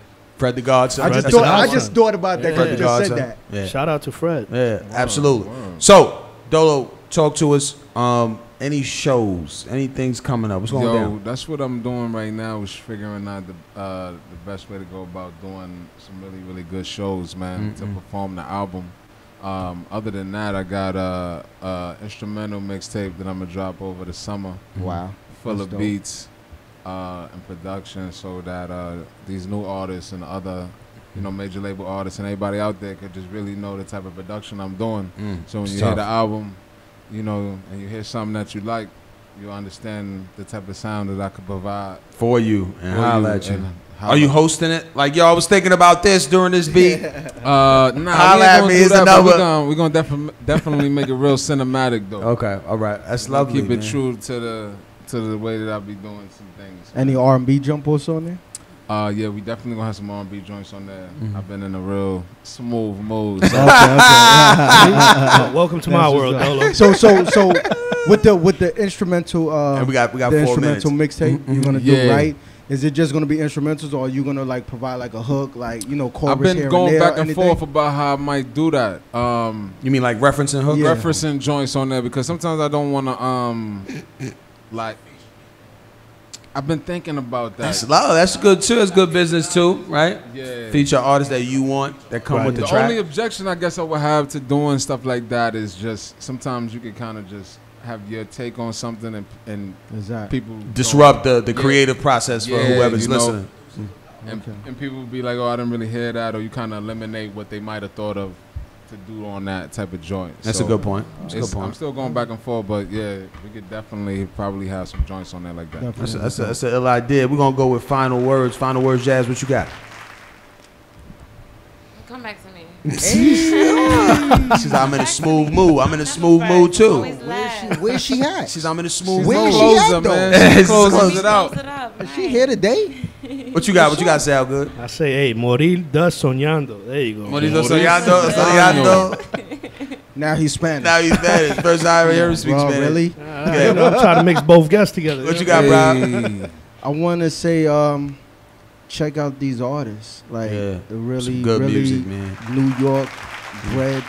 Fred the Godson. I just Fred thought the I Godson. just thought about that Yeah. because you just said that. Yeah. Shout out to Fred. Yeah, absolutely. So, Dolo, talk to us. Um, any shows, anything's coming up? What's going Yo, down? that's what I'm doing right now is figuring out the uh, the best way to go about doing some really, really good shows, man, to Mm-mm. perform the album. Um, other than that, I got a, a instrumental mixtape that I'm gonna drop over the summer. Wow. Full That's of dope. beats uh, and production, so that uh, these new artists and other, you know, major label artists and anybody out there could just really know the type of production I'm doing. Mm, so when it's you tough. hear the album, you know, and you hear something that you like, you understand the type of sound that I could provide For you and for holla at you. and Are you holla. hosting it? Like, yo, I was thinking about this during this beat. Uh, nah, Holla we at ain't gonna me do is that, but another- We're gonna, we gonna defi- definitely make it real cinematic, though. Okay, all right. That's We're gonna lovely, Keep it man. true to the to the way that I be doing some things. Any R and B jump also on there? Uh, yeah, we definitely gonna have some R and B joints on there. Mhm. I've been in a real smooth mode. Okay, okay. Welcome to my That's world, what's up. Dolo. So, so, so, with the with the instrumental, uh, And we got- we got the four instrumental mixtape you're gonna do, Yeah. right? Is it just gonna be instrumentals, or are you gonna like provide like a hook, like you know, chorus I've been here going and there, back and anything? forth about how I might do that. Um, You mean like referencing hook? Yeah. Referencing joints on there because sometimes I don't want to, um, like. I've been thinking about that. That's love. That's good too. That's good business too, right? Yeah. Feature artists that you want that come with the, the track. only objection I guess I would have to doing stuff like that is just sometimes you can kind of just have your take on something and and Exactly. people Disrupt don't- the- the creative process for whoever's you know. listening. And, and people will be like, oh, I didn't really hear that, or you kind of eliminate what they might have thought of to do on that type of joint. That's a good point. That's a good it's- point. I'm still going back and forth, but yeah, we could definitely probably have some joints on there like that. That's a, that's, a, that's an ill idea. We're gonna go with final words. Final words, Jazz. What you got? Come back to me. She's like, I'm in a smooth mood. I'm in a smooth mood too. Where's she, where's she at? She's I'm in a smooth Where's mood. she at, though? She's Closes closing it out. Is she here today? What you got? What you got, Sal? Good. I say, hey, morir da soñando. There you go. Morir da soñando, soñando. Now he's Spanish. Now he's Spanish. First time I ever speak Bro, Spanish. really? Uh, you know, I'm trying to mix both guests together. What you got, bro? I want to say, um, check out these artists, like Yeah, the really, some good really music, man. New York bred,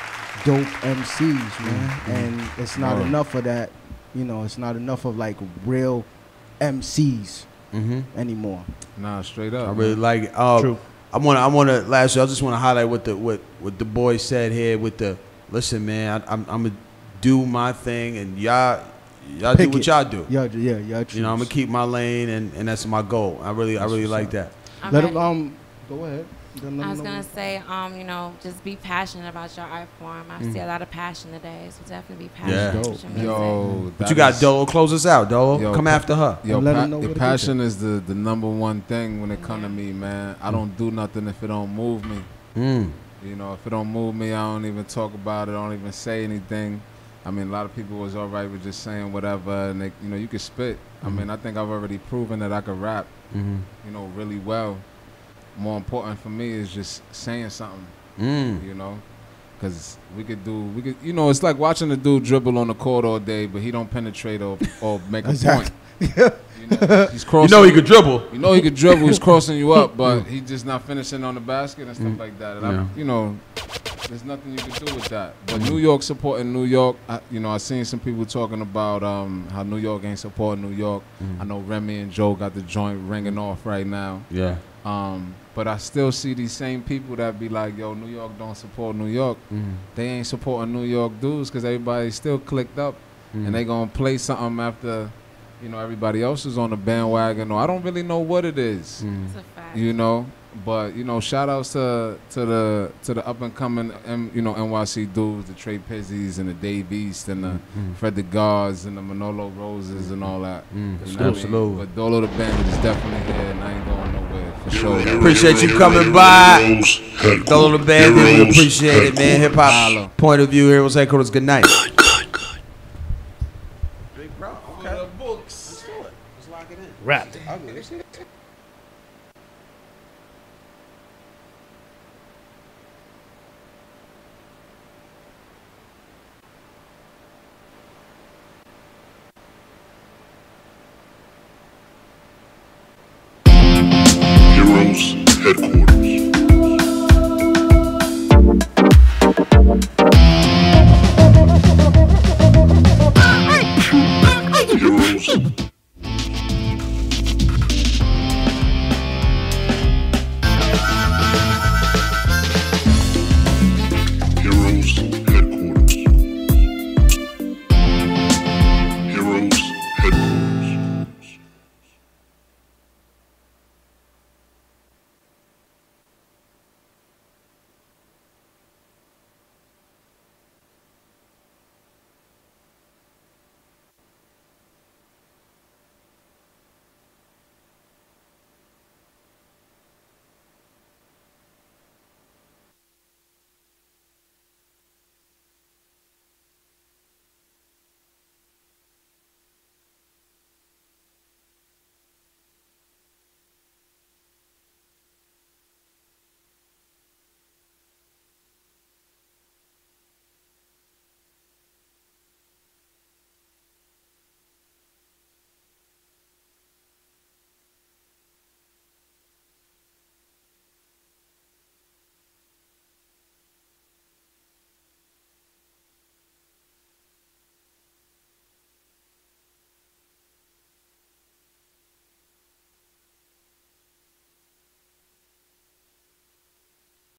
dope M Cs, man. And it's not Word. enough of that. You know, it's not enough of like real M Cs Mhm. anymore. Nah, straight up. I really man. like it. Uh, True. I want to. I want to. Last year, I just want to highlight what the what what the boy said here. With the listen, man. I, I'm I'm gonna do my thing, and y'all y'all Pick do what it. y'all do. Yeah, yeah, yeah. You know, I'm gonna keep my lane, and, and that's my goal. I really I That's really what's like up. that. I'm Let ready. him um go ahead. Then let I him was know gonna what- say, um, you know, just be passionate about your art form. I Mm. see a lot of passion today, so definitely be Yeah. passionate Dope. about your music. Yo, What that you got, is- Dolo? Close us out, Dolo. Yo, Come pa- after her. Yo, And let pa- 'em know the what to passion is the, the number one thing when it come to me, man. I don't do nothing if it don't move me. Mm. You know, if it don't move me, I don't even talk about it. I don't even say anything. I mean, a lot of people was all right with just saying whatever, and they, you know, you can spit. I mean, I think I've already proven that I could rap, Mm-hmm. you know, really well. More important for me is just saying something, Mm. you know, because we could do, we could, you know, it's like watching a dude dribble on the court all day, but he don't penetrate or, or make a Exactly. point. You know, he's crossing. You know he could dribble. You know he could dribble. He's crossing you up, but he's just not finishing on the basket and stuff like that. And Yeah. I, you know, there's nothing you can do with that. But New York supporting New York. I, you know, I seen some people talking about um, how New York ain't supporting New York. I know Remy and Joe got the joint ringing off right now. Yeah. Um, but I still see these same people that be like, yo, New York don't support New York. Mm. They ain't supporting New York dudes because everybody's still clicked up. Mm. And they gonna play something after, you know, everybody else is on the bandwagon. Or I don't really know what it is. Mm. It's a fact. You know, but you know, shout outs to to the to the up and coming, M, you know, N Y C dudes, the Trey Pizzies and the Dave East and the Mm. Fred the Guards and the Manolo Roses and all that. Mm. You know what I mean? Absolutely. But Dolo the Bandit is definitely here, and I ain't going nowhere for sure. Appreciate you coming by. Dolo the Bandit, we appreciate it, man. Hip hop point of view, Heroes Headquarters. Good night. Wrapped.